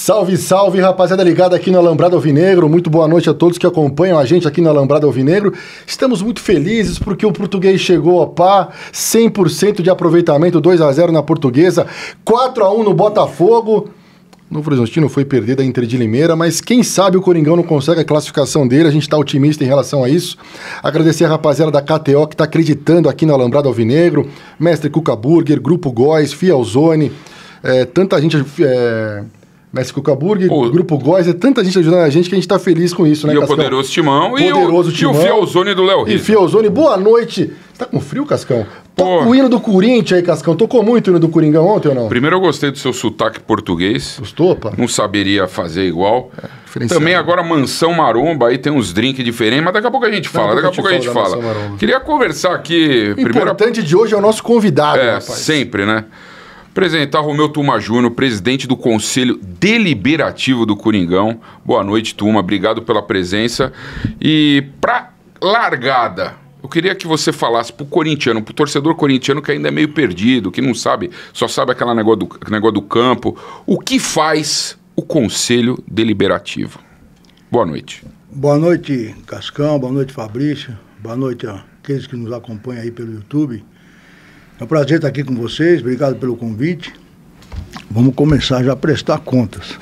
Salve, salve, rapaziada ligada aqui no Alambrado Alvinegro. Muito boa noite a todos que acompanham a gente aqui no Alambrado Alvinegro. Estamos muito felizes porque o Português chegou a pá, 100% de aproveitamento, 2-0 na Portuguesa, 4-1 no Botafogo. Novo Horizontino foi perder da Inter de Limeira, mas quem sabe o Coringão não consegue a classificação dele, a gente está otimista em relação a isso. Agradecer a rapaziada da KTO que está acreditando aqui no Alambrado Alvinegro, Mestre Cuca Burger, Grupo Góis, Fielzone, tanta gente... Mestre Cuca Burger, Grupo Góis, tanta gente ajudando a gente que a gente tá feliz com isso, né, Cascão? E o Poderoso Timão e o Fielzone do Léo Rizzo. E Fielzone, boa noite. Você tá com frio, Cascão? Tô com o hino do Corinthians aí, Cascão. Tocou muito o hino do Coringão ontem ou não? Primeiro eu gostei do seu sotaque português. Gostou, pá? Não saberia fazer igual. Também agora Mansão Maromba, aí tem uns drinks diferentes, mas daqui a pouco a gente fala, Queria conversar aqui... O importante de hoje é o nosso convidado, rapaz. Sempre, né? Apresentar Romeu Tuma Júnior, presidente do Conselho Deliberativo do Coringão. Boa noite, Tuma. Obrigado pela presença. E para largada, eu queria que você falasse pro corintiano, pro torcedor corintiano que ainda é meio perdido, que não sabe, só sabe aquele negócio do campo. O que faz o Conselho Deliberativo? Boa noite. Boa noite, Cascão. Boa noite, Fabrício. Boa noite àqueles que nos acompanham aí pelo YouTube. É um prazer estar aqui com vocês, obrigado pelo convite. Vamos começar já a prestar contas.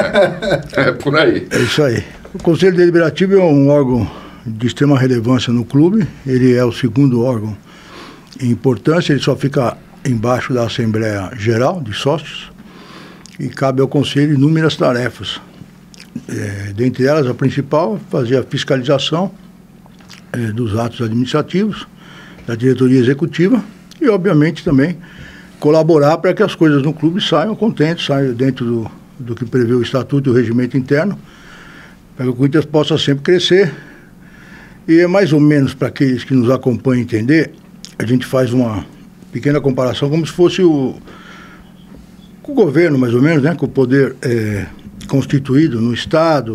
Por aí. É isso aí. O Conselho Deliberativo é um órgão de extrema relevância no clube, ele é o segundo órgão em importância, ele só fica embaixo da Assembleia Geral de Sócios e cabe ao Conselho inúmeras tarefas. Dentre elas, a principal, fazer a fiscalização dos atos administrativos, da diretoria executiva, e, obviamente, também colaborar para que as coisas no clube saiam contentes, saiam dentro do que prevê o Estatuto e o Regimento Interno, para que o Corinthians possa sempre crescer. E é mais ou menos, para aqueles que nos acompanham entender, a gente faz uma pequena comparação como se fosse com o governo, mais ou menos, né, com o poder constituído no Estado,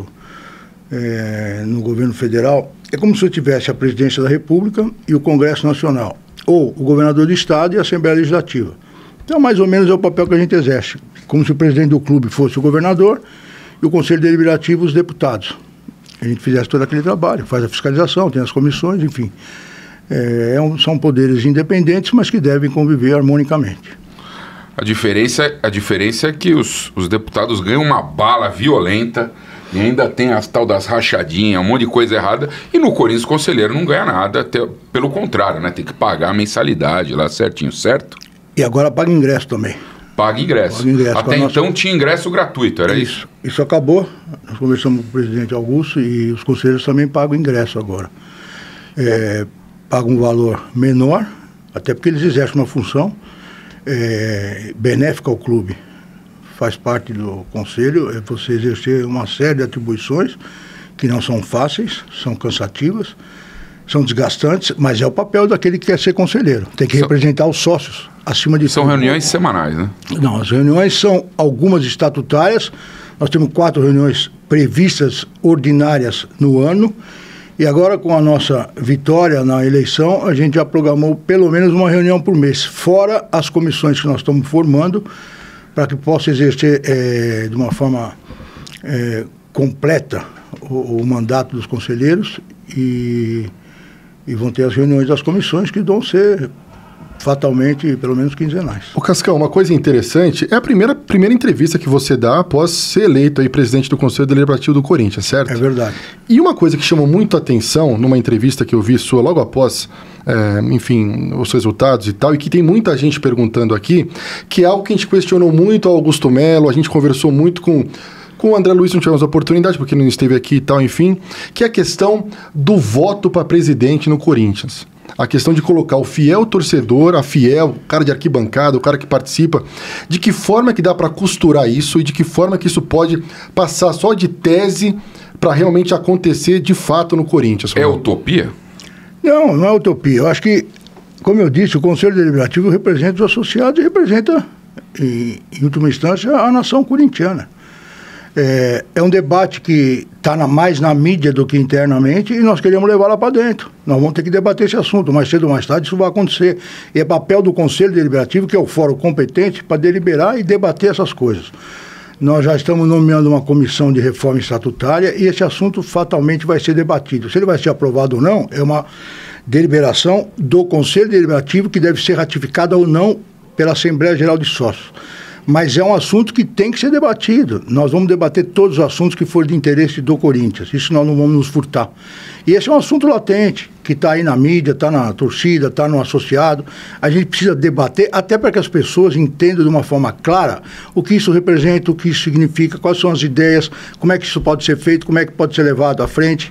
no governo federal. É como se eu tivesse a Presidência da República e o Congresso Nacional, ou o governador do estado e a Assembleia Legislativa. Então, mais ou menos é o papel que a gente exerce, como se o presidente do clube fosse o governador e o Conselho Deliberativo os deputados. A gente fizesse todo aquele trabalho, faz a fiscalização, tem as comissões, enfim. São poderes independentes, mas que devem conviver harmonicamente. A diferença é que os deputados ganham uma bala violenta e ainda tem as tal das rachadinhas, um monte de coisa errada, e no Corinthians o conselheiro não ganha nada, pelo contrário, né? Tem que pagar a mensalidade lá certinho, certo? E agora paga ingresso também. Paga ingresso. Até então tinha ingresso gratuito, era isso? Isso acabou, nós conversamos com o presidente Augusto e os conselheiros também pagam ingresso agora. Pagam um valor menor, até porque eles exercem uma função benéfica ao clube. Faz parte do conselho, é você exercer uma série de atribuições que não são fáceis, são cansativas, são desgastantes, mas é o papel daquele que quer ser conselheiro. Tem que representar os sócios, acima de tudo. São reuniões semanais, né? Não, as reuniões são algumas estatutárias, nós temos 4 reuniões previstas ordinárias no ano, e agora com a nossa vitória na eleição, a gente já programou pelo menos uma reunião por mês, fora as comissões que nós estamos formando, para que possa exercer de uma forma completa o mandato dos conselheiros e vão ter as reuniões das comissões que vão ser fatalmente pelo menos quinzenais. Ô Cascão, uma coisa interessante, é a primeira entrevista que você dá após ser eleito aí presidente do Conselho Deliberativo do Corinthians, certo? É verdade. E uma coisa que chamou muito a atenção numa entrevista que eu vi sua logo após, enfim, os resultados e tal, e que tem muita gente perguntando aqui, que é algo que a gente questionou muito ao Augusto Melo, a gente conversou muito com o André Luiz, não tivemos oportunidade, porque não esteve aqui e tal, enfim, que é a questão do voto para presidente no Corinthians. A questão de colocar o fiel torcedor, o cara de arquibancada, o cara que participa, de que forma que dá para costurar isso e de que forma que isso pode passar só de tese para realmente acontecer de fato no Corinthians. É utopia? Não é utopia. Eu acho que, como eu disse, o Conselho Deliberativo representa os associados e representa, em última instância, a nação corintiana. É um debate que está mais na mídia do que internamente e nós queremos levar lá para dentro. Nós vamos ter que debater esse assunto, mais cedo ou mais tarde isso vai acontecer. E é papel do Conselho Deliberativo, que é o fórum competente, para deliberar e debater essas coisas. Nós já estamos nomeando uma comissão de reforma estatutária e esse assunto fatalmente vai ser debatido. Se ele vai ser aprovado ou não, é uma deliberação do Conselho Deliberativo que deve ser ratificada ou não pela Assembleia Geral de Sócios. Mas é um assunto que tem que ser debatido. Nós vamos debater todos os assuntos que forem de interesse do Corinthians. Isso nós não vamos nos furtar. E esse é um assunto latente, que está aí na mídia, está na torcida, está no associado. A gente precisa debater, até para que as pessoas entendam de uma forma clara o que isso representa, o que isso significa, quais são as ideias, como é que isso pode ser feito, como é que pode ser levado à frente.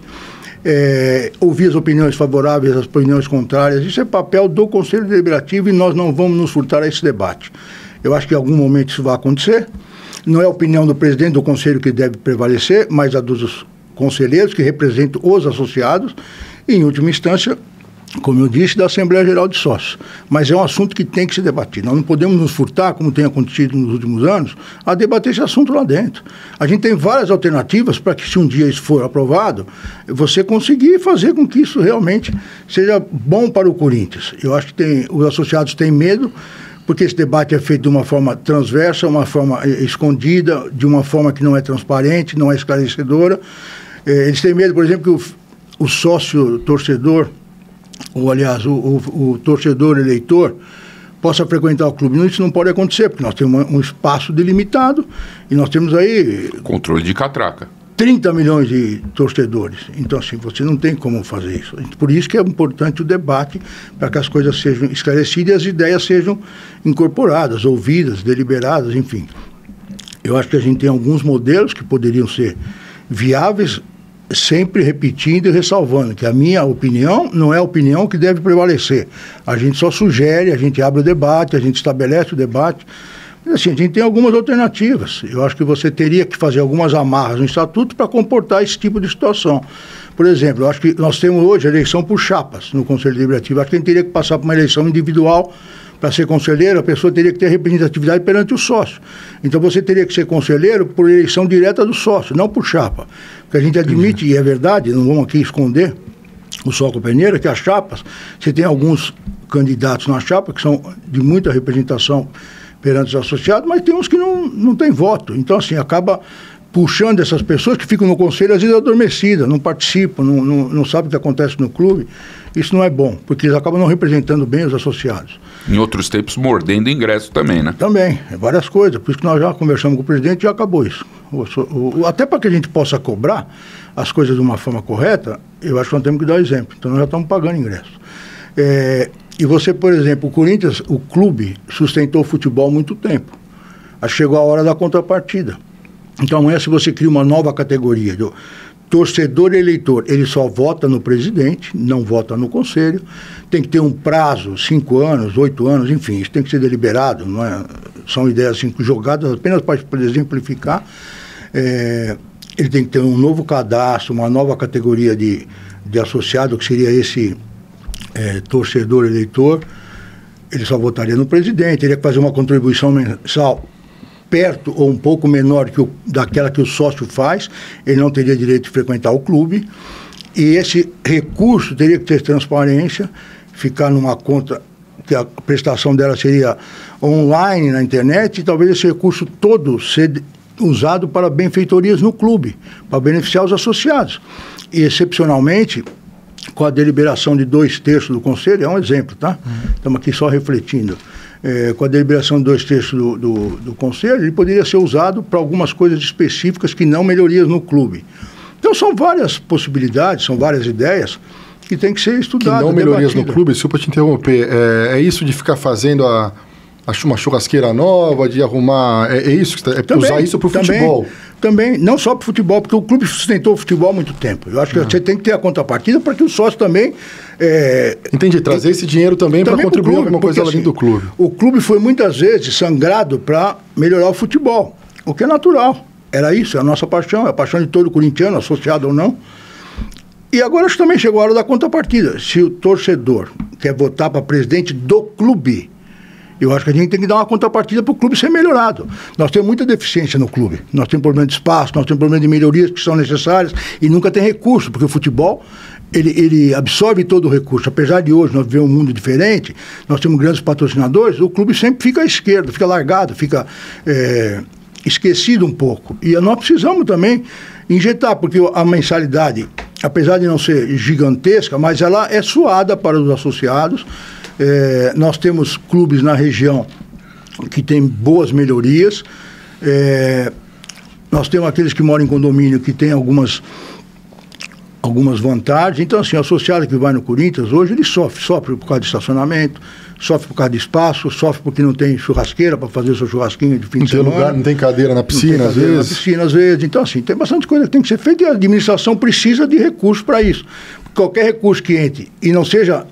Ouvir as opiniões favoráveis, as opiniões contrárias. Isso é papel do Conselho Deliberativo e nós não vamos nos furtar a esse debate. Eu acho que em algum momento isso vai acontecer. Não é a opinião do presidente do conselho que deve prevalecer, mas a dos conselheiros que representam os associados e, em última instância, como eu disse, da Assembleia Geral de Sócios. Mas é um assunto que tem que ser debatido. Nós não podemos nos furtar, como tem acontecido nos últimos anos, a debater esse assunto lá dentro. A gente tem várias alternativas para que, se um dia isso for aprovado, você conseguir fazer com que isso realmente seja bom para o Corinthians. Eu acho que os associados têm medo, porque esse debate é feito de uma forma transversa, uma forma escondida, de uma forma que não é transparente, não é esclarecedora. Eles têm medo, por exemplo, que o sócio torcedor, ou aliás, o torcedor eleitor, possa frequentar o clube. Isso não pode acontecer, porque nós temos um espaço delimitado e nós temos aí... Controle de catraca. 30 milhões de torcedores. Então, assim, você não tem como fazer isso. Por isso que é importante o debate, para que as coisas sejam esclarecidas e as ideias sejam incorporadas, ouvidas, deliberadas, enfim. Eu acho que a gente tem alguns modelos que poderiam ser viáveis, sempre repetindo e ressalvando que a minha opinião não é a opinião que deve prevalecer. A gente só sugere, a gente abre o debate, a gente estabelece o debate. Assim, a gente tem algumas alternativas. Eu acho que você teria que fazer algumas amarras no estatuto para comportar esse tipo de situação. Por exemplo, eu acho que nós temos hoje a eleição por chapas no Conselho Deliberativo. Acho que a gente teria que passar por uma eleição individual para ser conselheiro. A pessoa teria que ter representatividade perante o sócio. Então você teria que ser conselheiro por eleição direta do sócio, não por chapa. Porque a gente admite, e é verdade, não vamos aqui esconder o Soco Peneira, que as chapas, você tem alguns candidatos na chapa que são de muita representação perante os associados, mas tem uns que não têm voto. Então, assim, acaba puxando essas pessoas que ficam no conselho, às vezes adormecidas, não participam, não sabem o que acontece no clube. Isso não é bom, porque eles acabam não representando bem os associados. Em outros tempos, mordendo ingresso também, né? Também, várias coisas. Por isso que nós já conversamos com o presidente e já acabou isso. Até para que a gente possa cobrar as coisas de uma forma correta, eu acho que nós temos que dar exemplo. Então, nós já estamos pagando ingresso. E você, por exemplo, o Corinthians, o clube, sustentou o futebol há muito tempo. Acho que chegou a hora da contrapartida. Então, amanhã, se você cria uma nova categoria do torcedor e eleitor, ele só vota no presidente, não vota no conselho, tem que ter um prazo, 5 anos, 8 anos, enfim, isso tem que ser deliberado, não é? São ideias assim, jogadas apenas para exemplificar. Ele tem que ter um novo cadastro, uma nova categoria de associado, que seria esse... torcedor, eleitor, ele só votaria no presidente, teria que fazer uma contribuição mensal perto ou um pouco menor daquela que o sócio faz, ele não teria direito de frequentar o clube, e esse recurso teria que ter transparência, ficar numa conta que a prestação dela seria online na internet, e talvez esse recurso todo ser usado para benfeitorias no clube, para beneficiar os associados. E, excepcionalmente, com a deliberação de 2/3 do Conselho, é um exemplo, tá? Estamos aqui só refletindo. Com a deliberação de 2/3 do Conselho, ele poderia ser usado para algumas coisas específicas que não melhorias no clube. Então, são várias possibilidades, são várias ideias que tem que ser estudadas. Que não melhorias no clube, desculpa te interromper, é isso de ficar fazendo uma churrasqueira nova, de arrumar... É isso? Também, usar isso para o futebol? Também, não só para o futebol, porque o clube sustentou o futebol há muito tempo. Eu acho que você tem que ter a contrapartida para que o sócio também... Entendi, trazer esse dinheiro também para contribuir com alguma coisa além do clube. O clube foi muitas vezes sangrado para melhorar o futebol, o que é natural. Era isso, é a nossa paixão, é a paixão de todo corintiano, associado ou não. E agora acho que também chegou a hora da contrapartida. Se o torcedor quer votar para presidente do clube... Eu acho que a gente tem que dar uma contrapartida para o clube ser melhorado. Nós temos muita deficiência no clube. Nós temos problema de espaço, nós temos problema de melhorias que são necessárias e nunca tem recurso, porque o futebol, ele absorve todo o recurso. Apesar de hoje nós vivemos um mundo diferente, nós temos grandes patrocinadores, o clube sempre fica à esquerda, fica largado, fica esquecido um pouco. E nós precisamos também injetar, porque a mensalidade, apesar de não ser gigantesca, mas ela é suada para os associados. Nós temos clubes na região que têm boas melhorias. Nós temos aqueles que moram em condomínio que têm algumas vantagens. Então, assim, o associado que vai no Corinthians, hoje ele sofre por causa de estacionamento, sofre por causa de espaço, sofre porque não tem churrasqueira para fazer o seu churrasquinho de fim de semana. Lugar, não tem cadeira na piscina, às vezes. Então, assim, tem bastante coisa que tem que ser feita e a administração precisa de recursos para isso. Qualquer recurso que entre e não seja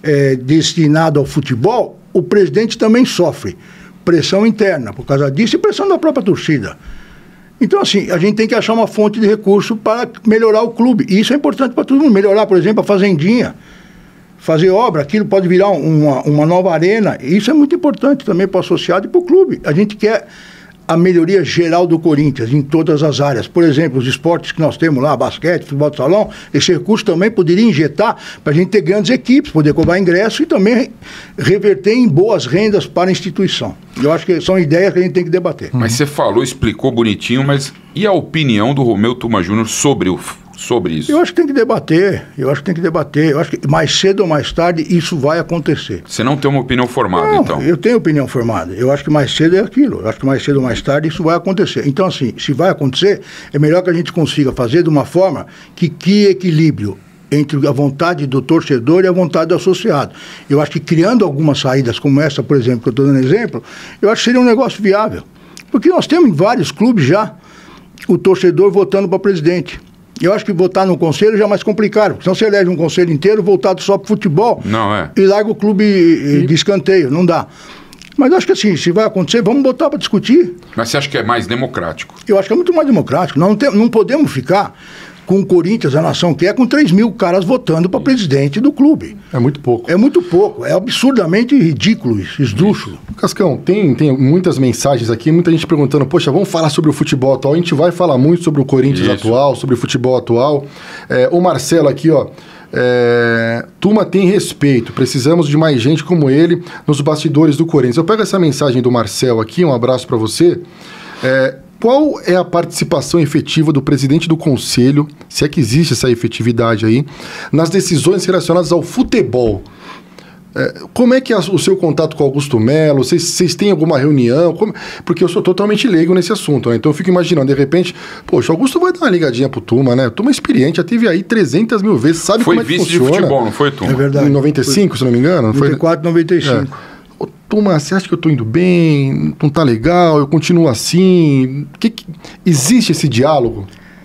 destinado ao futebol, o presidente também sofre pressão interna por causa disso e pressão da própria torcida. Então, assim, a gente tem que achar uma fonte de recurso para melhorar o clube. E isso é importante para todo mundo. Melhorar, por exemplo, a fazendinha, fazer obra, aquilo pode virar uma nova arena. Isso é muito importante também para o associado e para o clube. A gente quer a melhoria geral do Corinthians em todas as áreas. Por exemplo, os esportes que nós temos lá, basquete, futebol de salão, esse recurso também poderia injetar para a gente ter grandes equipes, poder cobrar ingresso e também reverter em boas rendas para a instituição. Eu acho que são ideias que a gente tem que debater. Mas você falou, explicou bonitinho, mas e a opinião do Romeu Tuma Júnior sobre isso? Eu acho que tem que debater. Eu acho que mais cedo ou mais tarde isso vai acontecer. Você não tem uma opinião formada, então? Eu tenho opinião formada. Eu acho que mais cedo é aquilo. Eu acho que mais cedo ou mais tarde isso vai acontecer. Então, assim, se vai acontecer, é melhor que a gente consiga fazer de uma forma que crie equilíbrio entre a vontade do torcedor e a vontade do associado. Eu acho que criando algumas saídas como essa, por exemplo, que eu estou dando exemplo, eu acho que seria um negócio viável. Porque nós temos em vários clubes já o torcedor votando para presidente. Eu acho que votar no conselho já é mais complicado, porque senão você elege um conselho inteiro voltado só para futebol e larga o clube de escanteio, não dá. Mas acho que assim, se vai acontecer, vamos botar para discutir. Mas você acha que é mais democrático? Eu acho que é muito mais democrático. Nós não podemos ficar com o Corinthians, a nação que é, com 3 mil caras votando para presidente do clube. É muito pouco. É muito pouco. É absurdamente ridículo isso, esdrúxulo. Cascão, tem muitas mensagens aqui, muita gente perguntando, poxa, vamos falar sobre o futebol atual. A gente vai falar muito sobre o Corinthians atual, sobre o futebol atual. O Marcelo aqui, ó. Tuma tem respeito, precisamos de mais gente como ele nos bastidores do Corinthians. Eu pego essa mensagem do Marcelo aqui, um abraço para você. Qual é a participação efetiva do presidente do conselho, se é que existe essa efetividade aí, nas decisões relacionadas ao futebol? Como é que é o seu contato com o Augusto Melo? Vocês têm alguma reunião? Porque eu sou totalmente leigo nesse assunto, né? Então eu fico imaginando, de repente, poxa, o Augusto vai dar uma ligadinha pro Tuma, né? O Tuma é experiente, já teve aí 300 mil vezes, sabe como é que funciona. Foi vice de futebol, não foi, Tuma? É verdade. Em 95, se não me engano? 94, 95. Tuma, você acha que eu tô indo bem? Não tá legal? Eu continuo assim? Existe esse diálogo?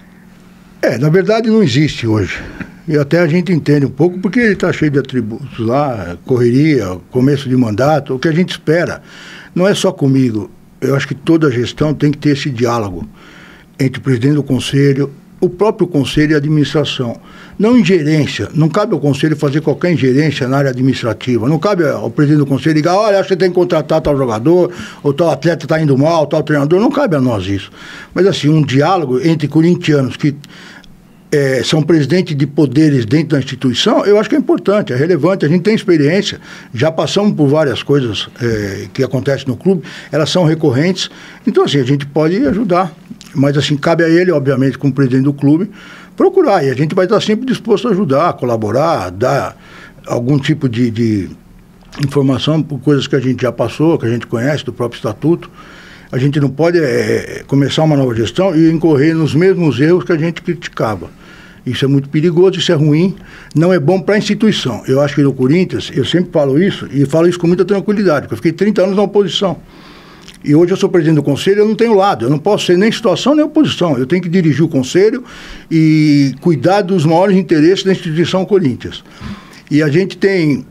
Na verdade não existe hoje. E até a gente entende um pouco, porque ele está cheio de atributos lá, correria, começo de mandato. O que a gente espera não é só comigo. Eu acho que toda a gestão tem que ter esse diálogo entre o presidente do conselho, o próprio conselho e a administração. Não ingerência. Não cabe ao conselho fazer qualquer ingerência na área administrativa. Não cabe ao presidente do conselho ligar, olha, acho que você tem que contratar tal jogador, ou tal atleta está indo mal, tal treinador. Não cabe a nós isso. Mas assim, um diálogo entre corintianos que são presidentes de poderes dentro da instituição, eu acho que é importante, é relevante, a gente tem experiência, já passamos por várias coisas que acontecem no clube, elas são recorrentes, então assim, a gente pode ajudar, mas assim, cabe a ele, obviamente, como presidente do clube, procurar, e a gente vai estar sempre disposto a ajudar, a colaborar, dar algum tipo de informação por coisas que a gente já passou, que a gente conhece, do próprio estatuto. A gente não pode começar uma nova gestão e incorrer nos mesmos erros que a gente criticava. Isso é muito perigoso, isso é ruim, não é bom para a instituição. Eu acho que no Corinthians, eu sempre falo isso, e falo isso com muita tranquilidade, porque eu fiquei 30 anos na oposição. E hoje eu sou presidente do conselho, eu não tenho lado, eu não posso ser nem situação nem oposição. Eu tenho que dirigir o conselho e cuidar dos maiores interesses da instituição Corinthians. E a gente tem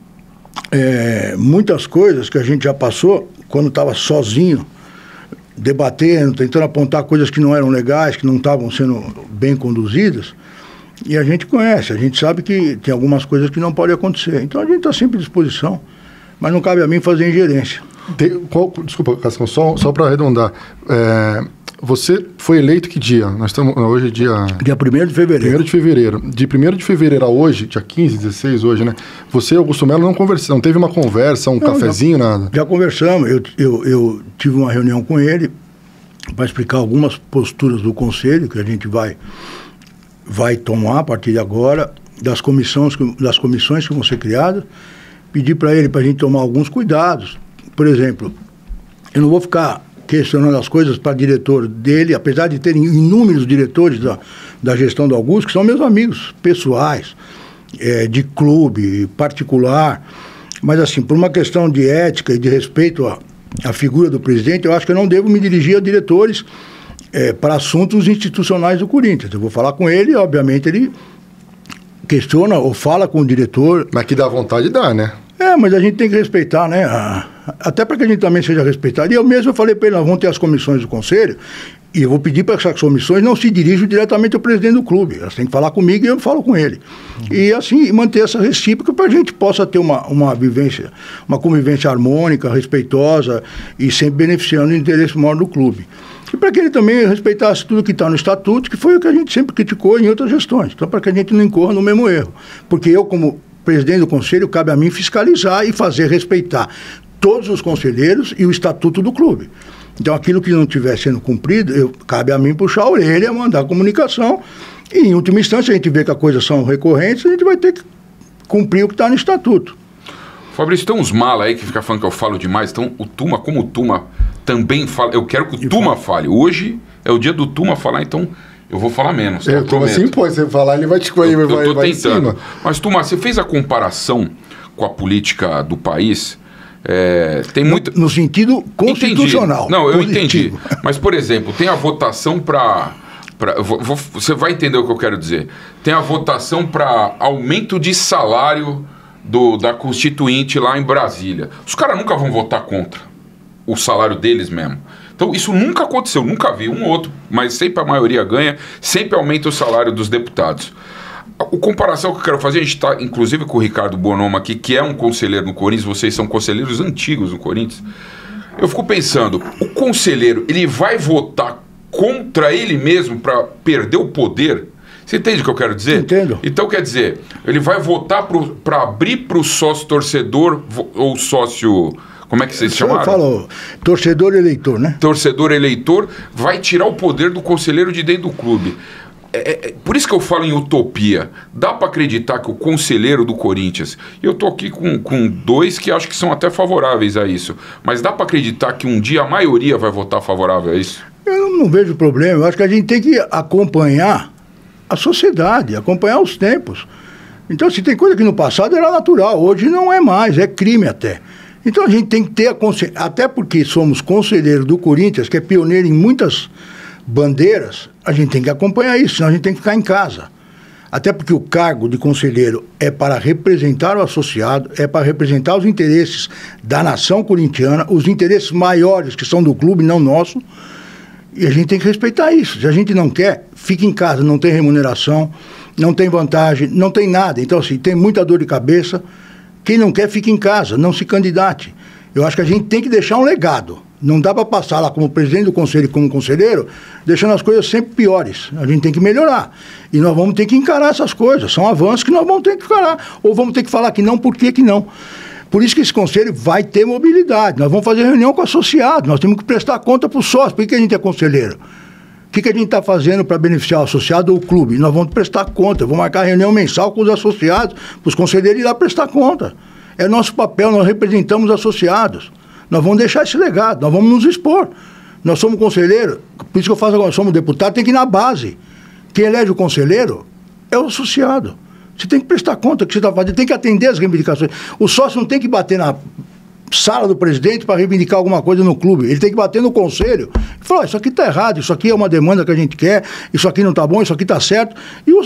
muitas coisas que a gente já passou quando estava sozinho, debatendo, tentando apontar coisas que não eram legais, que não estavam sendo bem conduzidas, e a gente conhece, a gente sabe que tem algumas coisas que não podem acontecer. Então a gente está sempre à disposição, mas não cabe a mim fazer ingerência. Desculpa, Cascão, só para arredondar. Você foi eleito que dia? Nós estamos hoje dia 1º de fevereiro. 1º de fevereiro. De 1º de fevereiro a hoje, dia 15, 16 hoje, né? Você e Augusto Melo não teve uma conversa, cafezinho, nada? Já conversamos. Eu tive uma reunião com ele para explicar algumas posturas do Conselho que a gente vai tomar a partir de agora, das comissões que vão ser criadas, pedir para ele, para a gente tomar alguns cuidados. Por exemplo, eu não vou ficar questionando as coisas para diretor dele, apesar de terem inúmeros diretores da gestão do Augusto, que são meus amigos pessoais, de clube, particular, mas assim, por uma questão de ética e de respeito à figura do presidente, eu acho que eu não devo me dirigir a diretores para assuntos institucionais do Corinthians. Eu vou falar com ele, obviamente ele questiona ou fala com o diretor. Mas que dá vontade dá, né? Mas a gente tem que respeitar, né? Até para que a gente também seja respeitado. E eu falei para ele, nós vamos ter as comissões do Conselho, e eu vou pedir para que essas comissões não se dirijam diretamente ao presidente do clube. Elas têm que falar comigo e eu falo com ele. E assim, manter essa recíproca para a gente possa ter uma convivência harmônica, respeitosa e sempre beneficiando o interesse maior do clube. E para que ele também respeitasse tudo que está no estatuto, que foi o que a gente sempre criticou em outras gestões. Então, para que a gente não incorra no mesmo erro. Porque eu, como presidente do Conselho, cabe a mim fiscalizar e fazer respeitar todos os conselheiros e o estatuto do clube. Então, aquilo que não estiver sendo cumprido, cabe a mim puxar a orelha, mandar a comunicação, e em última instância, a gente vê que as coisas são recorrentes, a gente vai ter que cumprir o que está no estatuto. Fabrício, tem uns malas aí que fica falando que eu falo demais, então o Tuma, como o Tuma também fala, eu quero que o Tuma fale. Hoje é o dia do Tuma falar, então eu vou falar menos. Eu prometo. Assim, pô, você falar, ele vai te eu tô tentando. Mas, Tuma, você fez a comparação com a política do país. Tem muito... No sentido constitucional. Entendi. Não, eu entendi. Mas, por exemplo, tem a votação para... Você vai entender o que eu quero dizer. Tem a votação para aumento de salário da Constituinte lá em Brasília. Os caras nunca vão votar contra o salário deles mesmo. Então, isso nunca aconteceu, nunca vi, um ou outro, mas sempre a maioria ganha, sempre aumenta o salário dos deputados. A comparação que eu quero fazer, a gente está, inclusive, com o Ricardo Bonomo aqui, que é um conselheiro no Corinthians, vocês são conselheiros antigos no Corinthians. Eu fico pensando, o conselheiro, ele vai votar contra ele mesmo para perder o poder? Você entende o que eu quero dizer? Entendo. Então, quer dizer, ele vai votar para abrir para o sócio torcedor ou sócio... Como é que vocês chamaram? Eu falo torcedor eleitor, né? Torcedor eleitor vai tirar o poder do conselheiro de dentro do clube. Por isso que eu falo em utopia. Dá para acreditar que o conselheiro do Corinthians... Eu estou aqui com dois que acho que são até favoráveis a isso. Mas dá para acreditar que um dia a maioria vai votar favorável a isso? Eu não vejo problema. Eu acho que a gente tem que acompanhar a sociedade, acompanhar os tempos. Então, se tem coisa que no passado era natural, hoje não é mais, é crime até. Então a gente tem que ter a consciência, até porque somos conselheiros do Corinthians, que é pioneiro em muitas bandeiras, a gente tem que acompanhar isso, senão a gente tem que ficar em casa. Até porque o cargo de conselheiro é para representar o associado, é para representar os interesses da nação corintiana, os interesses maiores que são do clube, não nosso, e a gente tem que respeitar isso. Se a gente não quer, fica em casa, não tem remuneração, não tem vantagem, não tem nada. Então, assim, tem muita dor de cabeça. Quem não quer, fica em casa, não se candidate. Eu acho que a gente tem que deixar um legado. Não dá para passar lá como presidente do conselho e como conselheiro, deixando as coisas sempre piores. A gente tem que melhorar. E nós vamos ter que encarar essas coisas. São avanços que nós vamos ter que encarar. Ou vamos ter que falar que não, por que não. Por isso que esse conselho vai ter mobilidade. Nós vamos fazer reunião com associados. Nós temos que prestar conta para o sócio. Por que a gente é conselheiro? O que a gente está fazendo para beneficiar o associado ou o clube? Nós vamos prestar conta, vamos marcar reunião mensal com os associados, para os conselheiros ir lá prestar conta. É nosso papel, nós representamos associados. Nós vamos deixar esse legado, nós vamos nos expor. Nós somos conselheiros, por isso que eu faço agora, somos deputados, tem que ir na base. Quem elege o conselheiro é o associado. Você tem que prestar conta do que você está fazendo, tem que atender as reivindicações. O sócio não tem que bater na sala do presidente para reivindicar alguma coisa no clube. Ele tem que bater no conselho e falar, isso aqui está errado, isso aqui é uma demanda que a gente quer, isso aqui não está bom, isso aqui está certo.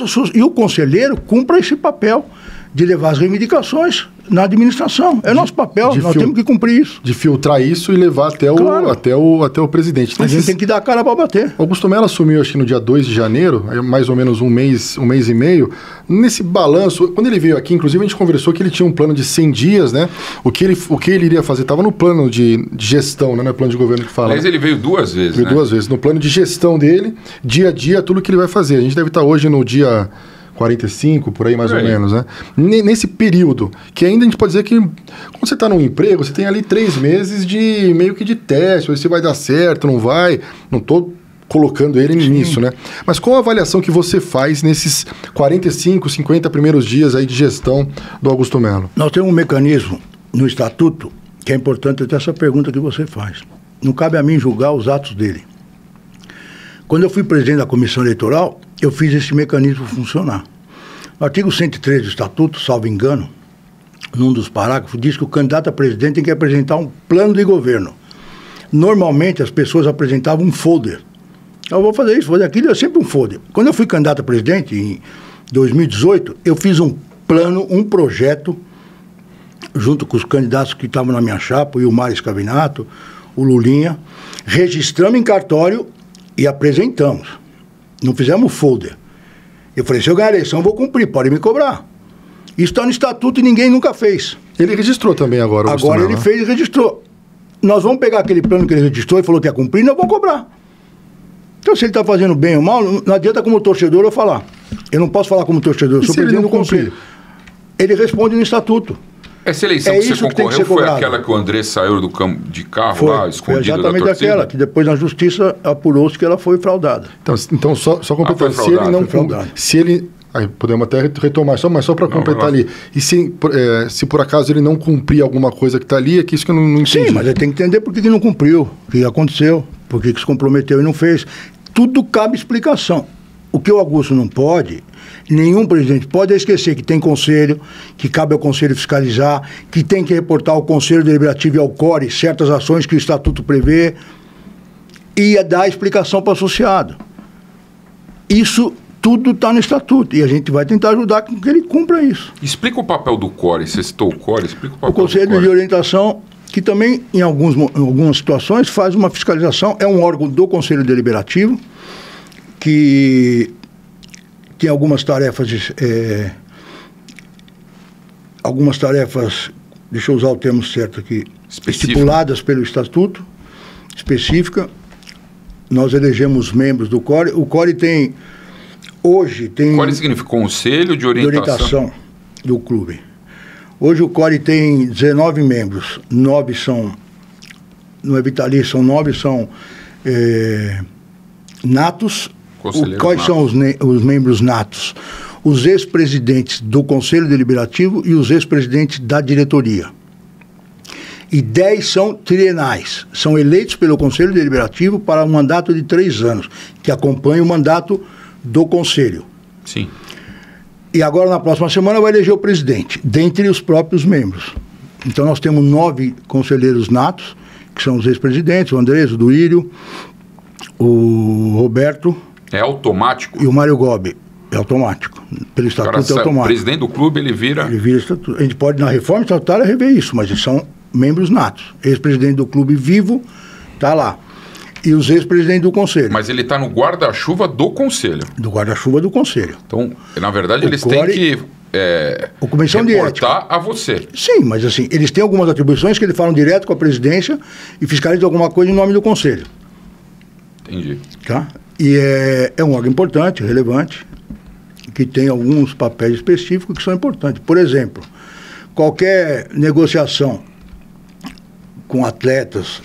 E o conselheiro cumpra esse papel de levar as reivindicações na administração. É nosso papel, nós temos que cumprir isso. De filtrar isso e levar até, claro, até o presidente. A gente tem que dar a cara para bater. Augusto Melo assumiu, acho que no dia 2 de janeiro, mais ou menos um mês e meio. Nesse balanço, quando ele veio aqui, inclusive a gente conversou que ele tinha um plano de 100 dias, né? O que ele iria fazer estava no plano de gestão, né? Não é plano de governo que fala. Mas ele veio duas vezes, veio duas vezes. No plano de gestão dele, dia a dia, tudo que ele vai fazer. A gente deve estar hoje no dia... 45, por aí mais ou menos, né? Nesse período, que ainda a gente pode dizer que quando você está num emprego, você tem ali 3 meses de meio que de teste, se vai dar certo, não vai, não estou colocando ele nisso, né? Mas qual a avaliação que você faz nesses 45, 50 primeiros dias aí de gestão do Augusto Melo? Nós temos um mecanismo no Estatuto que é importante até essa pergunta que você faz. Não cabe a mim julgar os atos dele. Quando eu fui presidente da Comissão Eleitoral, eu fiz esse mecanismo funcionar. No artigo 103 do Estatuto, salvo engano, num dos parágrafos, diz que o candidato a presidente tem que apresentar um plano de governo. Normalmente, as pessoas apresentavam um folder. Eu vou fazer isso, vou fazer aquilo, é sempre um folder. Quando eu fui candidato a presidente, em 2018, eu fiz um plano, um projeto, junto com os candidatos que estavam na minha chapa, o Ilmar Scavinato, o Lulinha, registramos em cartório e apresentamos. Não fizemos folder. Eu falei, se eu ganhar a eleição, eu vou cumprir, pode me cobrar. Isso está no Estatuto e ninguém nunca fez. Ele registrou também agora. Agora ele fez e registrou. Nós vamos pegar aquele plano que ele registrou e falou que ia cumprir e nós vamos cobrar. Então, se ele está fazendo bem ou mal, não adianta como torcedor eu falar. Eu não posso falar como torcedor, eu sou presidente do Conselho. Ele responde no Estatuto. Essa eleição que você concorreu foi aquela que o André saiu do campo de carro lá, escondido da torcida? Foi exatamente aquela, que depois na Justiça apurou-se que ela foi fraudada. Então só completar, se ele não... Se ele... Aí podemos até retomar, mas só para completar ali. E se por acaso ele não cumprir alguma coisa que está ali, é que isso que eu não entendi. Sim, mas ele tem que entender por que não cumpriu, o que aconteceu, por que se comprometeu e não fez. Tudo cabe explicação. O que o Augusto não pode, nenhum presidente pode esquecer que tem conselho, que cabe ao conselho fiscalizar, que tem que reportar ao Conselho Deliberativo e ao CORE certas ações que o Estatuto prevê e dar explicação para o associado. Isso tudo está no Estatuto e a gente vai tentar ajudar com que ele cumpra isso. Explica o papel do CORE, você citou o CORE, explica o papel do Conselho de Orientação, que também em algumas situações faz uma fiscalização, é um órgão do Conselho Deliberativo, que tem algumas tarefas, deixa eu usar o termo certo aqui, estipuladas pelo Estatuto, específica. Nós elegemos membros do CORE. O CORE tem, hoje tem... CORE significa Conselho de Orientação do clube. Hoje o CORE tem 19 membros, 9 são, não é vitalício, são 9 são natos. Quais são os membros natos? Os ex-presidentes do Conselho Deliberativo e os ex-presidentes da diretoria. E 10 são trienais, são eleitos pelo Conselho Deliberativo para um mandato de 3 anos, que acompanha o mandato do Conselho. Sim. E agora, na próxima semana, vai eleger o presidente, dentre os próprios membros. Então, nós temos 9 conselheiros natos, que são os ex-presidentes, o Andrés, o Duírio, o Roberto... É automático? E o Mário Gobi. É automático. Pelo Estatuto é automático. O presidente do clube, ele vira... Ele vira Estatuto. A gente pode, na reforma estatutária, rever isso, mas eles são membros natos. Ex-presidente do clube vivo está lá. E os ex-presidentes do Conselho. Mas ele está no guarda-chuva do Conselho. Do guarda-chuva do Conselho. Então, na verdade, eles têm que reportar a você. Sim, mas assim, eles têm algumas atribuições que eles falam direto com a presidência e fiscalizam alguma coisa em nome do Conselho. Entendi. Tá? E é um órgão importante, relevante, que tem alguns papéis específicos que são importantes. Por exemplo, qualquer negociação com atletas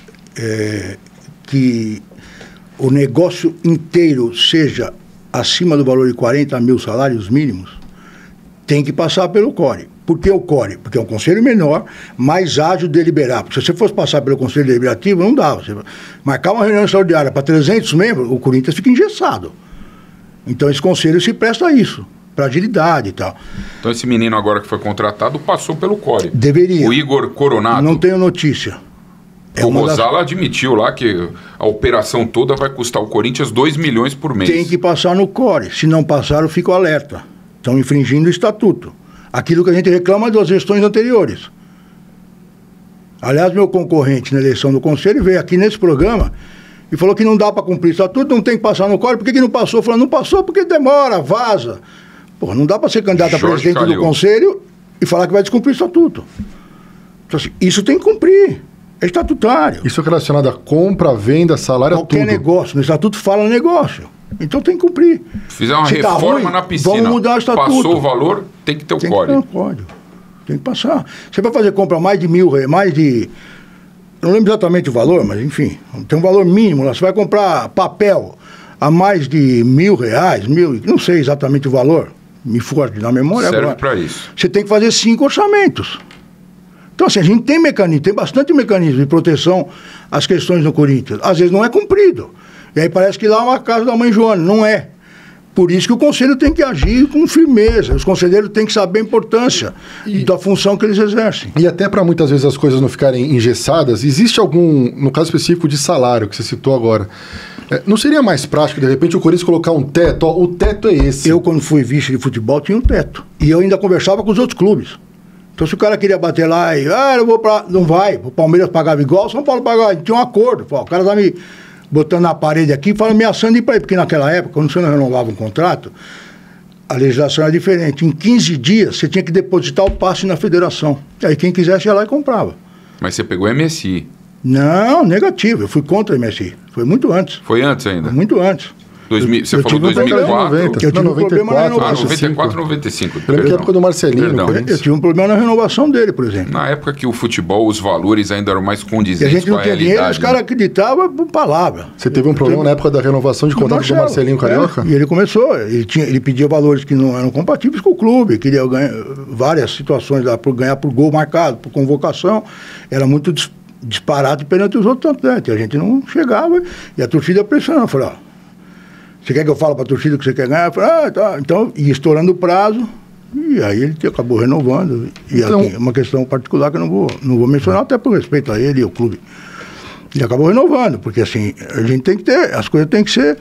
que o negócio inteiro seja acima do valor de 40 mil salários mínimos, tem que passar pelo CORE. Por que o CORE? Porque é um conselho menor, mais ágil de deliberar. Porque se você fosse passar pelo Conselho Deliberativo, não dava. Você marcar uma reunião extraordinária para 300 membros, o Corinthians fica engessado. Então esse conselho se presta a isso, para agilidade e tal. Então esse menino agora que foi contratado passou pelo CORE. Deveria. O Igor Coronato. Não tenho notícia. O Rosala admitiu lá que a operação toda vai custar ao Corinthians 2 milhões por mês. Tem que passar no CORE. Se não passar, eu fico alerta. Estão infringindo o Estatuto. Aquilo que a gente reclama das gestões anteriores. Aliás, meu concorrente na eleição do Conselho veio aqui nesse programa e falou que não dá para cumprir o Estatuto, não tem que passar no CORE. Por que não passou? Falou, não passou porque demora, vaza. Pô, não dá para ser candidato a presidente do Conselho e falar que vai descumprir o Estatuto. Então, assim, isso tem que cumprir. É estatutário. Isso é relacionado a compra, venda, salário, qualquer tudo. Negócio. No Estatuto fala negócio. Então tem que cumprir. Fizer uma Se tá reforma ruim, na piscina, vamos mudar o estatuto. passou o valor, tem que ter o Tem código. que ter um código. Tem que passar. Você vai fazer compra mais de R$1.000, mais de... Eu não lembro exatamente o valor, mas enfim, tem um valor mínimo lá. Você vai comprar papel a mais de R$1.000, não sei exatamente o valor, me foge na memória Serve agora. para isso. Você tem que fazer 5 orçamentos. Então, assim, a gente tem mecanismo, tem bastante mecanismo de proteção às questões no Corinthians. Às vezes não é cumprido. E aí parece que lá é uma casa da mãe Joana. Não é. Por isso que o Conselho tem que agir com firmeza. Os conselheiros têm que saber a importância da função que eles exercem. E até para muitas vezes as coisas não ficarem engessadas, existe algum, no caso específico de salário, que você citou agora, não seria mais prático, de repente, o Corinthians colocar um teto? Ó, o teto é esse. Eu, quando fui vice de futebol, tinha um teto. E eu ainda conversava com os outros clubes. Então, se o cara queria bater lá e... eu vou pra... Não vai. O Palmeiras pagava igual, o São Paulo pagava. Tinha um acordo. Pô, o cara tá me botando na parede aqui, ameaçando de ir para aí. Porque naquela época, quando você não renovava um contrato, a legislação era diferente. Em 15 dias, você tinha que depositar o passe na federação. E aí, quem quisesse ia lá e comprava. Mas você pegou MSI. Não, negativo. Eu fui contra a MSI. Foi muito antes. Foi antes ainda? Muito antes. Você eu falou tive um 2004. Eu tive um problema na renovação. 94, 95. Lembra que é a época do Marcelinho. Perdão. Eu tive um problema na renovação dele, por exemplo. Na época que o futebol, os valores ainda eram mais E a condizentes gente não com a tinha dinheiro, realidade. os caras acreditavam por palavra. Você teve um problema na época da renovação de contrato do Marcelinho Carioca? E ele começou, ele pedia valores que não eram compatíveis com o clube, queria ganhar várias situações, ganhar por gol marcado, por convocação, era muito disparado perante os outros atletas. A gente não chegava e a torcida pressionava, falou, ó, você quer que eu fale para a torcida que você quer ganhar? Eu falei, tá. Então, ia estourando o prazo, e aí ele acabou renovando. E então, aqui, uma questão particular que eu não vou mencionar, até por respeito a ele e ao clube. E acabou renovando, porque assim, a gente tem que ter, as coisas têm que ser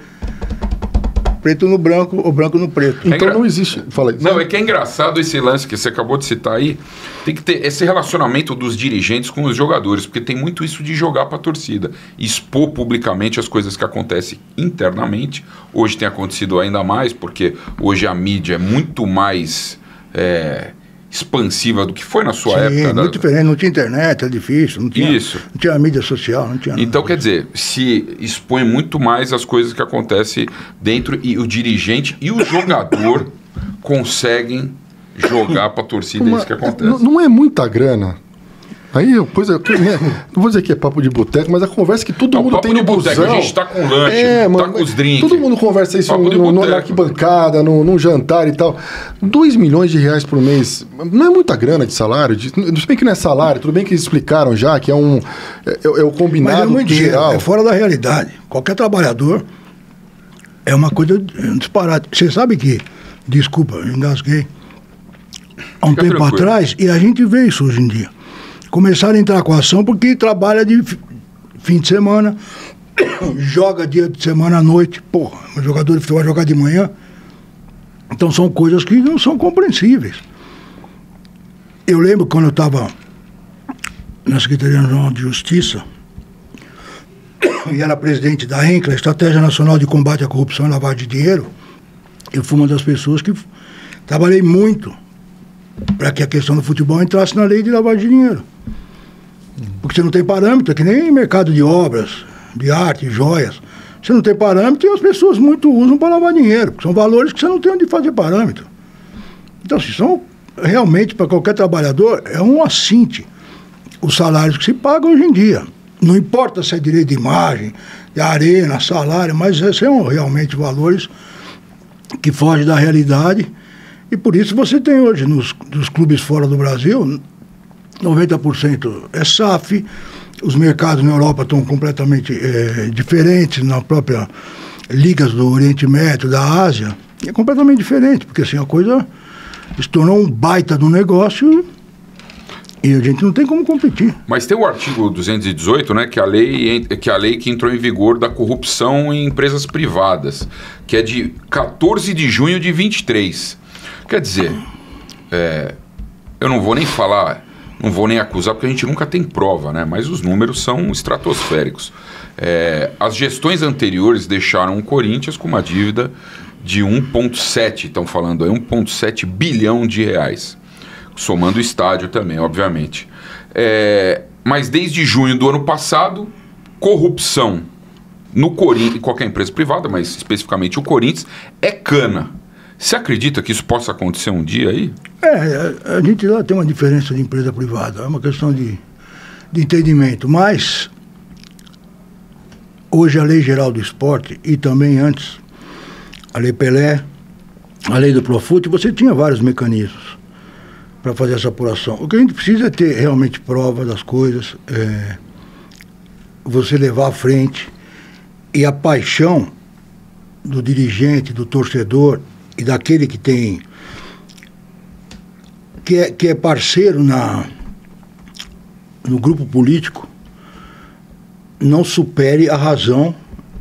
preto no branco ou branco no preto. Então não existe. Fala aí. Não, é que é engraçado esse lance que você acabou de citar aí. Tem que ter esse relacionamento dos dirigentes com os jogadores, porque tem muito isso de jogar para a torcida, expor publicamente as coisas que acontecem internamente. Hoje tem acontecido ainda mais, porque hoje a mídia é muito mais expansiva do que foi na sua época. Muito diferente, não tinha internet, é difícil, não tinha, Isso. Não tinha mídia social, não tinha nada. Então, quer dizer, se expõe muito mais as coisas que acontecem dentro e o dirigente e o jogador conseguem jogar para a torcida, é isso que acontece. Não é muita grana. Aí, não vou dizer que é papo de boteco, mas a conversa que todo mundo tem no busão. A gente tá com lanche, tá com os drinks. Todo mundo conversa isso na arquibancada, num jantar e tal. 2 milhões de reais por mês, não é muita grana de salário. Tudo bem que não é salário, tudo bem que eles explicaram já, que é o combinado mas é muito geral. Dinheiro, é fora da realidade. Qualquer trabalhador é uma coisa disparada. Você sabe que, desculpa, eu engasguei, há um tempo atrás, e a gente vê isso hoje em dia. Começaram a entrar com a ação porque trabalha de fim de semana, joga dia de semana à noite. Porra, um jogador de futebol vai jogar de manhã. Então são coisas que não são compreensíveis. Eu lembro quando eu estava na Secretaria Nacional de Justiça e era presidente da ENCLA, Estratégia Nacional de Combate à Corrupção e Lavagem de Dinheiro, eu fui uma das pessoas que trabalhei muito para que a questão do futebol entrasse na lei de lavagem de dinheiro. Porque você não tem parâmetro, é que nem mercado de obras, de arte, joias. Você não tem parâmetro e as pessoas muito usam para lavar dinheiro, porque são valores que você não tem onde fazer parâmetro. Então, se são realmente, para qualquer trabalhador, é um assinte os salários que se pagam hoje em dia. Não importa se é direito de imagem, de arena, salário, mas são realmente valores que fogem da realidade. E por isso você tem hoje, nos clubes fora do Brasil, 90% é SAF, os mercados na Europa estão completamente diferentes, na própria ligas do Oriente Médio, da Ásia, é completamente diferente, porque assim, a coisa se tornou um baita do negócio e a gente não tem como competir. Mas tem o artigo 218, né, que é a lei que entrou em vigor da corrupção em empresas privadas, que é de 14 de junho de 23. Quer dizer, eu não vou nem falar, não vou nem acusar, porque a gente nunca tem prova, né? Mas os números são estratosféricos. As gestões anteriores deixaram o Corinthians com uma dívida de 1,7, estão falando aí, 1,7 bilhão de reais. Somando o estádio também, obviamente. Mas desde junho do ano passado, corrupção no Corinthians, qualquer empresa privada, mas especificamente o Corinthians, é cana. Você acredita que isso possa acontecer um dia aí? A gente lá tem uma diferença de empresa privada, é uma questão de entendimento, mas hoje a Lei Geral do Esporte e também antes a Lei Pelé, a Lei do Profut, você tinha vários mecanismos para fazer essa apuração. O que a gente precisa é ter realmente prova das coisas, você levar à frente, e a paixão do dirigente, do torcedor e daquele que tem que é parceiro no grupo político não supere a razão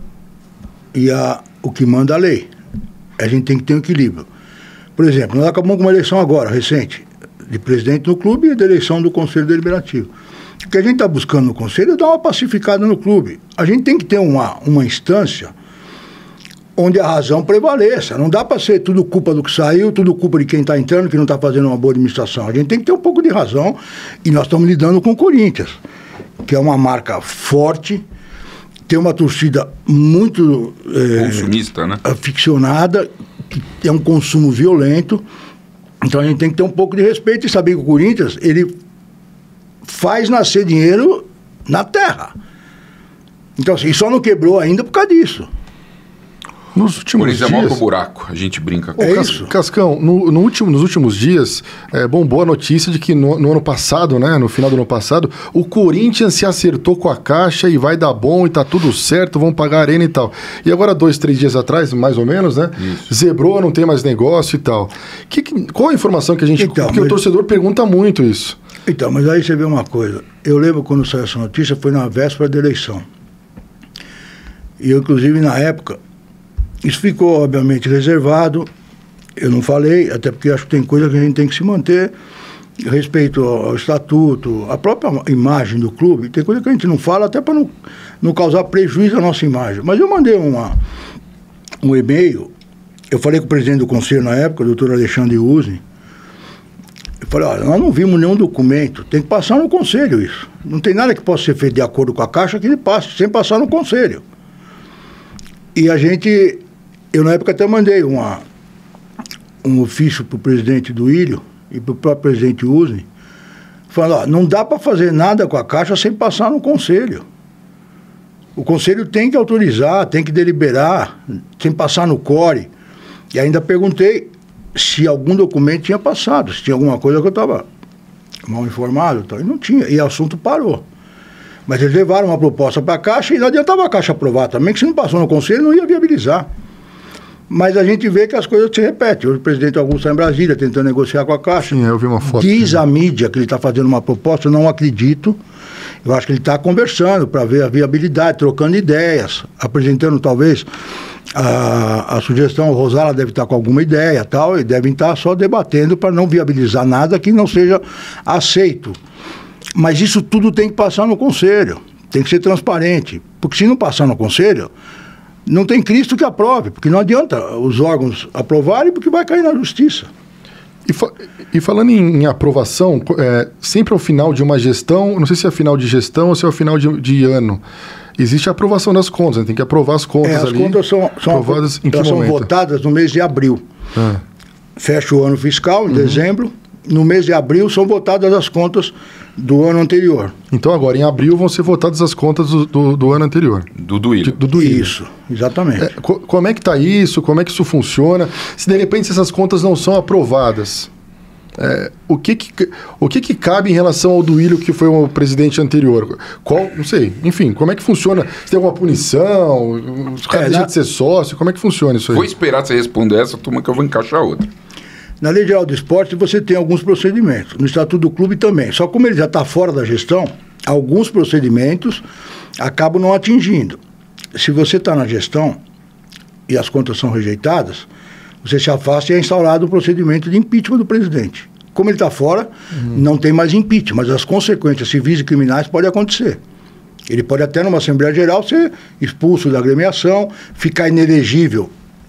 e o que manda a lei. A gente tem que ter um equilíbrio. Por exemplo, nós acabamos com uma eleição agora, recente, de presidente do clube e da eleição do Conselho Deliberativo. O que a gente está buscando no Conselho é dar uma pacificada no clube. A gente tem que ter uma instância onde a razão prevaleça. Não dá para ser tudo culpa do que saiu, tudo culpa de quem está entrando, que não está fazendo uma boa administração. A gente tem que ter um pouco de razão, e nós estamos lidando com o Corinthians, que é uma marca forte, tem uma torcida muito consumista, né? Aficionada, que é um consumo violento. Então a gente tem que ter um pouco de respeito e saber que o Corinthians, ele faz nascer dinheiro na terra. Então assim, e só não quebrou ainda por causa disso. Nos últimos Corinthians dias... é maior que o buraco, a gente brinca com isso. Cascão, nos últimos dias, bombou a notícia de que no ano passado, né, no final do ano passado, o Corinthians se acertou com a Caixa e vai dar bom e tá tudo certo, vão pagar a arena e tal. E agora, 2, 3 dias atrás, mais ou menos, né, zebrou, não tem mais negócio e tal. Qual a informação que a gente... Então, porque o torcedor pergunta muito isso. Então, mas aí você vê uma coisa. Eu lembro quando saiu essa notícia, foi na véspera da eleição. E eu, inclusive, na época... Isso ficou, obviamente, reservado. Eu não falei, até porque acho que tem coisa que a gente tem que se manter. Respeito ao estatuto, a própria imagem do clube. Tem coisa que a gente não fala, até para não causar prejuízo à nossa imagem. Mas eu mandei um e-mail. Eu falei com o presidente do conselho na época, o doutor Alexandre Uzi. Eu falei, olha, nós não vimos nenhum documento. Tem que passar no conselho isso. Não tem nada que possa ser feito de acordo com a Caixa que ele passe, sem passar no conselho. E eu na época até mandei um ofício para o presidente do Ilho e para o próprio presidente Uzi, falando, não dá para fazer nada com a Caixa sem passar no Conselho. O Conselho tem que autorizar, tem que deliberar, tem que passar no CORE. E ainda perguntei se algum documento tinha passado, se tinha alguma coisa que eu estava mal informado. E não tinha, e o assunto parou. Mas eles levaram uma proposta para a Caixa e não adiantava a Caixa aprovar também, que se não passou no Conselho não ia viabilizar. Mas a gente vê que as coisas se repetem. Hoje o presidente Augusto está em Brasília tentando negociar com a Caixa. Sim, eu vi uma foto. Diz a mídia que ele está fazendo uma proposta, eu não acredito. Eu acho que ele está conversando para ver a viabilidade, trocando ideias, apresentando talvez a sugestão. O Rosala deve estar com alguma ideia tal, e devem estar só debatendo para não viabilizar nada que não seja aceito. Mas isso tudo tem que passar no Conselho, tem que ser transparente. Porque se não passar no Conselho, não tem Cristo que aprove, porque não adianta os órgãos aprovarem, porque vai cair na justiça. E falando em aprovação, sempre ao final de uma gestão, não sei se é final de gestão ou se é ao final de ano, existe a aprovação das contas, né? Tem que aprovar as contas ali. As contas são aprovadas são votadas no mês de abril. Fecha o ano fiscal, em dezembro. No mês de abril são votadas as contas do ano anterior. Então agora, em abril, vão ser votadas as contas do ano anterior. Do Ilho. Do Ilho. Isso, exatamente. Como é que está isso? Como é que isso funciona? Se de repente essas contas não são aprovadas, o que cabe em relação ao do Ilho, que foi o presidente anterior? Não sei. Enfim, como é que funciona? Se tem alguma punição? Os caras deixam de ser sócio? Como é que funciona isso aí? Vou esperar você responder essa, turma, que eu vou encaixar outra. Na Lei Geral do Esporte você tem alguns procedimentos, no Estatuto do Clube também. Só como ele já está fora da gestão, alguns procedimentos acabam não atingindo. Se você está na gestão e as contas são rejeitadas, você se afasta e é instaurado um procedimento de impeachment do presidente. Como ele está fora, não tem mais impeachment, mas as consequências civis e criminais podem acontecer. Ele pode até numa Assembleia Geral ser expulso da agremiação, ficar inelegível,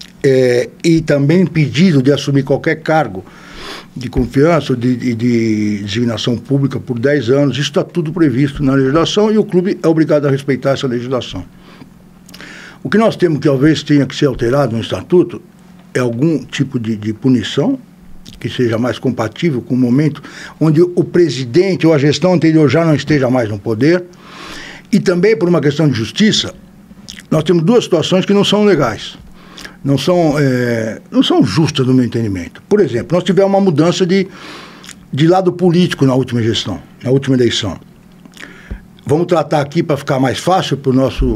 e também impedido de assumir qualquer cargo de confiança ou de designação pública por 10 anos. Isso está tudo previsto na legislação e o clube é obrigado a respeitar essa legislação. O que nós temos que talvez tenha que ser alterado no estatuto é algum tipo de punição que seja mais compatível com o momento onde o presidente ou a gestão anterior já não esteja mais no poder. E também, por uma questão de justiça, nós temos duas situações que não são legais, não são justas no meu entendimento. Por exemplo, nós tivemos uma mudança de lado político na última gestão, na última eleição. Vamos tratar aqui para ficar mais fácil para o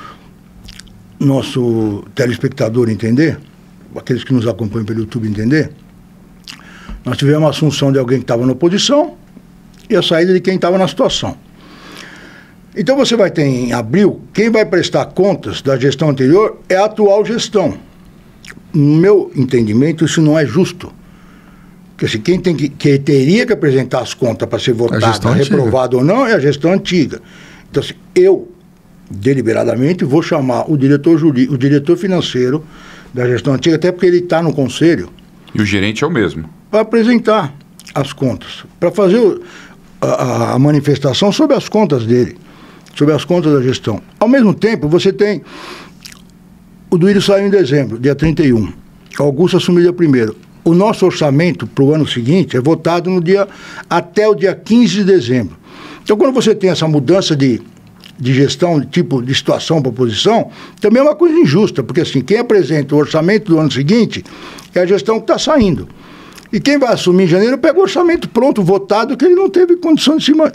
nosso telespectador entender, aqueles que nos acompanham pelo YouTube entender. Nós tivemos a assunção de alguém que estava na oposição e a saída de quem estava na situação. Então você vai ter em abril, quem vai prestar contas da gestão anterior é a atual gestão. No meu entendimento, isso não é justo. Porque assim, quem teria que apresentar as contas para ser votada, reprovado ou não, é a gestão antiga. Então, assim, eu, deliberadamente, vou chamar o diretor financeiro da gestão antiga, até porque ele está no conselho. E o gerente é o mesmo. Para apresentar as contas, para fazer a manifestação sobre as contas dele, sobre as contas da gestão. Ao mesmo tempo, você tem... O Duílio saiu em dezembro, dia 31. O Augusto assumiu dia 1º. O nosso orçamento para o ano seguinte é votado até o dia 15 de dezembro. Então, quando você tem essa mudança de gestão, tipo de situação para a oposição, também é uma coisa injusta, porque assim, quem apresenta o orçamento do ano seguinte é a gestão que está saindo. E quem vai assumir em janeiro pega o orçamento pronto, votado, que ele não teve condição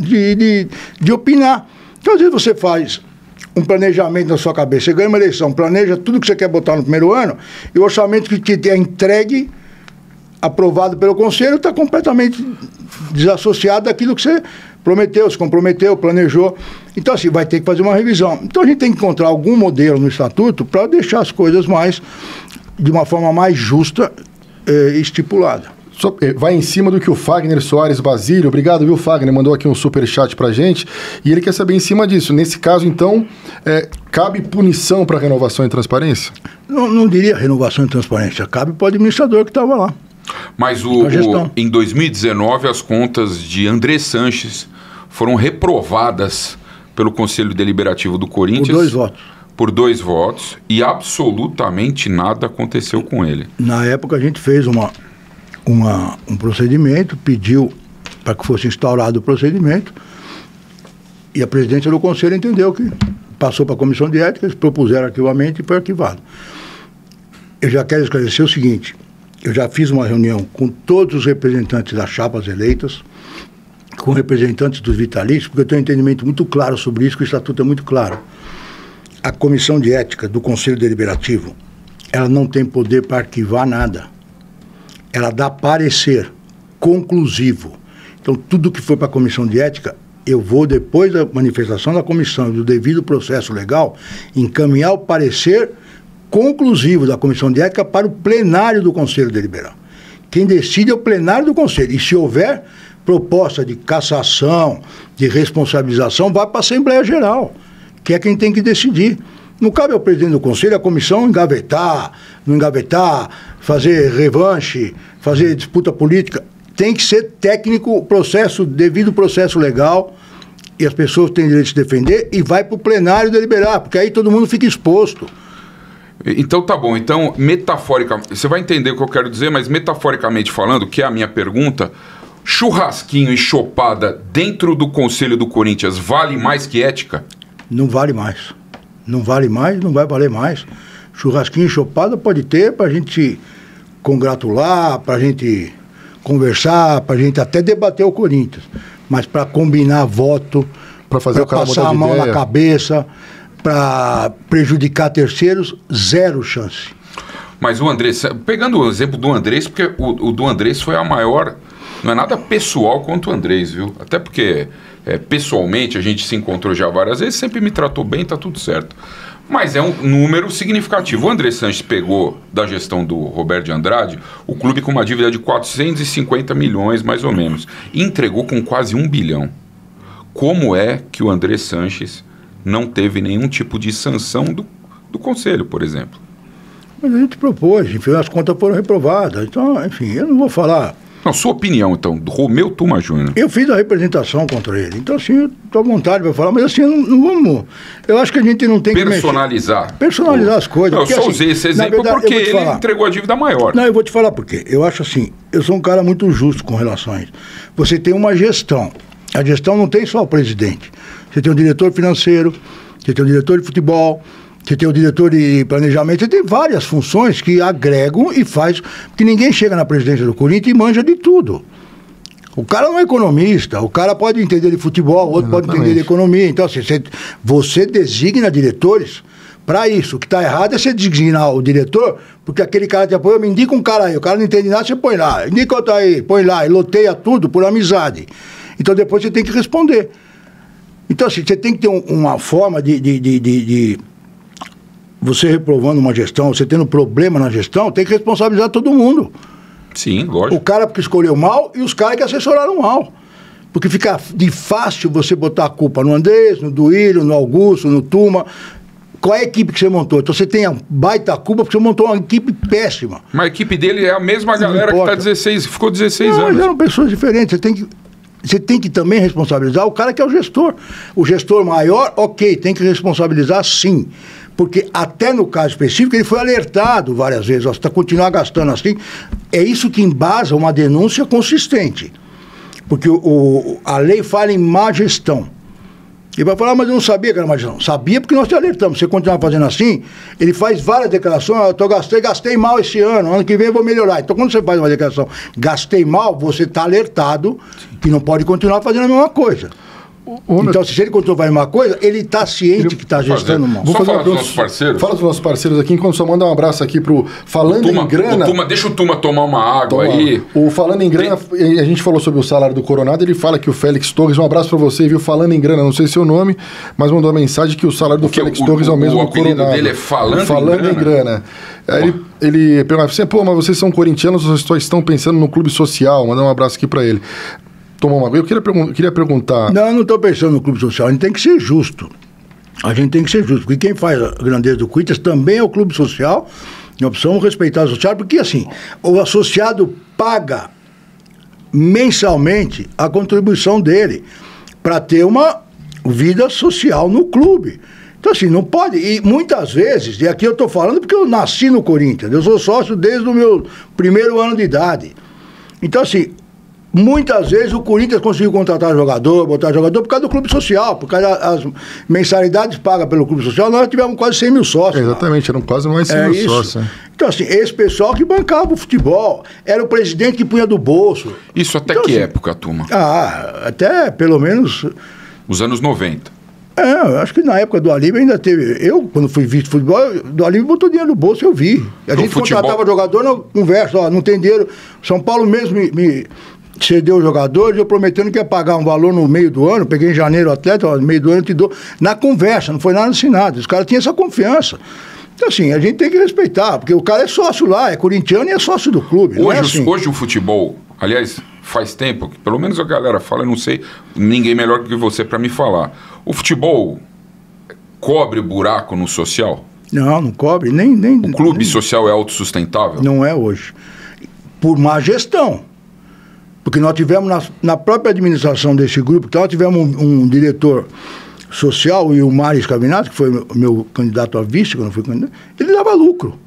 de opinar. Então, às vezes você faz um planejamento na sua cabeça, você ganha uma eleição, planeja tudo que você quer botar no primeiro ano, e o orçamento que é entregue, aprovado pelo Conselho, está completamente desassociado daquilo que você prometeu, se comprometeu, planejou. Então, assim, vai ter que fazer uma revisão. Então, a gente tem que encontrar algum modelo no Estatuto para deixar as coisas de uma forma mais justa estipulada. Vai em cima do que o Fagner Soares Basílio, obrigado, viu, Fagner, mandou aqui um superchat pra gente, e ele quer saber em cima disso. Nesse caso, então, cabe punição para renovação e transparência? Não diria renovação e transparência, cabe para o administrador que estava lá. Mas em 2019, as contas de André Sanches foram reprovadas pelo Conselho Deliberativo do Corinthians. Por 2 votos. Por 2 votos, e absolutamente nada aconteceu com ele. Na época, a gente fez um procedimento, pediu para que fosse instaurado o procedimento, e a presidência do Conselho entendeu que passou para a Comissão de Ética, eles propuseram arquivamento e foi arquivado. Eu já quero esclarecer o seguinte: eu já fiz uma reunião com todos os representantes das chapas eleitas, com representantes dos vitalícios, porque eu tenho um entendimento muito claro sobre isso, que o Estatuto é muito claro. A Comissão de Ética do Conselho Deliberativo, ela não tem poder para arquivar nada. Ela dá parecer conclusivo. Então, tudo que for para a Comissão de Ética, eu vou, depois da manifestação da comissão e do devido processo legal, encaminhar o parecer conclusivo da Comissão de Ética para o plenário do Conselho Deliberativo. Quem decide é o plenário do Conselho. E se houver proposta de cassação, de responsabilização, vai para a Assembleia Geral, que é quem tem que decidir. Não cabe ao presidente do Conselho, a comissão, engavetar, não engavetar, fazer revanche, fazer disputa política. Tem que ser técnico o processo, devido processo legal, e as pessoas têm direito de se defender, e vai para o plenário deliberar, porque aí todo mundo fica exposto. Então tá bom, então metaforicamente, você vai entender o que eu quero dizer, mas metaforicamente falando, que é a minha pergunta, churrasquinho e chopada dentro do Conselho do Corinthians vale mais que ética? Não vale mais. Não vale mais, não vai valer mais. Churrasquinho e chopada pode ter para a gente se congratular, para a gente conversar, para a gente até debater o Corinthians. Mas para combinar voto, para passar a mão na cabeça, para prejudicar terceiros, zero chance. Mas o Andrés, pegando o exemplo do Andrés, porque o do Andrés foi a maior, não é nada pessoal quanto o Andrés, viu? Até porque pessoalmente a gente se encontrou já várias vezes, sempre me tratou bem, tá tudo certo. Mas é um número significativo. O André Sanches pegou, da gestão do Roberto de Andrade, o clube com uma dívida de 450 milhões, mais ou menos, e entregou com quase 1 bilhão. Como é que o André Sanches não teve nenhum tipo de sanção do Conselho, por exemplo? Mas a gente propôs, enfim, as contas foram reprovadas. Então, enfim, eu não vou falar Não, sua opinião, então, do Romeu Tuma Júnior. Eu fiz a representação contra ele. Então, assim, eu estou à vontade para falar, mas assim, não vamos... Eu acho que a gente não tem personalizar. Que personalizar as coisas. Não, eu só usei esse exemplo porque ele entregou a dívida maior. Não, eu vou te falar por quê. Eu acho assim, eu sou um cara muito justo com relação a isso. Você tem uma gestão. A gestão não tem só o presidente. Você tem o diretor financeiro, você tem o diretor de futebol, você tem o diretor de planejamento, você tem várias funções que agregam e faz... Porque ninguém chega na presidência do Corinthians e manja de tudo. O cara não é economista, o cara pode entender de futebol, o outro pode entender de economia. Então, assim, você designa diretores para isso. O que está errado é você designar o diretor, porque aquele cara te apoia, me indica um cara aí, o cara não entende nada, você põe lá. Indica outro aí, põe lá, e loteia tudo por amizade. Então, depois você tem que responder. Então, assim, você tem que ter uma forma de você reprovando uma gestão, você tendo problema na gestão, tem que responsabilizar todo mundo. Sim, lógico. O cara que escolheu mal e os caras que assessoraram mal. Porque fica de fácil você botar a culpa no Andrés, no Duílio, no Augusto, no Tuma. Qual é a equipe que você montou? Então você tem a baita culpa porque você montou uma equipe péssima. Mas a equipe dele é a mesma galera que tá ficou 16 anos. Mas eram pessoas diferentes. Você tem que também responsabilizar o cara que é o gestor. O gestor maior, ok, tem que responsabilizar sim. Porque até no caso específico ele foi alertado várias vezes. Você está continuando gastando assim. É isso que embasa uma denúncia consistente. Porque a lei fala em má gestão. Ele vai falar, mas eu não sabia que era má gestão. Sabia porque nós te alertamos. Você continuar fazendo assim, ele faz várias declarações. Eu gastei mal esse ano que vem eu vou melhorar. Então quando você faz uma declaração, gastei mal, você está alertado que não pode continuar fazendo a mesma coisa. Então, se ele continuar fazendo uma coisa, ele está ciente que está gestando mal. Vou falar dos nossos parceiros. Fala dos nossos parceiros aqui, enquanto só manda um abraço aqui pro Falando em Grana. Deixa o Tuma tomar uma água aí. O Falando em Grana, a gente falou sobre o salário do Coronado, ele fala que o Félix Torres, um abraço para você, viu? Falando em Grana, não sei seu nome, mas mandou uma mensagem que o salário do Félix Torres é o mesmo do Coronado. O apelido dele é Falando em Grana. Aí ele pergunta assim, pô, mas vocês são corintianos ou só estão pensando no clube social? Mandar um abraço aqui para ele. Tomou uma... Eu queria perguntar... Não, eu não estou pensando no clube social. A gente tem que ser justo. Porque quem faz a grandeza do Corinthians também é o clube social. Nós precisamos respeitar o associado, porque assim, o associado paga mensalmente a contribuição dele para ter uma vida social no clube. Então assim, não pode... E muitas vezes, e aqui eu estou falando porque eu nasci no Corinthians, eu sou sócio desde o meu primeiro ano de idade. Então assim... Muitas vezes o Corinthians conseguiu contratar botar jogador por causa do clube social, por causa das mensalidades pagas pelo clube social. Nós tivemos quase 100 mil sócios. Exatamente, eram quase mais 100 mil sócios. Então, assim, esse pessoal que bancava o futebol, era o presidente que punha do bolso. Isso até então, que época, Tuma? Até pelo menos... Os anos 90. Eu acho que na época do Alíbio ainda teve... Eu, quando fui visto futebol, do Alíbio botou dinheiro no bolso, eu vi. A gente contratava jogador na conversa, não tem dinheiro. São Paulo mesmo me cedeu o jogador, eu prometendo que ia pagar um valor no meio do ano, peguei em janeiro o atleta, no meio do ano eu te dou. Na conversa, não foi nada assinado. Os caras tinham essa confiança. Então, assim, a gente tem que respeitar, porque o cara é sócio lá, é corintiano e é sócio do clube. Hoje o futebol, aliás, faz tempo, que pelo menos a galera fala, eu não sei, ninguém melhor que você para me falar. O futebol cobre buraco no social? Não cobre, nem... O clube social é autossustentável? Não é hoje. Por má gestão. Porque nós tivemos, na própria administração desse grupo, nós tivemos um diretor social, o Mário Scavinato, que foi meu candidato a vice, quando eu fui candidato, ele dava lucro.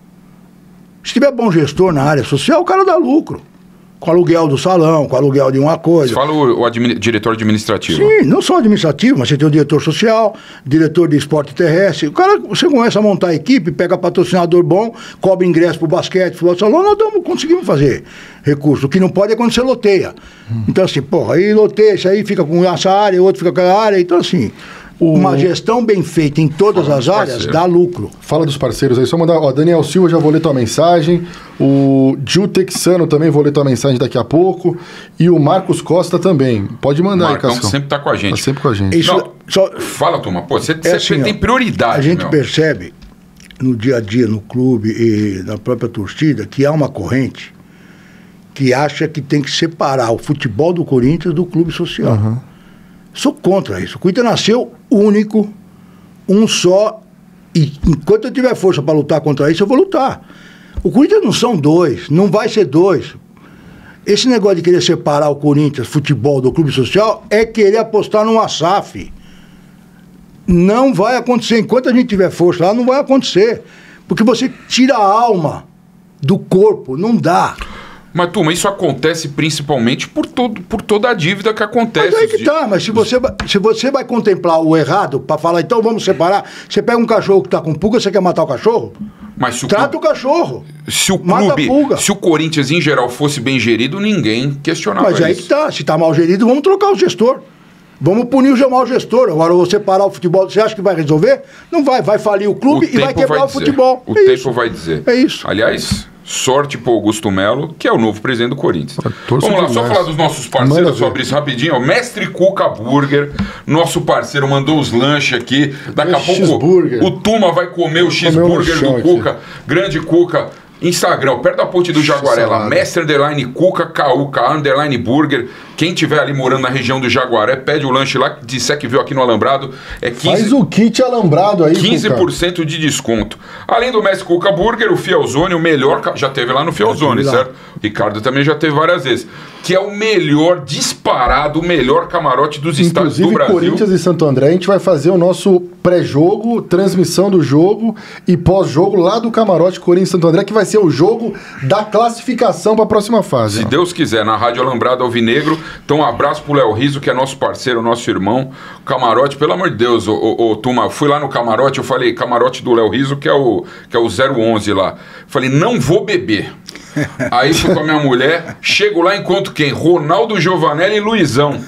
Se tiver bom gestor na área social, o cara dá lucro. Com aluguel do salão, com aluguel de uma coisa. Você fala o diretor administrativo. Sim, não só administrativo, mas você tem o diretor social, diretor de esporte terrestre. O cara, você começa a montar a equipe, pega patrocinador bom, cobra ingresso pro basquete, futebol de salão, nós conseguimos fazer recurso. O que não pode é quando você loteia. Então assim, aí loteia, isso aí fica com essa área, outro fica com aquela área. Então assim... Uma gestão bem feita em todas as áreas dá lucro. Fala dos parceiros aí, só mandar, Daniel Silva, já vou ler tua mensagem, o Gil Texano também, vou ler tua mensagem daqui a pouco, e o Marcos Costa também, pode mandar Marcão, aí, Cascão. Sempre tá com a gente. Tá sempre com a gente. Fala, Tuma, você assim, tem prioridade. A gente percebe no dia a dia, no clube e na própria torcida, que há uma corrente que acha que tem que separar o futebol do Corinthians do clube social. Uhum. Sou contra isso. O Corinthians nasceu único, um só, e enquanto eu tiver força para lutar contra isso, eu vou lutar. O Corinthians não são dois, não vai ser dois. Esse negócio de querer separar o Corinthians, futebol, do clube social, é querer apostar numa SAF. Não vai acontecer. Enquanto a gente tiver força lá, não vai acontecer. Porque você tira a alma do corpo, não dá. Mas, turma, isso acontece principalmente por toda a dívida que acontece. Mas aí que tá, mas se você vai contemplar o errado para falar, então vamos separar, você pega um cachorro que tá com pulga, você quer matar o cachorro? Mas se Trata o cachorro. Se o mata clube, a pulga. se o Corinthians em geral fosse bem gerido, ninguém questionava isso. Mas aí que tá, se tá mal gerido, vamos trocar o gestor. Vamos punir o mau gestor. Agora, você parar o futebol, você acha que vai resolver? Não vai. Vai falir o clube e vai quebrar o futebol. O tempo vai dizer. É isso. Aliás, sorte pro Augusto Melo, que é o novo presidente do Corinthians. Vamos lá, só falar dos nossos parceiros, Fabrício, rapidinho. O Mestre Cuca Burger, nosso parceiro, mandou os lanches aqui. Daqui a pouco o Tuma vai comer o cheeseburger do Cuca. Aqui. Grande Cuca. Instagram, perto da ponte do Jaguaré, lá, Mestre _ Cuca, KUK _ Burger. Quem tiver ali morando na região do Jaguaré, pede o lanche lá, que disser que viu aqui no Alambrado. É 15, faz o kit alambrado aí, 15% Cuca. De desconto. Além do Mestre Cuca Burger, o Fielzone, o melhor, já teve lá no Fielzone, certo? O Ricardo também já teve várias vezes. Que é o melhor, disparado, o melhor camarote dos estados do Brasil. Corinthians e Santo André, a gente vai fazer o nosso pré-jogo, transmissão do jogo e pós-jogo lá do camarote Corinthians e Santo André, que vai ser o jogo da classificação para a próxima fase. Se Deus quiser, na Rádio Alambrado Alvinegro. Então, um abraço pro Léo Riso, que é nosso parceiro, nosso irmão. Camarote, pelo amor de Deus, Tuma, fui lá no camarote, eu falei, camarote do Léo Riso, que é o 011 lá. Falei, não vou beber. Aí fui com a minha mulher, chego lá, encontro quem? Ronaldo Giovanelli e Luizão.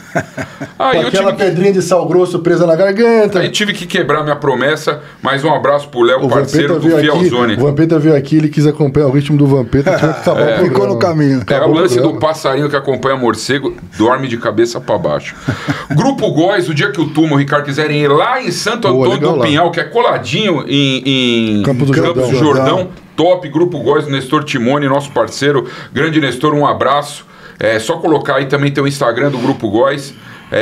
Aí aquela pedrinha de sal grosso presa na garganta. Aí tive que quebrar minha promessa, mas um abraço pro Léo, parceiro do Fielzone. O Vampeta veio aqui, ele quis acompanhar o ritmo do Vampeta, tinha que acabar o ficou no caminho. É o lance do passarinho que acompanha morcego, dorme de cabeça pra baixo. Grupo Góis, o dia que o Tuma e o Ricardo quiserem ir lá em Santo Antônio do Pinhal, que é coladinho em Campos do Jordão. Top, Grupo Góis, Nestor Timone, nosso parceiro. Grande Nestor, um abraço. É só colocar aí também tem o Instagram do Grupo Góis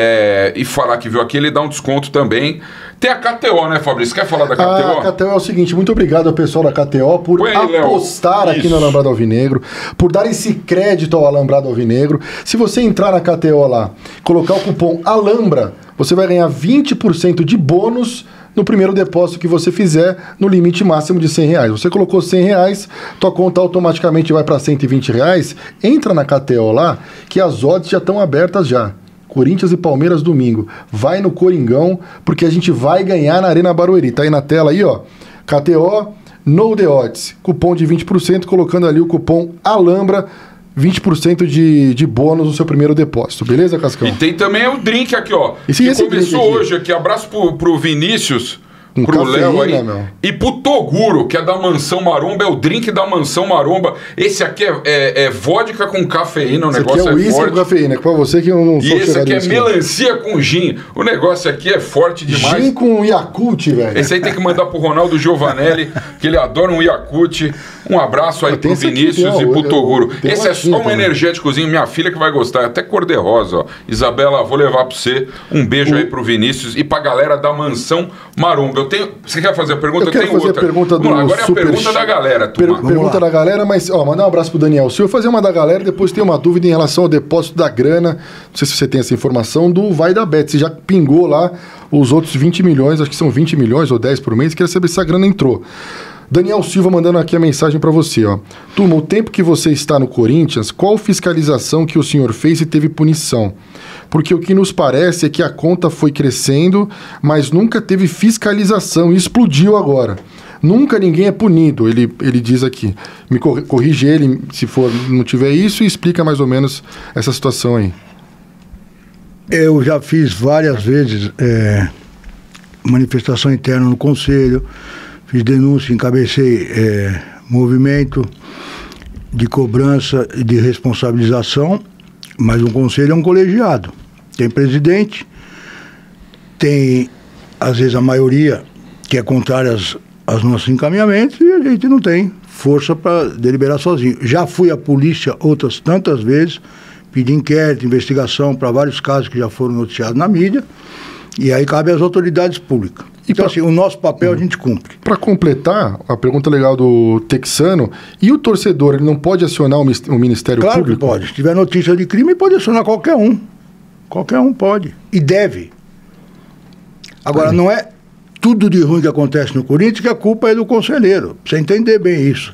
e falar que viu aqui, ele dá um desconto também. Tem a KTO, né, Fabrício? Quer falar da KTO? A KTO é o seguinte, muito obrigado ao pessoal da KTO por apostar aqui no Alambrado Alvinegro, por dar esse crédito ao Alambrado Alvinegro. Se você entrar na KTO lá, colocar o cupom ALAMBRA, você vai ganhar 20% de bônus no primeiro depósito que você fizer, no limite máximo de R$100. Você colocou R$100, tua conta automaticamente vai para R$120. Entra na KTO lá, que as odds já estão abertas já. Corinthians e Palmeiras domingo. Vai no Coringão, porque a gente vai ganhar na Arena Barueri. Tá aí na tela aí, ó. KTO, no the odds. Cupom de 20%, colocando ali o cupom ALAMBRA, 20% de bônus no seu primeiro depósito. Beleza, Cascão? E tem também o drink aqui, ó. Que começou hoje aqui. Abraço pro Vinícius, pro Léo aí. E pro Toguro, que é da Mansão Maromba. É o drink da Mansão Maromba. Esse aqui é vodka com cafeína. O negócio é forte. Com cafeína, que pra você que eu não sou. E esse aqui é melancia com gin. O negócio aqui é forte demais. Gin com Yakult, velho. Esse aí tem que mandar pro Ronaldo Giovanelli, que ele adora um Yakult. Um abraço aí pro Vinícius e pro Toguro. Esse é só um energéticozinho, minha filha que vai gostar. É até cor-de-rosa, ó. Isabela, vou levar pra você. Um beijo aí pro Vinícius e pra galera da Mansão Maromba. Você quer fazer a pergunta? Eu quero fazer outra. A pergunta do agora é a pergunta da galera, pergunta da galera, mas mandar um abraço pro Daniel Silva, fazer uma da galera, depois tem uma dúvida em relação ao depósito da grana, não sei se você tem essa informação, do Vai da Bet, se já pingou lá os outros 20 milhões, acho que são 20 milhões ou 10 por mês, queria saber se a grana entrou. Daniel Silva mandando aqui a mensagem para você, ó. Turma, o tempo que você está no Corinthians, qual fiscalização que o senhor fez e teve punição? Porque o que nos parece é que a conta foi crescendo, mas nunca teve fiscalização e explodiu agora. Nunca ninguém é punido, ele diz aqui. Me corrige ele, se for não tiver isso, e explica mais ou menos essa situação aí. Eu já fiz várias vezes manifestação interna no Conselho, fiz denúncia, encabecei movimento de cobrança e de responsabilização, mas um conselho é um colegiado. Tem presidente, tem, às vezes, a maioria que é contrária aos nossos encaminhamentos e a gente não tem força para deliberar sozinho. Já fui à polícia outras tantas vezes, pedi inquérito, investigação para vários casos que já foram noticiados na mídia, e aí cabe às autoridades públicas. Então, assim, o nosso papel a gente cumpre. Para completar, a pergunta legal do Texano, e o torcedor, ele não pode acionar o Ministério Público? Público? Claro que pode. Se tiver notícia de crime, pode acionar qualquer um. Qualquer um pode. E deve. Agora, não é tudo de ruim que acontece no Corinthians que a culpa é do conselheiro. Pra você entender bem isso.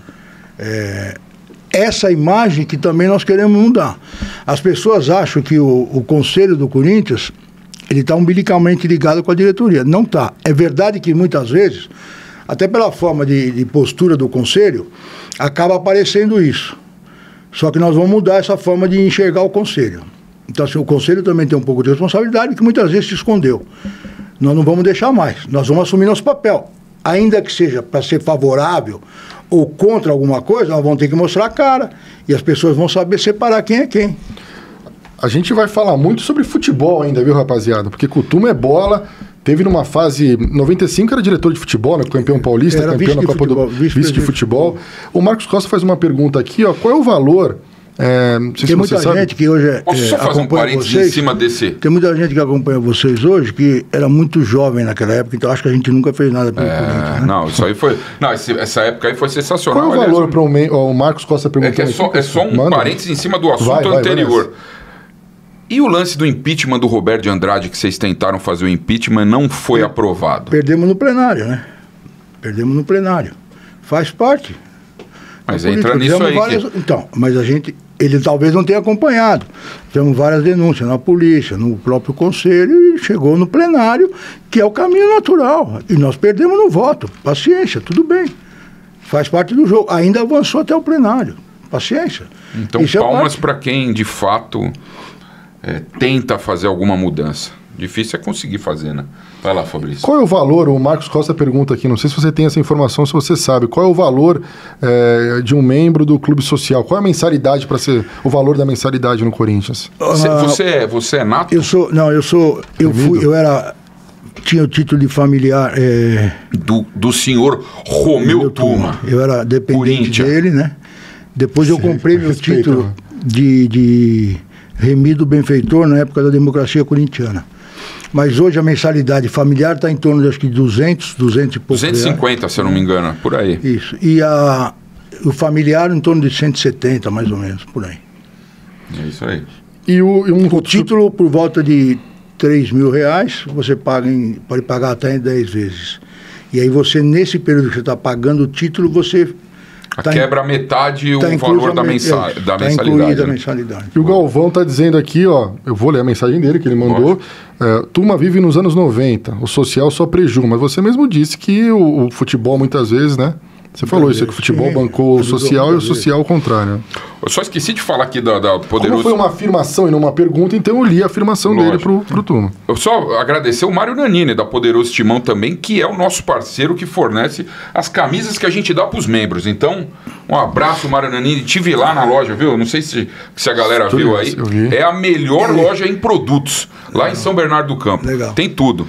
Essa imagem que também nós queremos mudar. As pessoas acham que o conselho do Corinthians, ele está umbilicalmente ligado com a diretoria. Não está. É verdade que muitas vezes, até pela forma de postura do conselho, acaba aparecendo isso. Só que nós vamos mudar essa forma de enxergar o conselho. Então, assim, o conselho também tem um pouco de responsabilidade que muitas vezes se escondeu. Nós não vamos deixar mais. Nós vamos assumir nosso papel. Ainda que seja para ser favorável ou contra alguma coisa, nós vamos ter que mostrar a cara. E as pessoas vão saber separar quem é quem. A gente vai falar muito sobre futebol ainda, viu, rapaziada? Porque Cutuma é bola. Teve numa fase... 95 era diretor de futebol, né? Campeão paulista, era campeão na Copa do... Vice de futebol. O Marcos Costa faz uma pergunta aqui, ó. Qual é o valor... não sei tem se muita você sabe. gente que hoje Posso só fazer um parênteses vocês, em cima desse? Tem muita gente que acompanha vocês hoje que era muito jovem naquela época, então acho que a gente nunca fez nada pelo Corinthians, né? Não, isso aí foi... Não, essa época aí foi sensacional. Qual é o valor para o Marcos Costa perguntando? É só um parênteses em cima do assunto anterior. E o lance do impeachment do Roberto de Andrade, que vocês tentaram fazer o impeachment, não foi aprovado? Perdemos no plenário, né? Perdemos no plenário. Faz parte. Mas entra nisso aí. Então, mas ele talvez não tenha acompanhado. Temos várias denúncias na polícia, no próprio conselho, e chegou no plenário, que é o caminho natural. E nós perdemos no voto. Paciência, tudo bem. Faz parte do jogo. Ainda avançou até o plenário. Paciência. Então, palmas para quem, de fato... tenta fazer alguma mudança. Difícil é conseguir fazer, né? Vai lá, Fabrício. Qual é o valor, o Marcos Costa pergunta aqui, não sei se você tem essa informação, se você sabe, qual é o valor de um membro do clube social? Qual é a mensalidade para ser o valor da mensalidade no Corinthians? Você é nato? Tinha o título de familiar... Do senhor Romeu Tuma. Eu era dependente dele, né? Depois eu comprei meu título de remido benfeitor na época da democracia corintiana. Mas hoje a mensalidade familiar está em torno de acho que 200 e pouco 250, reais. Se eu não me engano, por aí. Isso. E o familiar em torno de 170, mais ou menos, por aí. É isso aí. O título, por volta de 3 mil reais, você pode pagar até em 10 vezes. E aí você, nesse período que você está pagando o título, você... quebra metade o valor da mensalidade. A mensalidade. E o Galvão está dizendo aqui, ó, eu vou ler a mensagem dele que ele mandou. Tuma vive nos anos 90, o social só prejudica, mas você mesmo disse que o futebol muitas vezes, né? Você falou isso, que o futebol bancou o social e o social ao contrário. Eu só esqueci de falar aqui da Poderoso... Como foi uma afirmação e não uma pergunta, então eu li a afirmação dele pro Tuma. Eu só agradecer o Mário Nanini, da Poderoso Timão também, que é o nosso parceiro que fornece as camisas que a gente dá pros membros. Então, um abraço, Mário Nanini. Tive lá na loja, viu? Não sei se a galera viu aí. É a melhor loja em produtos, lá em São Bernardo do Campo. Legal. Tem tudo.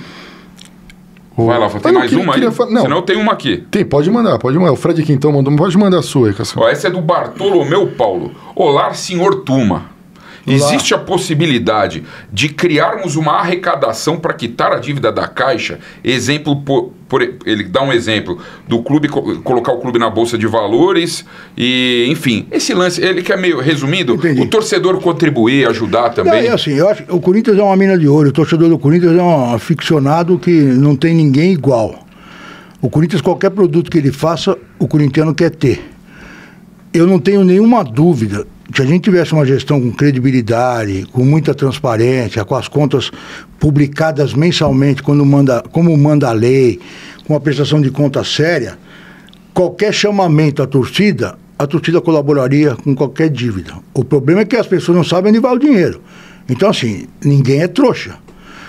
Vai lá, tem mais uma aí? Não. Senão eu tenho uma aqui. Tem, pode mandar. O Fred Quintão mandou, pode mandar a sua aí, Cassio. Essa é do Bartolomeu Paulo. Olá, senhor Tuma. Existe a possibilidade de criarmos uma arrecadação para quitar a dívida da Caixa? Exemplo, ele dá um exemplo do clube, colocar o clube na Bolsa de Valores e, enfim, esse lance, ele que é meio resumido, Entendi. O torcedor contribuir, ajudar também. É assim, eu acho que o Corinthians é uma mina de ouro, o torcedor do Corinthians é um aficionado que não tem ninguém igual. O Corinthians, qualquer produto que ele faça, o corintiano quer ter. Eu não tenho nenhuma dúvida. Se a gente tivesse uma gestão com credibilidade, com muita transparência, com as contas publicadas mensalmente, como manda a lei, com uma prestação de conta séria, qualquer chamamento à torcida colaboraria com qualquer dívida. O problema é que as pessoas não sabem onde vai o dinheiro. Então, assim, ninguém é trouxa.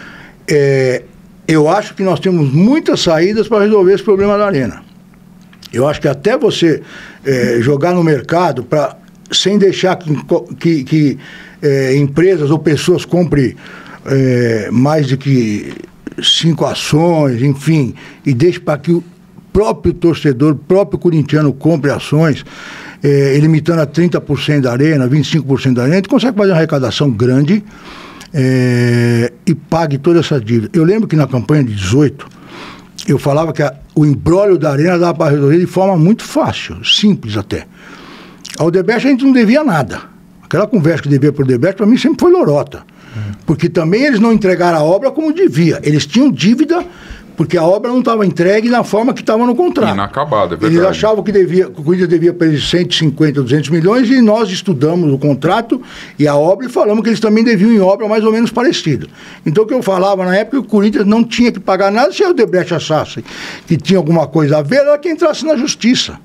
Eu acho que nós temos muitas saídas para resolver esse problema da Arena. Eu acho que até você jogar no mercado sem deixar que empresas ou pessoas comprem mais de que 5 ações, enfim, e deixe para que o próprio torcedor, o próprio corintiano compre ações, limitando a 30% da Arena, 25% da Arena, a gente consegue fazer uma arrecadação grande e pague toda essa dívida. Eu lembro que na campanha de 18, eu falava que o imbróglio da Arena dava para resolver de forma muito fácil, simples até. A Odebrecht a gente não devia nada. Aquela conversa que devia para o Odebrecht, para mim, sempre foi lorota. Porque também eles não entregaram a obra como devia. Eles tinham dívida, porque a obra não estava entregue na forma que estava no contrato. Inacabada, é verdade. Eles achavam que o Corinthians devia para eles 150, 200 milhões, e nós estudamos o contrato e a obra e falamos que eles também deviam em obra mais ou menos parecida. Então o que eu falava na época, que o Corinthians não tinha que pagar nada. Se a Odebrecht achasse que tinha alguma coisa a ver, era que entrasse na justiça.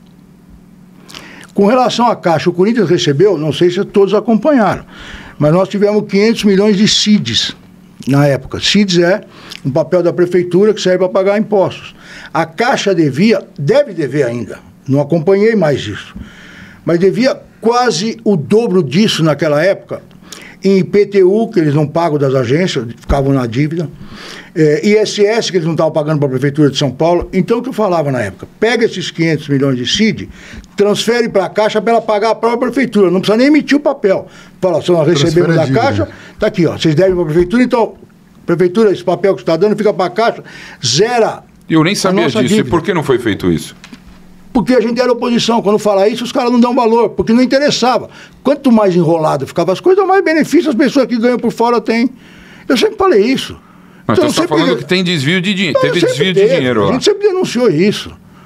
Com relação à Caixa, o Corinthians recebeu, não sei se todos acompanharam, mas nós tivemos 500 milhões de CIDs na época. CIDs é um papel da prefeitura que serve para pagar impostos. A Caixa deve dever ainda, não acompanhei mais isso, mas devia quase o dobro disso naquela época, em IPTU, que eles não pagam das agências, ficavam na dívida, ISS, que eles não estavam pagando para a Prefeitura de São Paulo. Então, o que eu falava na época? Pega esses 500 milhões de CID, transfere para a Caixa para ela pagar a própria Prefeitura, não precisa nem emitir o papel. Fala, se nós recebemos da Caixa, está aqui, ó, vocês devem para a Prefeitura, então, Prefeitura, esse papel que você está dando fica para a Caixa, zera. Eu nem sabia disso, dívida. E por que não foi feito isso? Porque a gente era oposição. Quando fala isso, os caras não dão valor, porque não interessava. Quanto mais enrolado ficava as coisas, mais benefício as pessoas que ganham por fora têm. Eu sempre falei isso. Mas então, você está falando que tem desvio de dinheiro. Teve desvio de dinheiro lá. A gente sempre denunciou isso.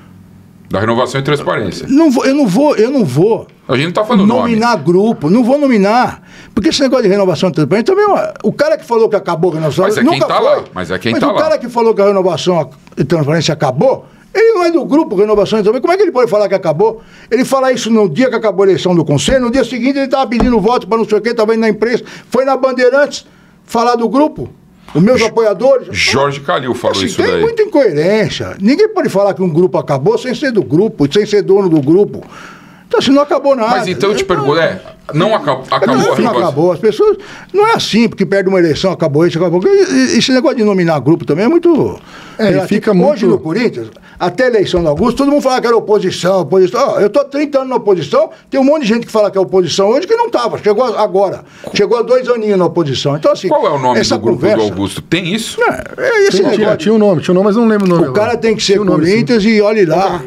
Da renovação e transparência. Eu não vou. A gente não está falando nominar grupo, não vou nominar. Porque esse negócio de renovação e transparência também o cara que falou que acabou a renovação. Mas é quem está lá. Mas é quem está lá. Mas o cara que falou que a renovação e transparência acabou, ele não é do grupo Renovação e Transparência. Como é que ele pode falar que acabou? Ele fala isso no dia que acabou a eleição do Conselho, no dia seguinte ele estava pedindo voto para não sei o que, estava indo na imprensa, foi na Bandeirantes falar do grupo. Os meus apoiadores... Jorge Calil falou isso daí. Tem muita incoerência. Ninguém pode falar que um grupo acabou sem ser do grupo, sem ser dono do grupo. Então, assim, não acabou nada. Mas então eu te pergunto, não acabou não acabou. As pessoas... Não é assim, porque perde uma eleição, acabou isso, acabou... Esse negócio de nominar grupo também é muito... fica hoje no Corinthians, até a eleição do Augusto, todo mundo falava que era oposição. Eu estou há 30 anos na oposição, tem um monte de gente que fala que é oposição hoje que não estava, chegou agora. Chegou há 2 aninhos na oposição. Então, assim, qual é o nome do grupo conversa, do Augusto? Tem isso? Tinha um nome, mas não lembro o nome. O cara tem que ser Corinthians e olhe lá.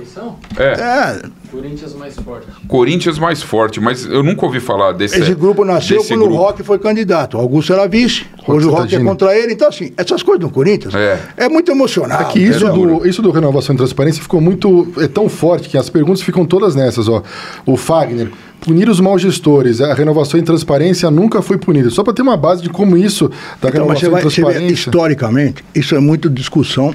Corinthians mais forte. Corinthians mais forte, mas eu nunca ouvi falar desse. Esse grupo nasceu quando o Roque foi candidato. O Augusto era vice. Hoje o Roque é contra ele. Então, assim, essas coisas do Corinthians é muito emocional. É que isso do Renovação e Transparência ficou muito... É tão forte que as perguntas ficam todas nessas, ó. O Fagner, punir os maus gestores. A Renovação e Transparência nunca foi punida. Só para ter uma base de como isso da Renovação e Transparência... Historicamente, isso é muito discussão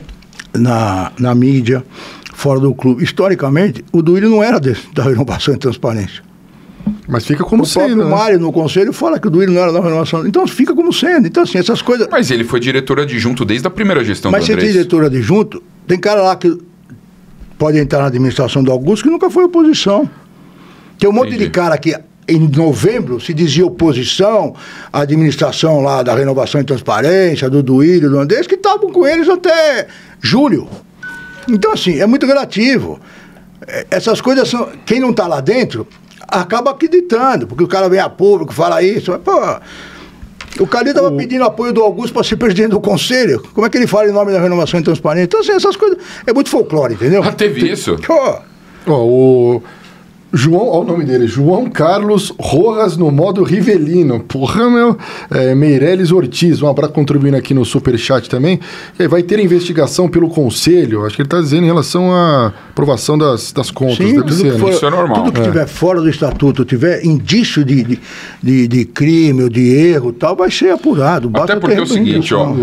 na mídia, fora do clube. Historicamente, o Duílio não era da Renovação e Transparência. Mas fica como sendo. O próprio Mário, no conselho, fala que o Duílio não era da Renovação. Então, fica como sendo. Então, assim, essas coisas... Mas ele foi diretor adjunto desde a primeira gestão do Andrés. Mas se é diretor adjunto, tem cara lá que pode entrar na administração do Augusto que nunca foi oposição. Tem um monte de cara que, em novembro, se dizia oposição à administração lá da Renovação e Transparência, do Duílio, do Andrés, que estavam com eles até julho. Então, assim, é muito relativo. Essas coisas são... Quem não está lá dentro acaba acreditando, porque o cara vem a público, fala isso. Mas, pô, o Calil estava pedindo apoio do Augusto para ser presidente do conselho. Como é que ele fala em nome da Renovação e Transparência? Então, assim, essas coisas... É muito folclore, entendeu? Teve isso? O João, olha o nome dele, João Carlos Rojas no modo Rivelino. Porra, meu. Meirelles Ortiz, um abraço contribuindo aqui no Superchat também. Vai ter investigação pelo Conselho. Acho que ele está dizendo em relação à aprovação das contas. Sim, deve ser, né? Isso é normal. Tudo que estiver fora do estatuto, tiver indício de crime ou de erro e tal, vai ser apurado. Até porque é o seguinte, ó.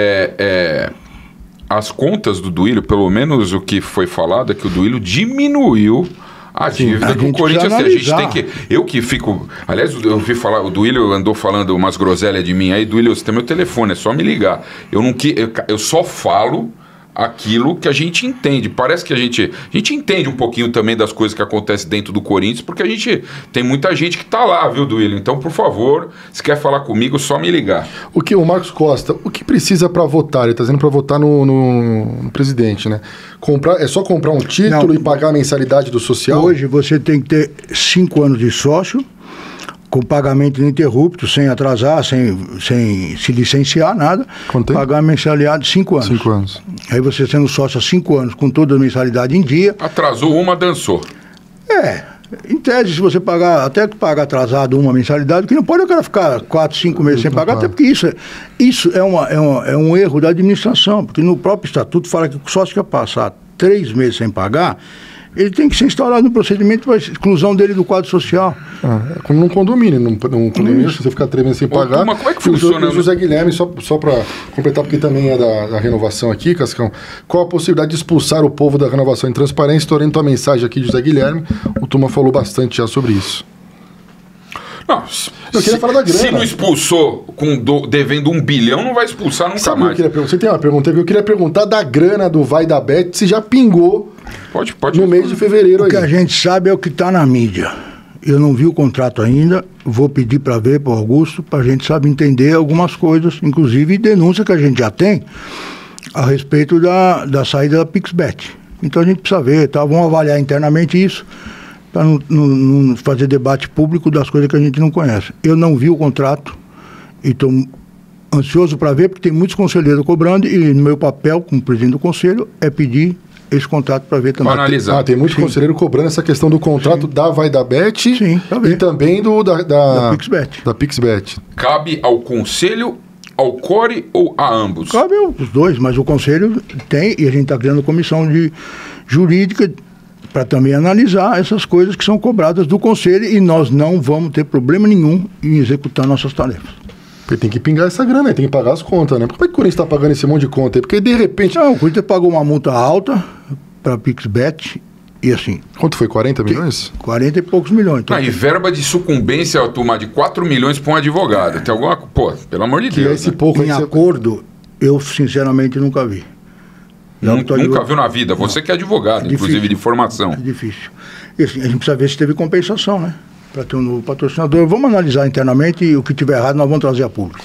As contas do Duílio, pelo menos o que foi falado, é que o Duílio diminuiu a dívida do Corinthians. A gente tem que... Eu que fico... Aliás, eu ouvi falar... O Duílio andou falando umas groselhas de mim aí. Duílio, você tem meu telefone, é só me ligar. Eu só falo aquilo que a gente entende. Parece que a gente entende um pouquinho também das coisas que acontecem dentro do Corinthians, porque a gente tem muita gente que tá lá, viu, Duílio? Então, por favor, se quer falar comigo, só me ligar. O Marcos Costa, o que precisa para votar? Ele está dizendo para votar no presidente, né? É só comprar um título e pagar a mensalidade do social? Hoje você tem que ter 5 anos de sócio, com pagamento ininterrupto, sem atrasar, sem se licenciar, nada. Quanto tempo? Pagar mensalidade de 5 anos. 5 anos. Aí você sendo sócio há 5 anos, com toda a mensalidade em dia. Atrasou uma, dançou. Em tese, se você pagar, até pagar atrasado uma mensalidade, que não pode o cara ficar 4, 5 meses sem pagar, até porque isso é um erro da administração, porque no próprio estatuto fala que o sócio que passar 3 meses sem pagar, ele tem que ser instaurado no procedimento para exclusão dele do quadro social. É como num condomínio. Num condomínio, se você ficar 3 meses sem pagar... Mas como é que funciona? O José Guilherme, só para completar, porque também é da renovação aqui, Cascão, qual a possibilidade de expulsar o povo da renovação em transparência? Estou orando a mensagem aqui, José Guilherme. O Tuma falou bastante já sobre isso. Não, eu queria falar da grana. Se não expulsou devendo 1 bilhão, não vai expulsar nunca mais. Você tem uma pergunta que eu queria perguntar da grana do Vai da Bet, se já pingou no mês de fevereiro aí. O que a gente sabe é o que está na mídia. Eu não vi o contrato ainda, vou pedir para ver para o Augusto, para a gente saber entender algumas coisas, inclusive denúncia que a gente já tem a respeito da saída da PixBet. Então a gente precisa ver, tá? Vamos avaliar internamente isso, para não fazer debate público das coisas que a gente não conhece. Eu não vi o contrato e estou ansioso para ver, porque tem muitos conselheiros cobrando e no meu papel, como presidente do conselho, é pedir esse contrato para ver também. Para analisar. Tem muitos conselheiros cobrando essa questão do contrato da Vai da Bet e também da PixBet. Da PixBet. Cabe ao conselho, ao CORE ou a ambos? Cabe aos dois, mas o conselho tem, e a gente está criando comissão jurídica para também analisar essas coisas que são cobradas do conselho e nós não vamos ter problema nenhum em executar nossas tarefas. Porque tem que pingar essa grana, tem que pagar as contas, né? Por que o Corinthians está pagando esse monte de conta aí? Porque de repente... Não, o Corinthians pagou uma multa alta para a PixBet e assim... Quanto foi? 40 milhões? 40 e poucos milhões. Então, e verba de sucumbência, turma, de 4 milhões para um advogado. Tem alguma... Pô, pelo amor de Deus. Esse pouco em acordo, eu sinceramente nunca vi. Nunca viu na vida. Você que é advogado, inclusive de formação. É difícil. E assim, a gente precisa ver se teve compensação, né? Para ter um novo patrocinador. Vamos analisar internamente e o que tiver errado nós vamos trazer a público.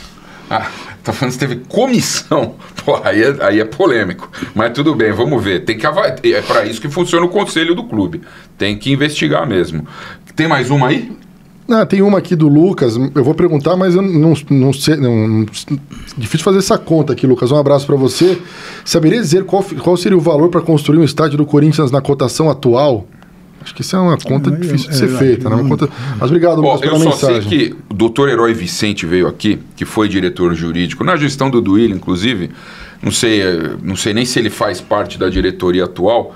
Tá falando que teve comissão. Pô, aí é polêmico. Mas tudo bem, vamos ver. É para isso que funciona o conselho do clube. Tem que investigar mesmo. Tem mais uma aí? Tem uma aqui do Lucas, eu vou perguntar, mas eu não sei, difícil fazer essa conta aqui, Lucas. Um abraço para você. Saberia dizer qual seria o valor para construir um estádio do Corinthians na cotação atual? Acho que isso é uma conta difícil de ser feita, né? Mas obrigado, Lucas, pela mensagem. Eu só sei que o doutor Herói Vicente veio aqui, que foi diretor jurídico, na gestão do Duílio, inclusive, não sei nem se ele faz parte da diretoria atual,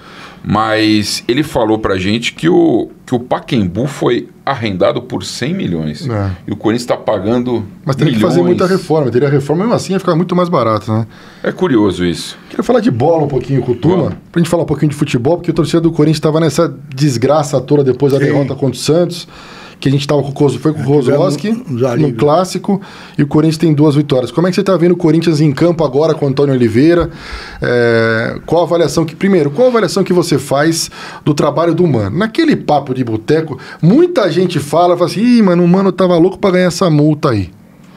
mas ele falou pra gente que o Pacaembu foi arrendado por 100 milhões. E o Corinthians está pagando Mas teria que fazer muita reforma. Teria reforma, mesmo assim ia ficar muito mais barato, né? É curioso isso. Queria falar de bola um pouquinho com o Tuma, pra gente falar um pouquinho de futebol, porque o torcedor do Corinthians estava nessa desgraça toda depois da derrota contra o Santos, que a gente estava com o Kozlowski no Clássico, e o Corinthians tem 2 vitórias. Como é que você está vendo o Corinthians em campo agora com o Antônio Oliveira? Qual a avaliação que você faz do trabalho do Mano? Naquele papo de boteco, muita gente fala assim, mano, o Mano tava louco para ganhar essa multa aí.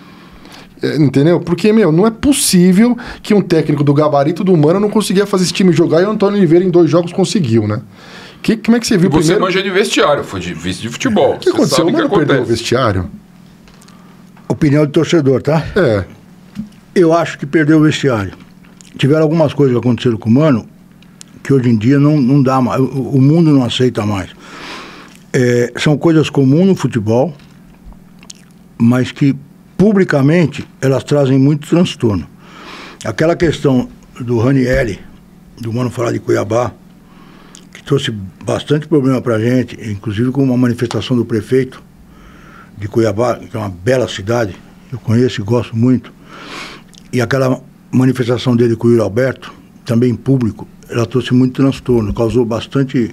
Entendeu? Porque, não é possível que um técnico do gabarito do Mano não conseguia fazer esse time jogar e o Antônio Oliveira em 2 jogos conseguiu, né? Como é que você viu primeiro? Você manja de vestiário, foi de vice de futebol. O que aconteceu? O Mano perdeu o vestiário? Opinião do torcedor, tá? Eu acho que perdeu o vestiário. Tiveram algumas coisas que aconteceram com o Mano que hoje em dia não dá mais. O mundo não aceita mais. São coisas comuns no futebol, mas que publicamente elas trazem muito transtorno. Aquela questão do Ranieri, do Mano falar de Cuiabá, trouxe bastante problema para a gente, inclusive com uma manifestação do prefeito de Cuiabá, que é uma bela cidade, eu conheço e gosto muito, e aquela manifestação dele com o Yuri Alberto, também público, ela trouxe muito transtorno, causou bastante,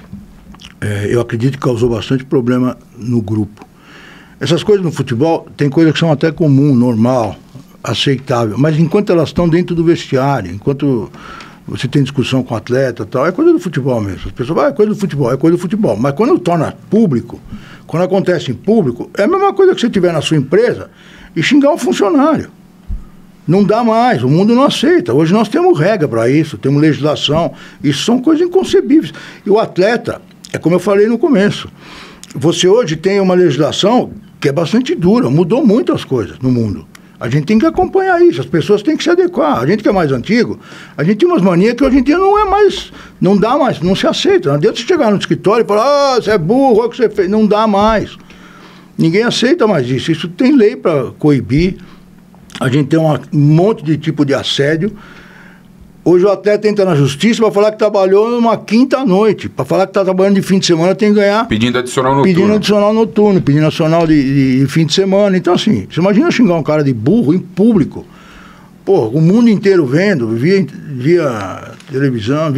eu acredito que causou bastante problema no grupo. Essas coisas no futebol, tem coisas que são até comum, normal, aceitável, mas enquanto elas estão dentro do vestiário, enquanto você tem discussão com o atleta e tal, é coisa do futebol mesmo. As pessoas falam, é coisa do futebol. Mas quando torna público, quando acontece em público, é a mesma coisa que você tiver na sua empresa e xingar um funcionário. Não dá mais, o mundo não aceita. Hoje nós temos regra para isso, temos legislação, isso são coisas inconcebíveis. E o atleta, é como eu falei no começo, você hoje tem uma legislação que é bastante dura, mudou muitas coisas no mundo. A gente tem que acompanhar isso, as pessoas têm que se adequar. A gente que é mais antigo, a gente tem umas manias que hoje em dia não é mais, não dá mais, não se aceita. Não adianta você chegar no escritório e falar, você é burro, olha o que você fez. Não dá mais. Ninguém aceita mais isso. Isso tem lei para coibir. A gente tem um monte de tipo de assédio. Hoje o atleta entra na justiça para falar que trabalhou numa quinta noite. Para falar que está trabalhando de fim de semana, tem que ganhar... Pedindo adicional noturno. Pedindo adicional noturno, pedindo adicional de fim de semana. Então, assim, você imagina xingar um cara de burro em público. Pô, o mundo inteiro vendo, via televisão,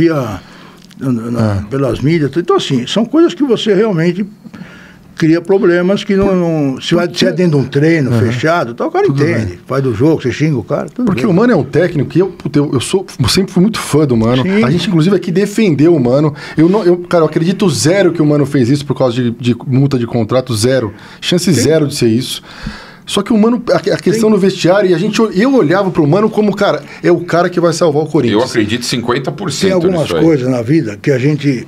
pelas mídias. Então, assim, são coisas que você realmente... cria problemas que não se é dentro de um treino fechado, então o cara tudo entende, faz do jogo, você xinga o cara, tudo porque bem. O Mano é um técnico que eu sempre fui muito fã do Mano. Sim. A gente, inclusive, aqui defendeu o Mano. Cara, eu acredito zero que o Mano fez isso por causa de multa de contrato, zero. Chance zero de ser isso. Só que o Mano, a questão no vestiário, e eu olhava pro Mano como, cara, é o cara que vai salvar o Corinthians. Eu acredito 50%. Tem algumas coisas na vida que a gente...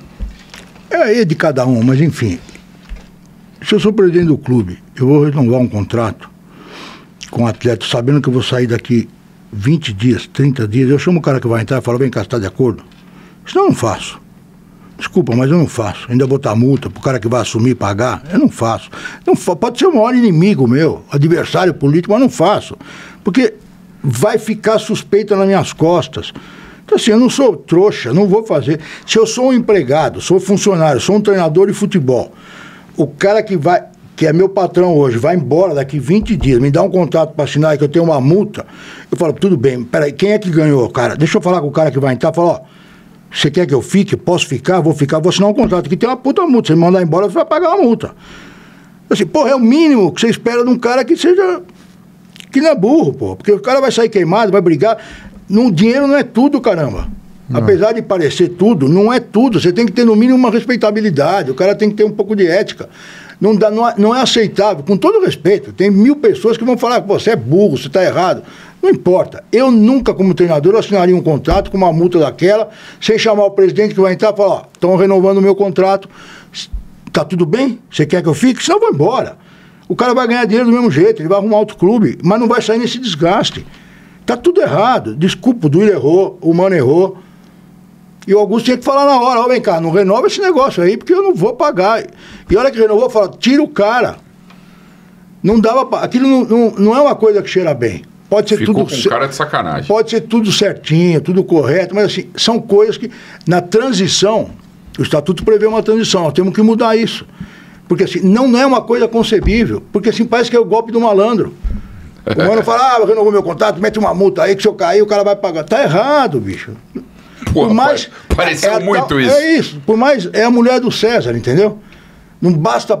É de cada um, mas enfim... Se eu sou presidente do clube, eu vou renovar um contrato com o atleta, sabendo que eu vou sair daqui 20 dias, 30 dias, eu chamo o cara que vai entrar e falo, vem cá, você está de acordo? Isso eu não faço. Desculpa, mas eu não faço. Ainda botar multa pro cara que vai assumir e pagar, eu não faço. Pode ser o maior inimigo meu, adversário político, mas eu não faço. Porque vai ficar suspeita nas minhas costas. Então assim, eu não sou trouxa, não vou fazer. Se eu sou um empregado, sou funcionário, sou um treinador de futebol, o cara que é meu patrão hoje, vai embora daqui 20 dias, me dá um contrato para assinar e que eu tenho uma multa, eu falo, tudo bem, peraí, quem é que ganhou, cara? Deixa eu falar com o cara que vai entrar, falo, ó, você quer que eu fique? Posso ficar? Vou ficar, vou assinar um contrato que tem uma puta multa, você me mandar embora, você vai pagar uma multa. Assim, porra, é o mínimo que você espera de um cara que seja, que não é burro, pô, porque o cara vai sair queimado, vai brigar, dinheiro não é tudo, caramba. Não. Apesar de parecer tudo, não é tudo. Você tem que ter, no mínimo, uma respeitabilidade. O cara tem que ter um pouco de ética. Não é aceitável, com todo respeito. Tem 1000 pessoas que vão falar que você é burro, você está errado. Não importa. Eu nunca, como treinador, assinaria um contrato com uma multa daquela, sem chamar o presidente que vai entrar e falar, ó, estão renovando o meu contrato. Tá tudo bem? Você quer que eu fique? Senão eu vou embora. O cara vai ganhar dinheiro do mesmo jeito, ele vai arrumar outro clube, mas não vai sair nesse desgaste. Tá tudo errado. Desculpa, o Duílio errou, o Mano errou. E o Augusto tinha que falar na hora, ó, vem cá, não renova esse negócio aí, porque eu não vou pagar. E a hora que renovou, fala, tira o cara. Não dava pra... Aquilo não é uma coisa que cheira bem. Pode ser Ficou tudo... com cara de sacanagem. Pode ser tudo certinho, tudo correto, mas assim, são coisas que, na transição, o Estatuto prevê uma transição, nós temos que mudar isso. Porque assim, não é uma coisa concebível, porque assim, parece que é o golpe do malandro. O Mano fala, renovou meu contrato, mete uma multa aí, que se eu cair, o cara vai pagar. Tá errado, bicho. Pô, por mais, pareceu muito isso. É isso. Por mais, é a mulher do César, entendeu? Não basta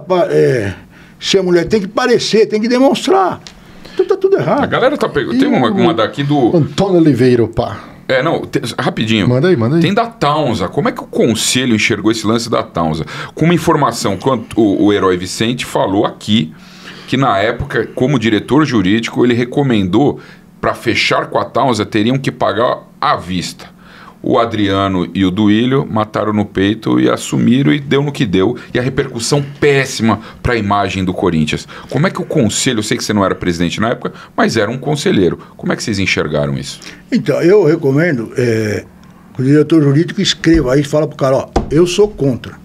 ser a mulher, tem que parecer, tem que demonstrar. Então tá tudo errado. A galera tá pegando. Tem uma daqui do... Antônio Oliveira, pá. Rapidinho. Manda aí. Tem da Taunza. Como é que o Conselho enxergou esse lance da Taunza? Com uma informação que o Herói Vicente falou aqui, que na época, como diretor jurídico, ele recomendou, para fechar com a Taunza, teriam que pagar à vista. O Adriano e o Duílio mataram no peito e assumiram, e deu no que deu. E a repercussão péssima para a imagem do Corinthians. Como é que o Conselho, eu sei que você não era presidente na época, mas era um conselheiro. Como é que vocês enxergaram isso? Então, eu recomendo que o diretor jurídico escreva aí e fala pro cara, ó, eu sou contra.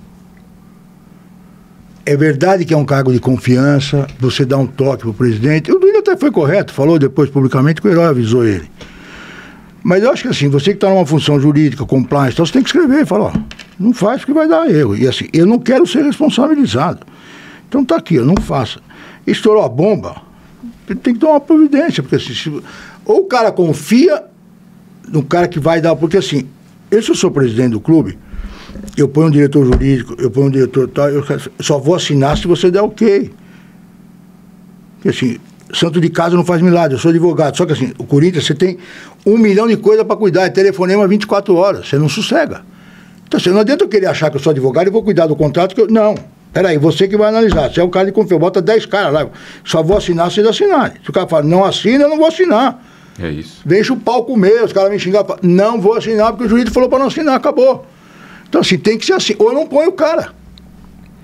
É verdade que é um cargo de confiança, você dá um toque pro presidente. O Duílio até foi correto, falou depois publicamente que o Herói avisou ele. Mas eu acho que assim, você que está numa função jurídica, compliance, então você tem que escrever e falar, ó, não faz porque vai dar erro. E assim, eu não quero ser responsabilizado. Então tá aqui, eu não faço. Estourou a bomba, tem que tomar uma providência, porque assim, ou o cara confia no cara que vai dar, porque assim, eu se eu sou presidente do clube, eu ponho um diretor jurídico, eu ponho um diretor tal, eu só vou assinar se você der ok. Porque assim, santo de casa não faz milagre, eu sou advogado. Só que assim, o Corinthians, você tem 1 milhão de coisas para cuidar, é telefonema 24 horas, você não sossega. Então, assim, não adianta eu querer achar que eu sou advogado e vou cuidar do contrato, que eu... Não, peraí, você que vai analisar. Você é o cara de confiança, bota 10 caras lá, só vou assinar se eles assinarem. Se o cara fala, não assina, eu não vou assinar. É isso. Deixa o pau comer, os caras me xingar, não vou assinar, porque o jurídico falou para não assinar, acabou. Então, assim, tem que ser assim. Ou eu não ponho o cara.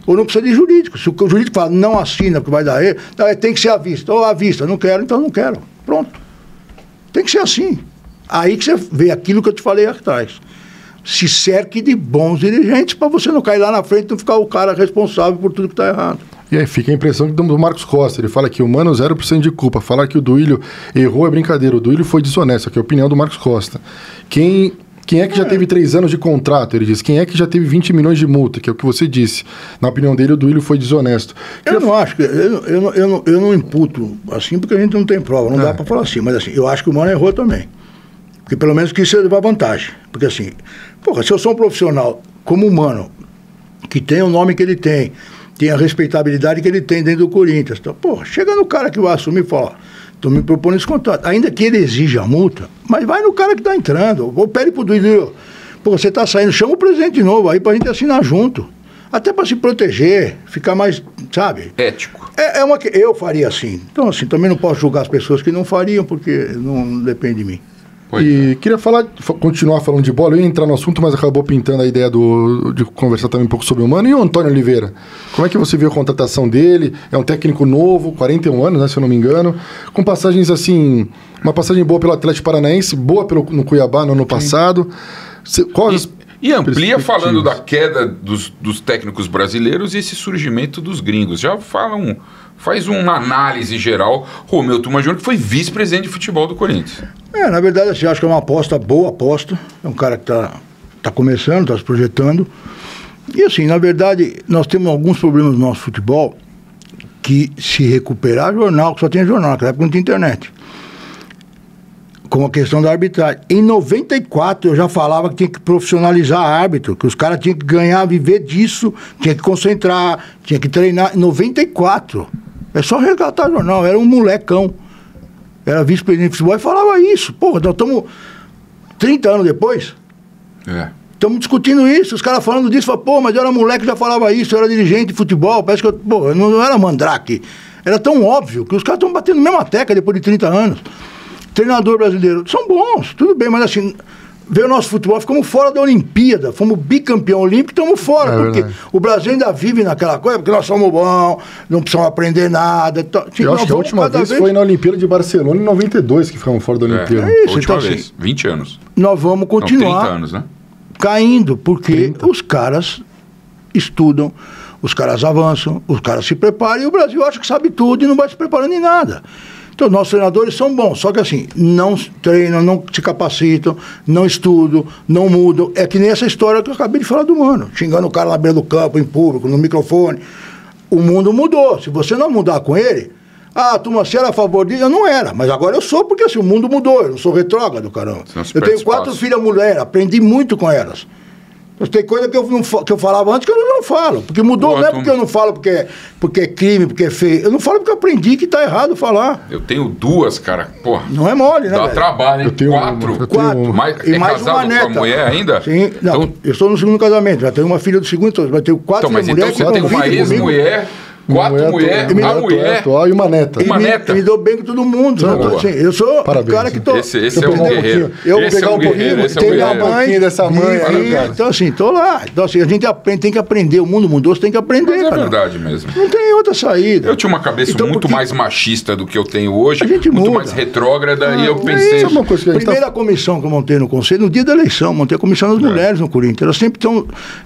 Ou não precisa de jurídico. Se o jurídico fala, não assina porque vai dar erro, tem que ser à vista. Ou à vista, não quero, então não quero. Pronto. Tem que ser assim. Aí que você vê aquilo que eu te falei atrás. Se cerque de bons dirigentes para você não cair lá na frente e não ficar o cara responsável por tudo que está errado. E aí fica a impressão do Marcos Costa. Ele fala que o Mano 0% de culpa. Falar que o Duílio errou é brincadeira. O Duílio foi desonesto. Aqui é a opinião do Marcos Costa. Quem é que já teve 3 anos de contrato? Ele diz. Quem é que já teve 20 milhões de multa? Que é o que você disse. Na opinião dele, o Duílio foi desonesto. Eu não acho. Eu não imputo assim porque a gente não tem prova. Não dá para falar assim. Mas assim, eu acho que o Mano errou também. Porque pelo menos quis levar vantagem. Porque assim, porra, se eu sou um profissional como o Mano, que tem o nome que ele tem a respeitabilidade que ele tem dentro do Corinthians. Então, porra, chega no cara que vai assumir e fala, estou me propondo esse contrato. Ainda que ele exija a multa, mas vai no cara que está entrando. Ou pede pro Duílio, pô, você está saindo, chama o presidente de novo aí pra gente assinar junto. Até para se proteger, ficar mais, sabe? Ético. Eu faria assim. Então, assim, também não posso julgar as pessoas que não fariam, porque não depende de mim. E queria continuar falando de bola, eu ia entrar no assunto, mas acabou pintando a ideia de conversar também um pouco sobre o Mano. E o Antônio Oliveira? Como é que você viu a contratação dele? É um técnico novo, 41 anos, né, se eu não me engano, com passagens assim, uma passagem boa pelo Atlético Paranaense, boa no Cuiabá no ano passado. E amplia falando da queda dos técnicos brasileiros e esse surgimento dos gringos. Já faz uma análise geral. Romeu Tuma Júnior, que foi vice-presidente de futebol do Corinthians. Na verdade, assim, acho que é uma boa aposta. É um cara que tá começando, está se projetando. E assim, na verdade, nós temos alguns problemas no nosso futebol que se recuperar jornal, que só tinha jornal, naquela época não tinha internet. Como a questão da arbitragem. Em 94 eu já falava que tinha que profissionalizar árbitro, que os caras tinham que ganhar, viver disso, tinha que concentrar, tinha que treinar. Em 94, é só resgatar jornal, era um molecão. Era vice-presidente de futebol e falava isso. Porra, nós estamos 30 anos depois. Estamos discutindo isso, os caras falando disso, falam, pô, mas eu era moleque, já falava isso, eu era dirigente de futebol, parece que eu não era mandrake. Era tão óbvio que os caras estão batendo na mesma tecla depois de 30 anos. Treinador brasileiro, são bons, tudo bem, mas assim, veio o nosso futebol, ficamos fora da Olimpíada, fomos bicampeão olímpico, estamos fora, porque o Brasil ainda vive naquela coisa, porque nós somos bons, não precisamos aprender nada. Eu acho que a última vez foi na Olimpíada de Barcelona, em 92, que ficamos fora da Olimpíada. É isso, última então vez, assim, 20 anos. Nós vamos continuar 30 anos, né? Caindo, porque os caras estudam, os caras avançam, os caras se preparam, e o Brasil acha que sabe tudo e não vai se preparando em nada. Então, nossos treinadores são bons, só que assim, não treinam, não se capacitam, não estudam, não mudam. É que nem essa história que eu acabei de falar do Mano, xingando o cara na beira do campo, em público, no microfone. O mundo mudou. Se você não mudar com ele, turma, você era a favor disso? Eu não era, mas agora eu sou, porque assim, o mundo mudou, eu não sou retrógrado, caramba. Eu tenho 4 filhas mulheres, aprendi muito com elas. Tem coisa que eu falava antes que eu não falo. Porque mudou, não é porque eu não falo porque é crime, porque é feio. Eu não falo porque eu aprendi que tá errado falar. Eu tenho 2, cara. Porra. Não é mole, né? Dá trabalho, hein? Eu tenho 4. 4. E mais uma neta. Com a mulher ainda? Sim. Não, então, eu estou no segundo casamento. Já tenho uma filha do segundo, então já tenho 4 filhas mulheres. Então você tem uma ex-mulher. 4 mulheres, a mulher e uma neta. Me dou bem com todo mundo. Então, assim, eu sou o cara que tô... Esse é um guerreiro. Eu vou pegar um pouquinho, tem minha mãe, dessa mãe. Então, assim, tô lá. Então, assim, a gente tem que aprender. O mundo mudou, você tem que aprender. Mas é verdade mesmo. Não tem outra saída. Eu tinha uma cabeça muito mais machista do que eu tenho hoje, muito mais retrógrada, e eu pensei... Primeira comissão que eu montei no Conselho, no dia da eleição, montei a comissão das mulheres no Corinthians. Elas sempre estão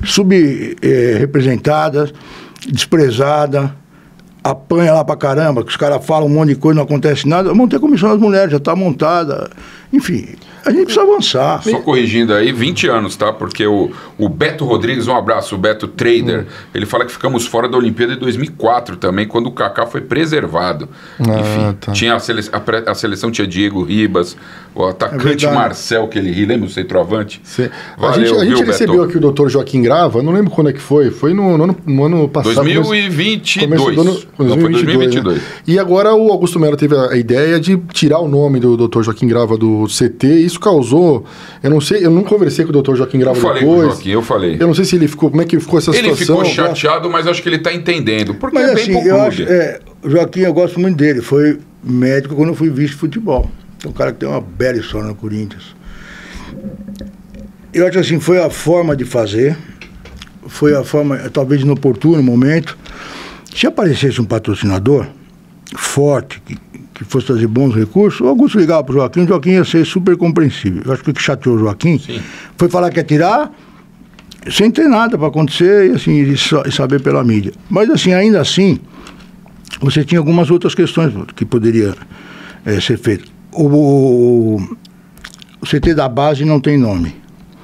subrepresentadas, desprezadas, apanha lá pra caramba, que os caras falam um monte de coisa, não acontece nada. Eu montei a comissão das mulheres, já está montada. Enfim, a gente precisa avançar. Só corrigindo aí, 20 anos, tá? Porque o Beto Rodrigues, um abraço, o Beto Trader, ele fala que ficamos fora da Olimpíada em 2004 também, quando o Kaká foi preservado. Enfim, tinha a seleção tinha Diego Ribas, o atacante Marcel, que ele ri, lembra o centroavante? Valeu, a gente recebeu aqui o doutor Joaquim Grava, não lembro quando é que foi no ano passado. 2022. Foi 2022. E agora o Augusto Melo teve a ideia de tirar o nome do doutor Joaquim Grava do CT, e isso causou, eu não sei, eu não conversei com o doutor Joaquim Grava depois. Com o Joaquim, eu falei. Eu não sei se ele ficou, como é que ficou essa situação. Ele ficou chateado, mas acho que ele está entendendo, porque mas, é bem assim, eu acho, o Joaquim, eu gosto muito dele, foi médico quando eu fui vice-futebol. Então, um cara que tem uma bela história no Corinthians. Eu acho assim, foi a forma de fazer, foi a forma, talvez inoportuno momento. Se aparecesse um patrocinador forte, que fosse trazer bons recursos, o Augusto ligava para o Joaquim ia ser super compreensível. Eu acho que o que chateou o Joaquim foi falar que ia tirar sem ter nada para acontecer e, assim, e saber pela mídia. Mas, assim, ainda assim, você tinha algumas outras questões que poderia ser feito. O CT da base não tem nome.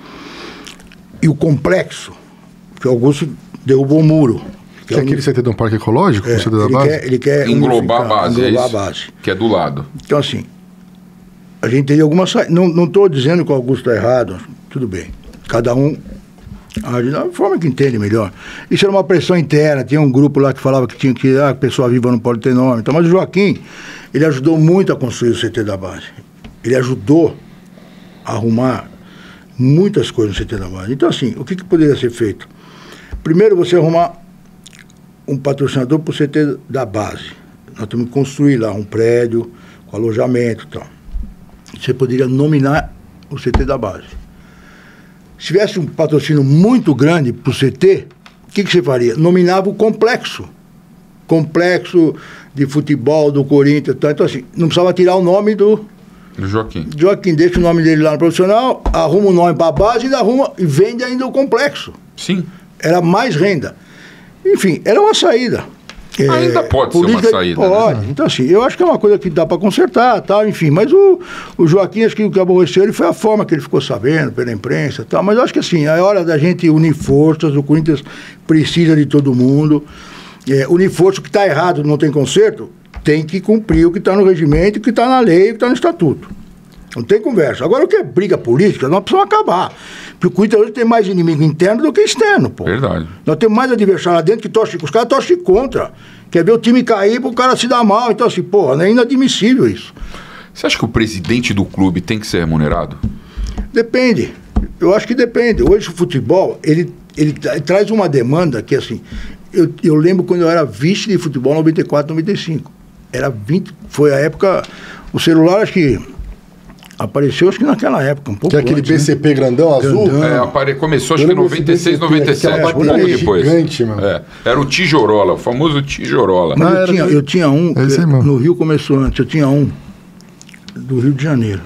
E o complexo, que o Augusto derrubou o muro. Que é aquele CT de um parque ecológico? O CT da base? Ele quer englobar a base, englobar a base. Que é do lado. Então, assim, a gente teria algumas... Não estou dizendo que o Augusto está errado, tudo bem. Cada um age da forma que entende melhor. Isso era uma pressão interna, tinha um grupo lá que falava que tinha que a pessoa viva não pode ter nome. Então, mas o Joaquim, ele ajudou muito a construir o CT da base. Ele ajudou a arrumar muitas coisas no CT da base. Então, assim, o que poderia ser feito? Primeiro, você arrumar um patrocinador para o CT da base. Nós temos que construir lá um prédio com alojamento e tal. Você poderia nominar o CT da base. Se tivesse um patrocínio muito grande para o CT, o que você faria? Nominava o complexo. Complexo de futebol do Corinthians. Então, assim, não precisava tirar o nome do Joaquim. Joaquim, deixa o nome dele lá no profissional, arruma o nome para a base e vende ainda o complexo. Sim. Era mais renda. Enfim, era uma saída. Ainda pode ser uma saída. Pode. Né? Então, assim, eu acho que é uma coisa que dá para consertar, tal, enfim. Mas o Joaquim, acho que o que aborreceu ele foi a forma que ele ficou sabendo pela imprensa, tal. Mas eu acho que, assim, é hora da gente unir forças. O Corinthians precisa de todo mundo. Unir forças, o que está errado não tem conserto, tem que cumprir o que está no regimento, o que está na lei, o que está no estatuto. Não tem conversa. Agora, o que é briga política, nós precisamos acabar. Porque o Corinthians hoje tem mais inimigo interno do que externo, pô. Verdade. Nós temos mais adversário lá dentro que torce, os caras torcem contra. Quer ver o time cair para o cara se dar mal. Então, assim, porra, é inadmissível isso. Você acha que o presidente do clube tem que ser remunerado? Depende. Eu acho que depende. Hoje o futebol, ele traz uma demanda que, assim, eu lembro quando eu era vice de futebol, 94, 95. Era 20, foi a época, o celular, acho que apareceu, acho que naquela época, um pouco que é aquele antes, BCP, né? Grandão, azul? Começou acho que em 96, 97, um pouco depois. Gigante, mano. Era o Tijorola, o famoso Tijorola. Mas eu tinha um, no Rio começou antes, eu tinha um do Rio de Janeiro.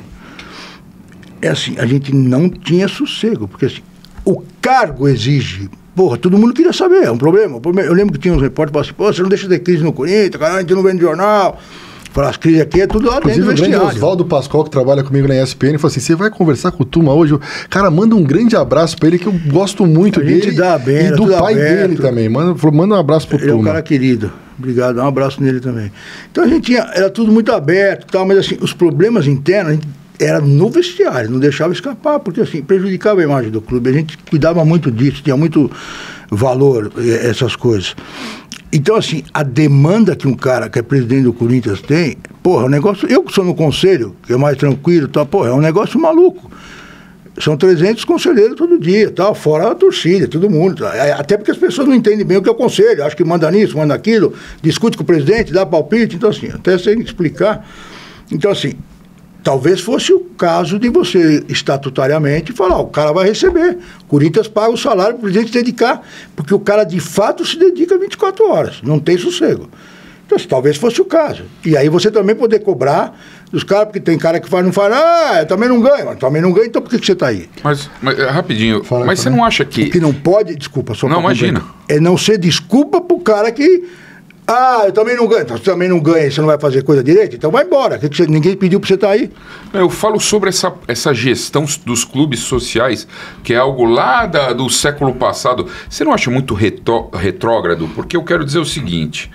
É assim, a gente não tinha sossego, porque assim, o cargo exige... Porra, todo mundo queria saber, é um problema. Eu lembro que tinha uns repórteres que falavam assim, pô, você não deixa de ter crise no Corinthians, caralho, a gente não vende jornal. Falar, as crises aqui é tudo lá dentro do vestiário. Inclusive o grande Oswaldo Pascoal, que trabalha comigo na ESPN, falou assim, você vai conversar com o Tuma hoje? Cara, manda um grande abraço pra ele, que eu gosto muito dele. A gente dá bem, e do pai dele também. Manda um abraço pro Tuma. Ele é um cara querido. Obrigado, dá um abraço nele também. Então a gente era tudo muito aberto e tal, mas assim, os problemas internos, a gente era no vestiário, não deixava escapar, porque assim, prejudicava a imagem do clube. A gente cuidava muito disso, tinha muito valor, essas coisas. Então, assim, a demanda que um cara que é presidente do Corinthians tem, porra, é um negócio... Eu que sou no conselho, que é mais tranquilo, tal, porra, é um negócio maluco. São 300 conselheiros todo dia, tal, fora a torcida, todo mundo. Tal. Até porque as pessoas não entendem bem o que é o conselho, acho que manda nisso, manda aquilo, discute com o presidente, dá palpite, então assim, até sem explicar. Então, assim, talvez fosse o caso de você, estatutariamente, falar, o cara vai receber. O Corinthians paga o salário para o presidente se dedicar, porque o cara, de fato, se dedica 24 horas, não tem sossego. Então, talvez fosse o caso. E aí você também poder cobrar dos caras, porque tem cara que faz, não faz, eu também não ganho, mas também não ganho, então por que você está aí? Mas rapidinho, mas você não acha que... O que não pode, desculpa, só não, imagina. É não ser desculpa pro cara que... eu também não ganho. Então, você também não ganha, você não vai fazer coisa direito? Então vai embora. Ninguém pediu para você estar aí. Eu falo sobre essa gestão dos clubes sociais, que é algo lá do século passado. Você não acha muito retrógrado? Porque eu quero dizer o seguinte,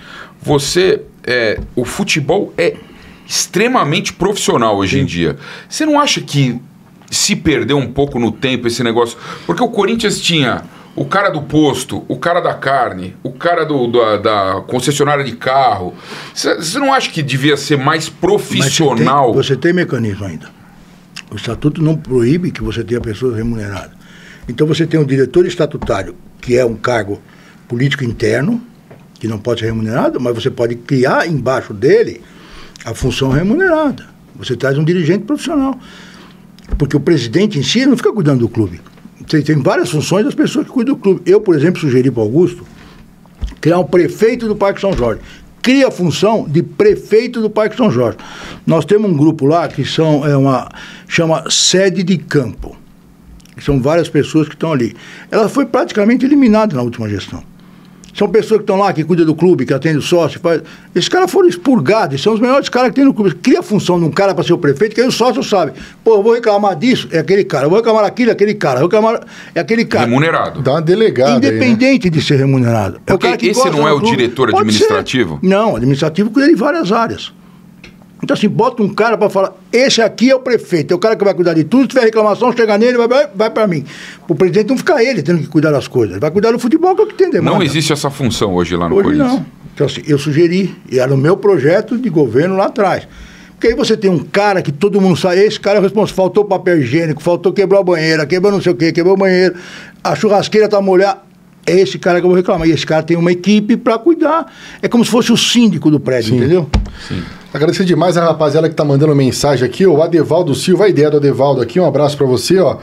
o futebol é extremamente profissional hoje em dia. Você não acha que se perdeu um pouco no tempo esse negócio? Porque o Corinthians tinha... o cara do posto, o cara da carne, o cara da concessionária de carro. Você não acha que devia ser mais profissional? Você tem mecanismo ainda. O estatuto não proíbe que você tenha pessoas remuneradas. Então você tem um diretor estatutário, que é um cargo político interno, que não pode ser remunerado, mas você pode criar embaixo dele a função remunerada. Você traz um dirigente profissional. Porque o presidente em si não fica cuidando do clube. tem várias funções das pessoas que cuidam do clube. Eu, por exemplo, sugeri para o Augusto criar um prefeito do Parque São Jorge. Cria a função de prefeito do Parque São Jorge. Nós temos um grupo lá que chama Sede de Campo. São várias pessoas que estão ali. Ela foi praticamente eliminada na última gestão. São pessoas que estão lá, que cuidam do clube, que atendem o sócio. Esses caras foram expurgados, são os melhores caras que tem no clube. Cria a função de um cara para ser o prefeito, que aí o sócio sabe. Pô, eu vou reclamar disso, é aquele cara. Eu vou reclamar daquilo, é aquele cara. Eu vou reclamar, é aquele cara. Remunerado. Dá uma delegada. Independente aí, né? de ser remunerado. Porque é o cara que esse não é o diretor administrativo? Não, administrativo cuida de várias áreas. Então, assim, bota um cara para falar, esse aqui é o prefeito, é o cara que vai cuidar de tudo, se tiver reclamação, chega nele, vai para mim. O presidente não fica ele tendo que cuidar das coisas, ele vai cuidar do futebol, que é o que tem demanda. Não existe essa função hoje lá no Corinthians? Não. Então, assim, eu sugeri, e era o meu projeto de governo lá atrás. Porque aí você tem um cara que todo mundo sabe, esse cara é o responsável, faltou papel higiênico, faltou quebrar a banheira, quebrou não sei o quê, quebrou o banheiro, a churrasqueira tá molhada. É esse cara que eu vou reclamar. E esse cara tem uma equipe para cuidar. É como se fosse o síndico do prédio, entendeu? Sim. Agradecer demais a rapaziada que tá mandando mensagem aqui, o Adevaldo Silva, a ideia do Adevaldo aqui, um abraço para você, ó.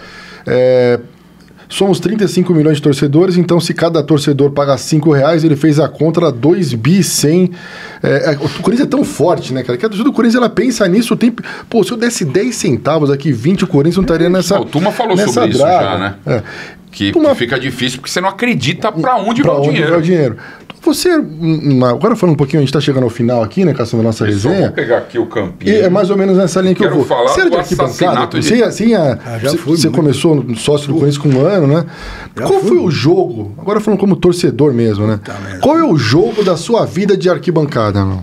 Somos 35 milhões de torcedores, então se cada torcedor paga R$5, ele fez a conta 2 bi 100. O Corinthians é tão forte, né, cara? Que a torcida do Corinthians, ela pensa nisso o tempo. Pô, se eu desse 10 centavos aqui, 20, o Corinthians não estaria nessa. O Tuma falou sobre isso já, né? Que fica difícil porque você não acredita para onde vai o dinheiro. Vai o dinheiro. Você, agora falando um pouquinho, a gente está chegando ao final aqui, né, Caçando a nossa resenha. Vou pegar aqui o campinho. E é mais ou menos nessa linha que eu vou. Falar você era de arquibancada? Você começou sócio do Corinthians com um ano, né? Qual foi o jogo, agora falando como torcedor mesmo, né? Qual é o jogo da sua vida de arquibancada, não?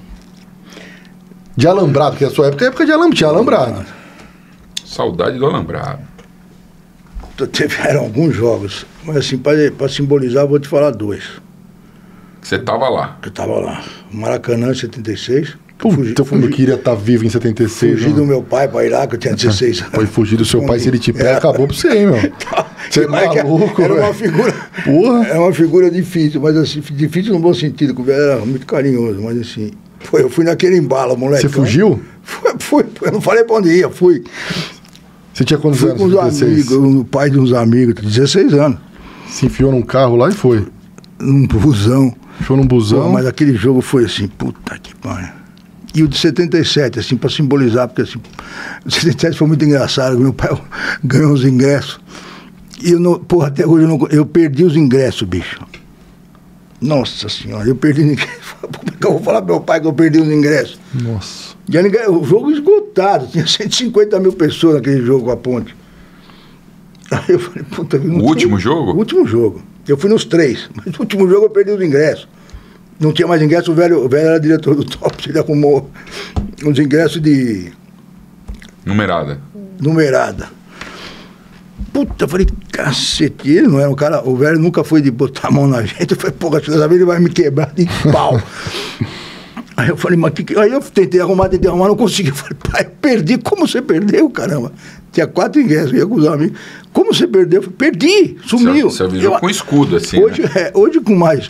De alambrado, porque a sua época é época de alambrado. Saudade do alambrado. Tiveram alguns jogos, mas assim, para simbolizar, eu vou te falar dois. Você estava lá? Eu estava lá. Maracanã, em 76. Puta, como eu queria estar vivo em 76. Fugi do meu pai para ir lá, que eu tinha 16 anos. Foi fugir do seu pai, se ele te pega, acabou pra você, hein, meu? Você é maluco, era uma figura. Porra. Era uma figura difícil, mas assim, difícil no bom sentido, que o velho era muito carinhoso, mas assim. Eu fui naquele embalo, moleque. Você fugiu? Fui, eu não falei para onde ia, fui. Você tinha quantos anos? Fui com os amigos, o pai de uns amigos, 16 anos. Se enfiou num carro lá e foi? Num busão. Enfiou num busão? Pô, mas aquele jogo foi assim, puta que pariu. E o de 77, assim, pra simbolizar, porque assim, o de 77 foi muito engraçado, meu pai ganhou os ingressos. E eu não, porra, até hoje eu perdi os ingressos, bicho. Nossa senhora, eu perdi ninguém. Como é que eu vou falar pro meu pai que eu perdi os ingressos? Nossa. E o jogo esgotado, tinha 150 mil pessoas naquele jogo com a Ponte. Aí eu falei, puta... O último jogo? O último jogo. Eu fui nos 3, mas no último jogo eu perdi os ingressos. Não tinha mais ingresso, o velho era diretor do Top, ele arrumou os ingressos de... Numerada. Puta, eu falei, cacete, ele não era um cara, o velho nunca foi de botar a mão na gente, eu falei, porra, ele vai me quebrar de pau. Aí eu falei, mas aí eu tentei arrumar, não consegui. Eu falei, pai, perdi. Como você perdeu, caramba? Tinha 4 ingressos, eu ia com os amigos. Como você perdeu? Eu falei, perdi, sumiu. Você avisou com escudo, assim, hoje, né? Hoje com mais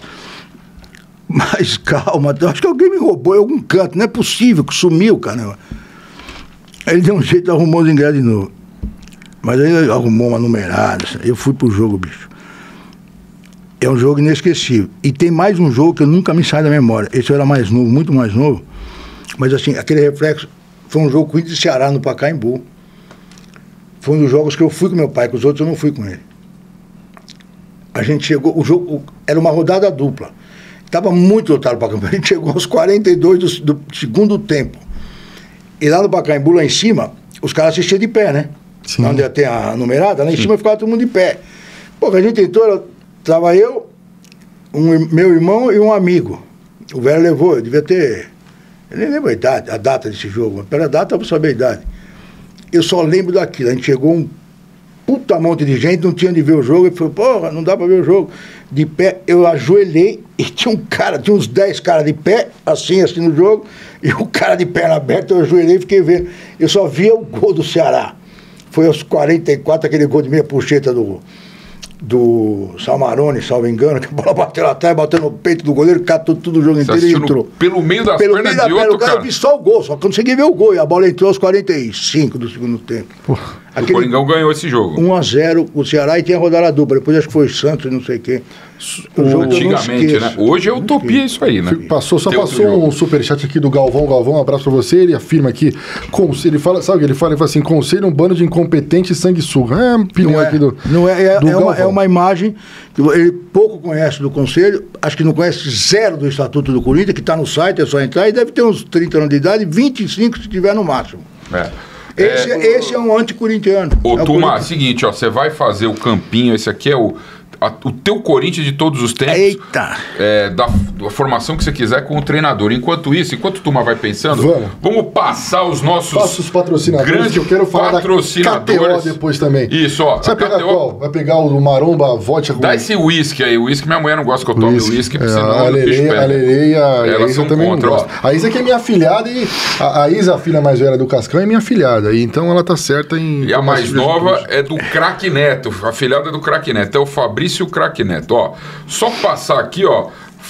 calma, eu acho que alguém me roubou em algum canto, não é possível que sumiu, caramba. Aí ele deu um jeito, arrumou os ingressos de novo. Mas aí ele arrumou uma numerada, eu fui pro jogo, bicho. É um jogo inesquecível. E tem mais um jogo que eu nunca me sai da memória. Esse eu era mais novo, muito mais novo. Mas assim, aquele reflexo foi um jogo com o Corinthians e Ceará no Pacaembu. Foi um dos jogos que eu fui com meu pai, com os outros eu não fui com ele. A gente chegou, o jogo era uma rodada dupla. Estava muito lotado o Pacaembu. A gente chegou aos 42 do segundo tempo. E lá no Pacaembu, lá em cima, os caras assistiam de pé, né? Sim. Onde tem a numerada, lá em cima ficava todo mundo de pé. Pô, a gente entrou, estava eu, meu irmão e um amigo. O velho levou, eu devia ter... Eu nem lembro a data desse jogo, mas pela data eu vou saber a idade. Eu só lembro daquilo. A gente chegou um puta monte de gente, não tinha onde ver o jogo. Ele falou, porra, não dá pra ver o jogo. De pé, eu ajoelhei e tinha uns 10 caras de pé, assim no jogo, e o cara de perna aberta, eu ajoelhei e fiquei vendo. Eu só via o gol do Ceará. Foi aos 44, aquele gol de meia puxeta do Samarone, salvo engano, que a bola bateu lá atrás, bateu no peito do goleiro, catou tudo o jogo inteiro e entrou. Pelo meio das pernas de outro, cara. Eu vi só o gol, só consegui ver o gol, e a bola entrou aos 45 do segundo tempo. O Coringão ganhou esse jogo. 1-0 o Ceará e tinha rodado a dupla. Depois acho que foi Santos, não sei quem. Antigamente, né? Hoje é utopia isso aí, né? Passou um superchat aqui do Galvão. Galvão, um abraço pra você. Ele afirma aqui, ele fala, sabe o que ele fala? Ele fala assim, conselho um bando de incompetentes e sanguessuga. É uma imagem que ele pouco conhece do conselho, acho que não conhece zero do Estatuto do Corinthians, que está no site, é só entrar, e deve ter uns 30 anos de idade, 25 se tiver no máximo. Esse é um anticorintiano. Ô, Tuma, seguinte, ó, você vai fazer o campinho, esse aqui é o teu Corinthians de todos os tempos. Eita! Da formação que você quiser com o treinador. Enquanto isso, enquanto o Tuma vai pensando, vamos passar os nossos patrocinadores, grandes que eu quero falar patrocinadores. Da KTO depois também. Isso, ó. Você vai pegar qual? Vai pegar o Maromba Vodka? Dá esse uísque aí. O uísque minha mulher não gosta que eu tome uísque, porque senão a Lele e a Isa também contra, não gostam. A Isa que é minha afilhada e a Isa, a filha mais velha do Cascão, é minha afilhada. Então ela tá certa em... E a mais nova é do Craque Neto. A afilhada é do Craque Neto. É o Fabrício Craque Neto. Ó, só passar aqui, ó,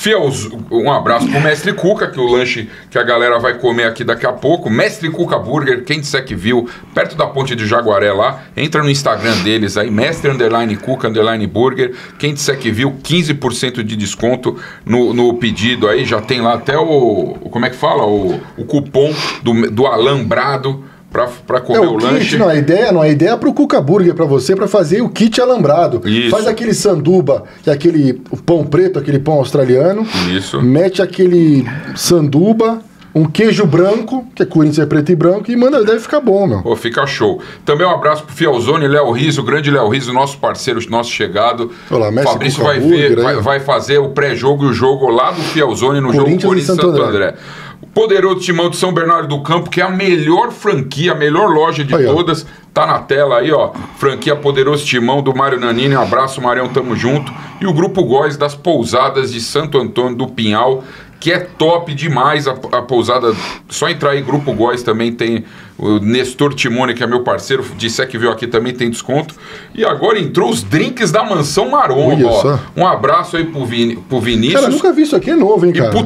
um abraço pro Mestre Cuca, que o lanche que a galera vai comer aqui daqui a pouco. Mestre Cuca Burger, quem disser que viu, perto da ponte de Jaguaré lá, entra no Instagram deles aí, Mestre_Cuca_Burger, quem disser que viu, 15% de desconto no pedido aí, já tem lá até como é que fala? O cupom do Alambrado pra comer o lanche. Kit, a ideia é pro Cuca Burger, pra você, pra fazer o kit alambrado. Isso. Faz aquele sanduba, que é o pão preto, aquele pão australiano. Isso. Mete aquele sanduba, um queijo branco, que é Corinthians é preto e branco, e manda, deve ficar bom, meu. Pô, fica show. Também um abraço pro Fielzone, Léo Riso, o grande Léo Riso, nosso parceiro, nosso chegado. Olá, Fabrício vai fazer o pré-jogo e o jogo lá do Fielzone no jogo Corinthians Santo André. Poderoso Timão de São Bernardo do Campo, que é a melhor franquia, a melhor loja de todas. Tá na tela aí, ó. Franquia Poderoso Timão do Mário Nanini. Um abraço, Marião, tamo junto. E o Grupo Góis das Pousadas de Santo Antônio do Pinhal, que é top demais a pousada. Só entrar aí, Grupo Góis também tem o Nestor Timone, que é meu parceiro, disse que viu aqui, também tem desconto. E agora entrou os drinks da Mansão Maromba, ó. Um abraço aí pro Vinícius. Cara, nunca vi isso aqui, é novo, hein, cara? E pro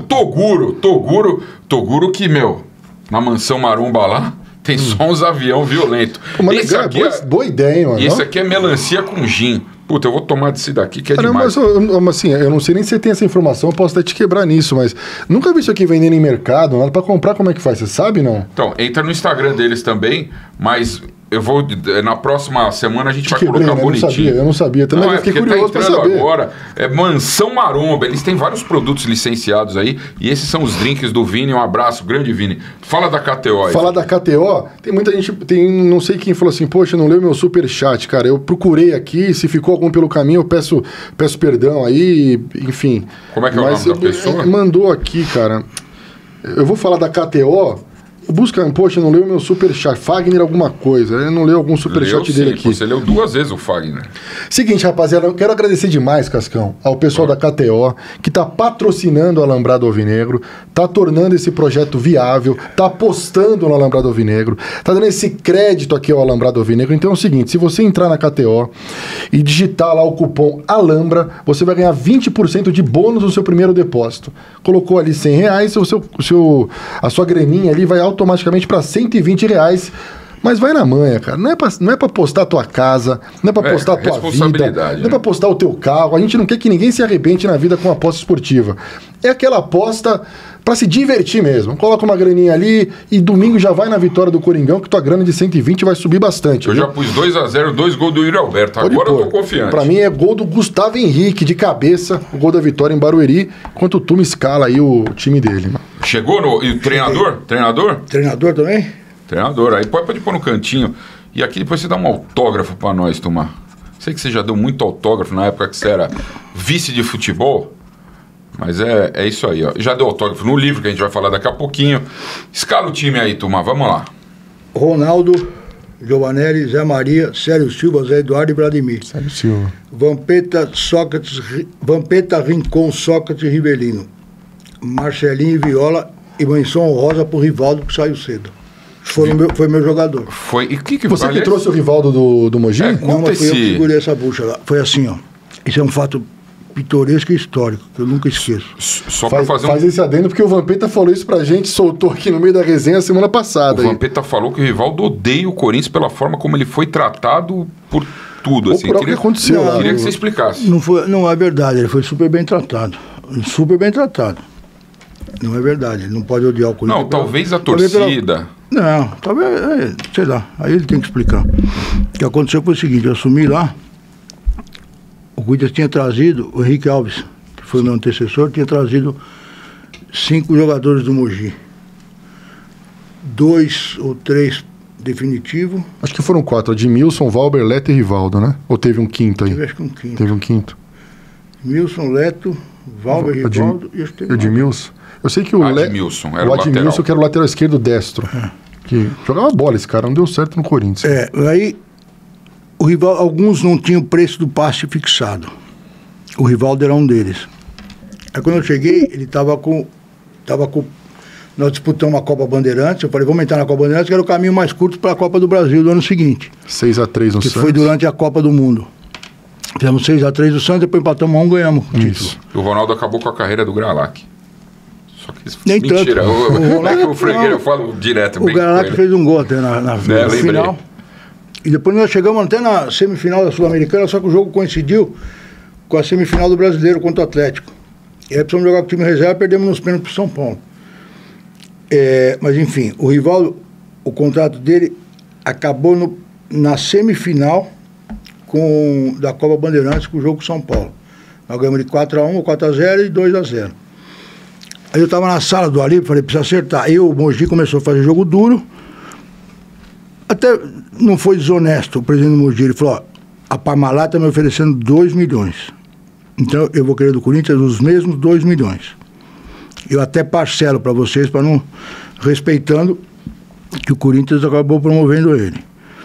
Toguro que, na Mansão Maromba lá, tem só uns avião violento. Esse aqui boa ideia, mano. Esse aqui é melancia com gin. Puta, eu vou tomar desse daqui que é demais. Mas assim, eu não sei nem se você tem essa informação, eu posso até te quebrar nisso, mas nunca vi isso aqui vendendo em mercado, nada pra comprar, como é que faz? Você sabe, não? Então, entra no Instagram deles também, mas eu vou, na próxima semana a gente vai colocar bonitinho. Eu não sabia, também eu fiquei curioso pra saber. Agora, é Mansão Maromba, eles têm vários produtos licenciados aí, e esses são os drinks do Vini, um abraço, grande Vini. Fala da KTO aí. Fala da KTO, tem muita gente, não sei quem falou assim, poxa, não leu meu superchat, cara, eu procurei aqui, se ficou algum pelo caminho, eu peço perdão aí, enfim. Como é que é o nome da pessoa? Mandou aqui, cara, eu vou falar da KTO. Busca, poxa, não leu meu superchat. Fagner alguma coisa. Ele não leu algum superchat dele aqui. Você leu 2 vezes o Fagner. Seguinte, rapaziada, eu quero agradecer demais, Cascão, ao pessoal da KTO, que tá patrocinando o Alambrado Alvinegro, tá tornando esse projeto viável, tá apostando no Alambrado Alvinegro, tá dando esse crédito aqui ao Alambrado Alvinegro. Então é o seguinte, se você entrar na KTO e digitar lá o cupom ALAMBRA, você vai ganhar 20% de bônus no seu primeiro depósito. Colocou ali R$100, a sua graninha ali vai automaticamente para R$120, mas vai na manha, cara. Não é pra postar a tua casa, não é pra postar a tua vida, não é pra postar o teu carro. A gente não quer que ninguém se arrebente na vida com aposta esportiva. É aquela aposta pra se divertir mesmo. Coloca uma graninha ali e domingo já vai na vitória do Coringão, que tua grana de 120 vai subir bastante. Eu já pus 2-0, 2 gols do Yuri Alberto. Agora eu tô confiante. Pra mim é gol do Gustavo Henrique de cabeça, o gol da vitória em Barueri, enquanto o Tuma escala aí o time dele. Chegou e o treinador? Treinador também? Treinador. Aí pode pôr no cantinho. E aqui depois você dá um autógrafo pra nós, Tuma. Sei que você já deu muito autógrafo na época que você era vice de futebol. Mas é isso aí, ó. Já deu autógrafo no livro que a gente vai falar daqui a pouquinho. Escala o time aí, Tuma. Vamos lá. Ronaldo, Giovanelli, Zé Maria, Célio Silva, Zé Eduardo e Vladimir. Célio Silva. Vampeta, Rincon, Sócrates, Rivelino. Marcelinho e Viola e menção honrosa pro Rivaldo, que saiu cedo. Foi meu jogador. E você que trouxe o Rivaldo do Mogi? Não, mas eu segurei essa bucha lá. Foi assim, ó. Isso é um fato pitoresco e histórico, que eu nunca esqueço. Só para fazer faz esse adendo, porque o Vampeta falou isso pra gente, soltou aqui no meio da resenha semana passada. O Vampeta falou que o Rivaldo odeia o Corinthians pela forma como ele foi tratado por tudo. Assim. Por que aconteceu. Queria que você explicasse. Não é verdade, ele foi super bem tratado. Super bem tratado. Não é verdade, ele não pode odiar o Corinthians. Não, talvez a torcida... Não, talvez, sei lá, aí ele tem que explicar. O que aconteceu foi o seguinte, eu assumi lá, o Corinthians tinha trazido, o Henrique Alves, que foi meu antecessor, tinha trazido 5 jogadores do Mogi. 2 ou 3 definitivo. Acho que foram 4, Edmilson, Valber, Leto e Rivaldo, né? Ou teve um quinto aí? Acho que um quinto. Teve um quinto. Edmilson, Leto, Valber, Rivaldo e Edmilson. Eu sei que o Admilson era o Admilson, lateral. que era o lateral esquerdo destro. Que jogava bola esse cara, não deu certo no Corinthians. Aí o Rivaldo, alguns não tinham o preço do passe fixado. O Rivaldo era um deles. Aí quando eu cheguei, ele estava com... Nós disputamos a Copa Bandeirantes, eu falei, vamos entrar na Copa Bandeirantes, que era o caminho mais curto para a Copa do Brasil do ano seguinte. 6-3 no Santos. Que foi durante a Copa do Mundo. Fizemos 6-3 no Santos, depois empatamos 1, ganhamos o título. O Ronaldo acabou com a carreira do Gralac. Só que isso Nem mentira. Tanto. O Fregueira, eu falo direto. O Gralac fez um gol até na final. E depois nós chegamos até na semifinal da Sul-Americana, só que o jogo coincidiu com a semifinal do Brasileiro contra o Atlético. E aí precisamos jogar com o time reserva e perdemos nos pênaltis para o São Paulo. Mas enfim, o Rivaldo, o contrato dele acabou na semifinal da Copa Bandeirantes com o jogo com o São Paulo. Nós ganhamos de 4-1, 4-0 e 2-0. Aí eu estava na sala do Alípio, falei, precisa acertar. Aí o Mogi começou a fazer jogo duro. Até não foi desonesto o presidente do Mogi. Ele falou, ó, a Parmalat está me oferecendo 2 milhões. Então eu vou querer do Corinthians os mesmos 2 milhões. Eu até parcelo para vocês, para não... respeitando que o Corinthians acabou promovendo ele.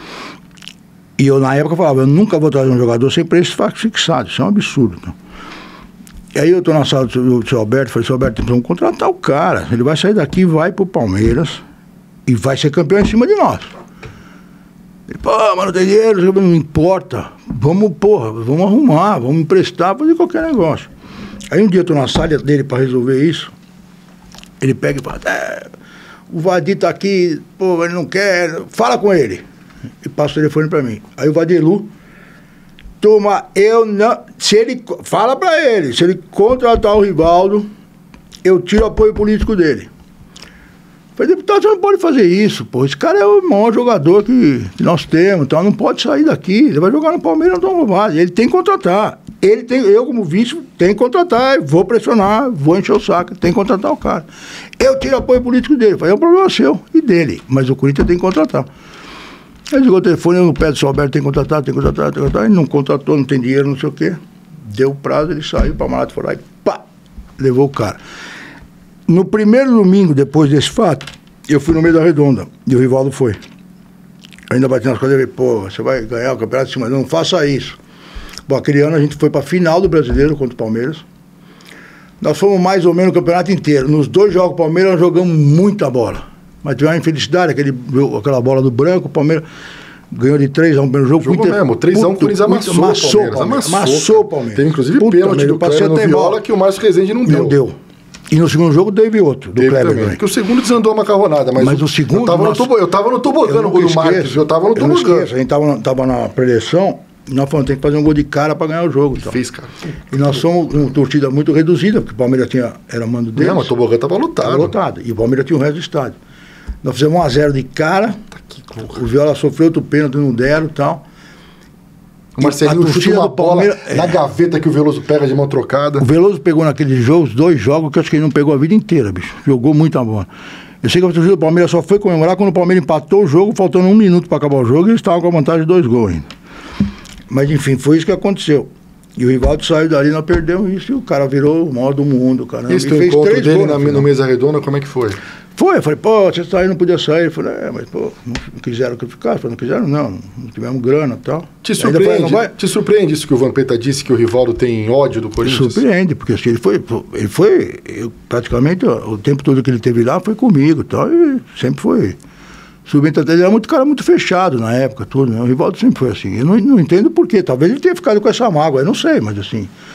E eu, na época, falava, eu nunca vou trazer um jogador sem preço fixado. Isso é um absurdo. Então. E aí eu estou na sala do seu Alberto, falei, seu Alberto, vamos contratar o cara. Ele vai sair daqui, vai pro Palmeiras e vai ser campeão em cima de nós. Ele, pô, mas não tem dinheiro, não importa. Vamos arrumar, vamos emprestar, fazer qualquer negócio. Aí um dia eu estou na sala dele para resolver isso. Ele pega e fala, o Vadir tá aqui, pô, ele não quer, fala com ele. E passa o telefone para mim. Aí o Vadilu, turma, eu não... Fala para ele, se ele contratar o Rivaldo, eu tiro o apoio político dele. Eu falei, deputado, você não pode fazer isso, pô. Esse cara é o maior jogador que nós temos, então não pode sair daqui. Ele vai jogar no Palmeiras, não toma base. Ele tem que contratar. Eu, como vice, tenho que contratar, vou pressionar, vou encher o saco, tem que contratar o cara. Eu tiro o apoio político dele. Eu falei, é um problema seu e dele, mas o Corinthians tem que contratar. Ele ligou o telefone, eu no pé do seu Alberto, tem que contratar. Ele não contratou, não tem dinheiro, não sei o quê. Deu o prazo, ele saiu, o Parmalat foi lá e pá, levou o cara. No primeiro domingo, depois desse fato, eu fui no meio da Redonda, e o Rivaldo foi. Ainda batendo nas coisas, ele falei, pô, você vai ganhar o campeonato de cima, não faça isso. Bom, aquele ano a gente foi para a final do Brasileiro contra o Palmeiras. Nós fomos mais ou menos o campeonato inteiro. Nos 2 jogos do Palmeiras, nós jogamos muita bola. Mas tivemos uma infelicidade, aquela bola do branco, o Palmeiras ganhou de 3-1 no primeiro jogo. Jogou mesmo, 3-1 o Corinthians amassou o Palmeiras. Teve inclusive pênalti do Kleber no Viola que o Márcio Rezende não deu. Não deu. E no segundo jogo teve outro, do Kleber também. Porque o segundo desandou a macarronada, mas o segundo... Eu tava no tobogã no gol do Marques, eu tava no tobogã. A gente tava na preleção, e nós falamos, tem que fazer um gol de cara para ganhar o jogo. Então. Fez, cara. E nós somos uma torcida muito reduzida, porque o Palmeiras era mando deles. Não, mas o tobogã tava lotado. Tava lotado, e o Palmeiras tinha o resto do estádio. Nós fizemos 1-0 de cara, o Viola sofreu outro pênalti, não deram e tal. O Marcelinho chuta uma bola na gaveta que o Veloso pega de mão trocada. O Veloso pegou naqueles jogos, 2 jogos, que eu acho que ele não pegou a vida inteira, bicho. Jogou muita bola. Eu sei que a torcida do Palmeiras só foi comemorar quando o Palmeiras empatou o jogo, faltando 1 minuto para acabar o jogo, e eles estavam com a vantagem de 2 gols ainda. Mas enfim, foi isso que aconteceu. E o Rivaldo saiu dali, nós perdemos isso, e o cara virou o maior do mundo, cara. E esse teu encontro dele no Mesa Redonda, como é que foi? Eu falei, pô, você saiu, não podia sair. Eu falei, mas pô, não quiseram que eu ficasse. Eu falei, não quiseram, não tivemos grana e tal. Te surpreende isso que o Vampeta disse, que o Rivaldo tem ódio do Corinthians? Surpreende, porque assim, praticamente, o tempo todo que ele teve lá foi comigo e tal, e sempre foi. Ele era cara muito fechado na época, tudo, né? O Rivaldo sempre foi assim. Eu não entendo por quê, talvez ele tenha ficado com essa mágoa, eu não sei, mas assim,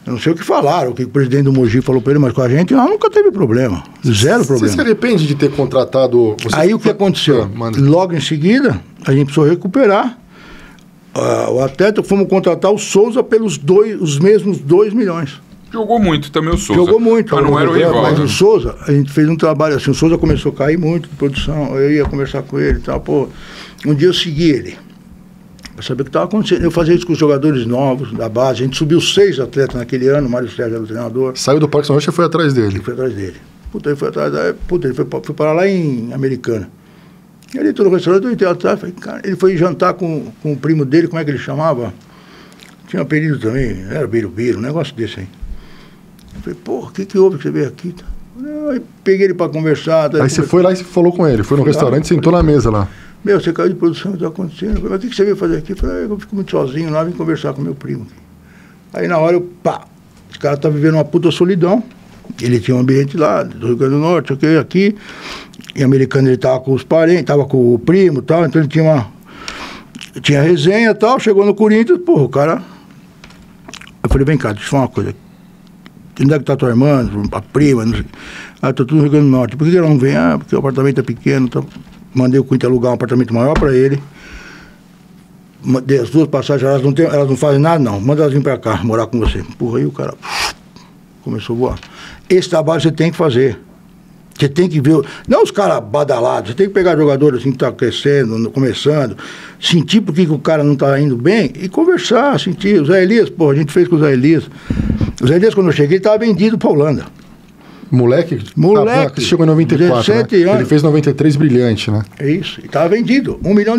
Eu não sei o que falaram, o que o presidente do Mogi falou para ele, mas com a gente nunca teve problema. Zero problema. Você se arrepende de ter contratado... Aí o que aconteceu? Logo em seguida, a gente precisou recuperar o atleta, fomos contratar o Souza pelos os mesmos 2 milhões. Jogou muito também o Souza. Jogou muito. Mas não era o rival. Mas o Souza, a gente fez um trabalho assim, o Souza começou a cair muito de produção, eu ia conversar com ele e tal, pô. Um dia eu segui ele, para saber o que estava acontecendo. Eu fazia isso com os jogadores novos da base, a gente subiu 6 atletas naquele ano, o Mário Sérgio era o treinador. Saiu do Parque São Rocha e foi atrás dele. Foi atrás dele. Puta, ele foi atrás ele foi parar lá em Americana. Ele entrou no restaurante, eu entrei atrás, falei, cara, ele foi jantar com o primo dele, como é que ele chamava? Tinha um apelido também, era Birubiru, um negócio desse aí. Eu falei, porra, o que houve que você veio aqui? Aí peguei ele para conversar. Aí você foi lá e falou com ele, foi no restaurante e sentou na mesa lá. Meu, você caiu de produção, o que está acontecendo? Eu falei, mas o que você veio fazer aqui? Eu falei, eu fico muito sozinho lá, vim conversar com meu primo. Aí na hora esse cara tá vivendo uma puta solidão. Ele tinha um ambiente lá, do Rio Grande do Norte, aqui. Em Americana ele tava com os parentes, tava com o primo e tal, então ele tinha resenha e tal, chegou no Corinthians, porra, o cara... Eu falei, vem cá, deixa eu te falar uma coisa. Onde é que tá tua irmã, a prima, não sei. Ah, tô tudo no Rio Grande do Norte. Por que ela não vem? Ah, porque o apartamento é pequeno, então... Mandei o Corinthians alugar um apartamento maior para ele. Dei as 2 passagens, elas não fazem nada, não. Manda elas vir para cá, morar com você. Porra, aí o cara começou a voar. Esse trabalho você tem que fazer. Você tem que ver... Não os caras badalados. Você tem que pegar jogadores assim que estão crescendo, começando, sentir por que o cara não está indo bem e conversar, sentir. O Zé Elias, porra, a gente fez com o Zé Elias. O Zé Elias, quando eu cheguei, estava vendido para a Holanda. Moleque? Moleque. Chegou em 94, 17 né? anos. Ele fez 93 brilhante, né? É isso. E estava vendido. $1 milhão.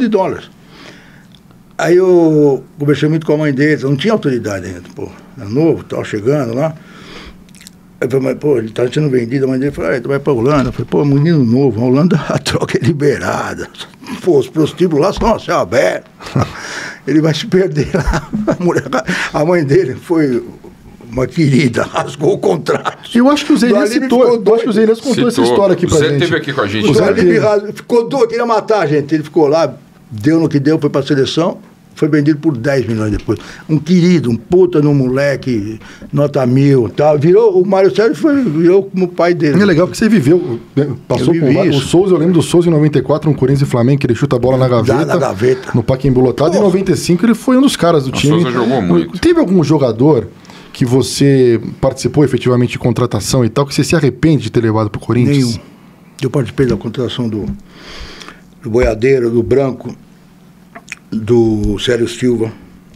Aí eu conversei muito com a mãe dele. Não tinha autoridade ainda, pô. Era novo, estava chegando lá. Aí eu falei, mas, pô, ele está sendo vendido. A mãe dele falou, tu vai para a Holanda. Eu falei, pô, menino novo. A Holanda, a troca é liberada. Pô, os prostíbulos lá são a céu aberto. Ele vai se perder lá. A mãe dele foi... uma querida, rasgou o contrato. Eu acho que o Zé Elias contou essa história aqui pra gente. O Zé esteve aqui com a gente. O Zé ficou doido, queria matar a gente. Ele ficou lá, deu no que deu, foi pra seleção, foi vendido por 10 milhões depois. Um querido, um puta no moleque, nota 1000, tá? Virou, o Mário Sérgio virou como pai dele. É legal porque você viveu, passou por o Souza, eu lembro do Souza em 94, um Corinthians e Flamengo, que ele chuta a bola na gaveta. Na gaveta. No Pacaembu lotado. Em 95 ele foi um dos caras do time. O Souza jogou muito. Teve algum jogador que você participou efetivamente de contratação e tal, que você se arrepende de ter levado para o Corinthians? Nenhum. Eu participei da contratação do Boiadeiro, do Branco, do Célio Silva,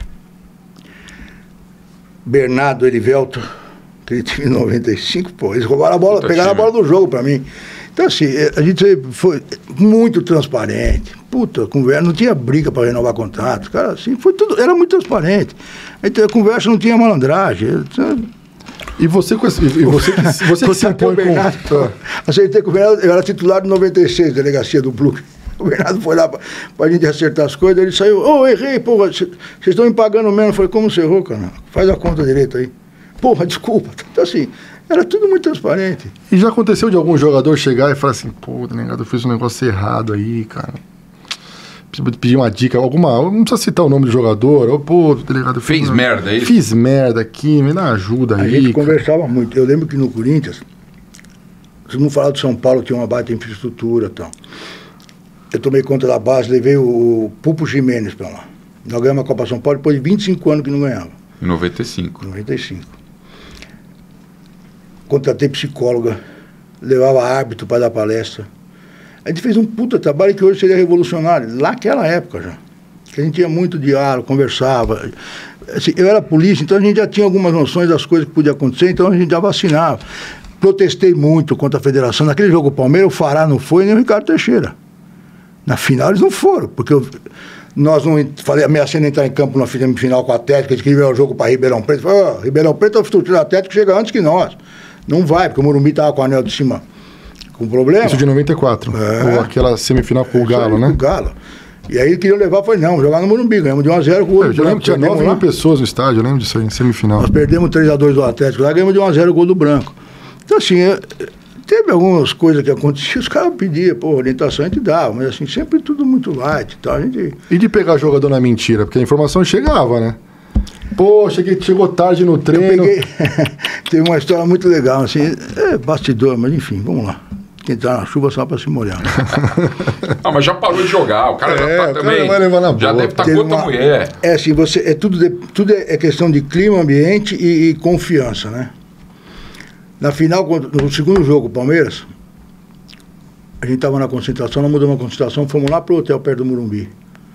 Bernardo Erivelto, que ele tinha em 95, pô, eles roubaram a bola, pegaram a bola do jogo para mim. Então, assim, a gente foi muito transparente. Puta, conversa, não tinha briga para renovar contrato. Cara, assim, foi tudo, era muito transparente. Então, a conversa não tinha malandragem. E você com esse. Você que se impõe com. Aceitei com o Bernardo, eu era titular de 96, delegacia do Blue. O Bernardo foi lá pra gente acertar as coisas, ele saiu, errei, porra, vocês estão me pagando menos. Eu falei, como você errou, cara? Faz a conta direito aí. Porra, desculpa. Então, assim. Era tudo muito transparente. E já aconteceu de algum jogador chegar e falar assim, pô, delegado, eu fiz um negócio errado aí, cara. Preciso pedir uma dica, não precisa citar o nome do jogador, ou, pô, delegado... Fez merda aí? Fiz merda aqui, me dá ajuda aí. A gente conversava muito. Eu lembro que no Corinthians, se não falar do São Paulo, tinha uma baita infraestrutura e tal. Eu tomei conta da base, levei o Pupo Jimenez pra lá. Nós ganhamos a Copa São Paulo depois de 25 anos que não ganhava. Em 95. Contratei psicóloga, levava árbitro para dar palestra. A gente fez um puta trabalho que hoje seria revolucionário, naquela época já. Que a gente tinha muito diálogo, conversava. Assim, eu era polícia, então a gente já tinha algumas noções das coisas que podiam acontecer, então a gente já vacinava. Protestei muito contra a federação. Naquele jogo Palmeiras, o Fará não foi, nem o Ricardo Teixeira. Na final eles não foram, porque nós não ameaçando entrar em campo na semifinal com a Atlético, eles queriam ver o jogo para Ribeirão Preto. Falei, Ribeirão Preto é o estrutura Atlético que chega antes que nós. Não vai, porque o Morumbi estava com o anel de cima com problema. Isso de 94. Ou aquela semifinal com o Galo, né? Com o Galo. E aí queriam levar, falei, não, jogar no Morumbi, ganhamos de 1-0 com o gol do Branco. Eu lembro que tinha 9 mil pessoas no estádio, eu lembro disso aí, em semifinal. Nós perdemos 3-2 do Atlético lá, ganhamos de 1-0 o gol do Branco. Então, assim, teve algumas coisas que aconteciam, os caras pediam, orientação a gente dava, mas assim, sempre tudo muito light e tal. E de pegar jogador na mentira, porque a informação chegava, né? Pô, chegou tarde no treino. Teve uma história muito legal, assim, bastidor, mas enfim, vamos lá. Quem tá na chuva só para se molhar. Ah, mas já parou de jogar, o cara já tá também. Vai levar na boa. Já deve estar com outra mulher. Assim, tudo é questão de clima, ambiente e confiança, né? Na final, no segundo jogo, Palmeiras, a gente estava na concentração, nós mudamos a concentração, fomos lá pro hotel perto do Morumbi.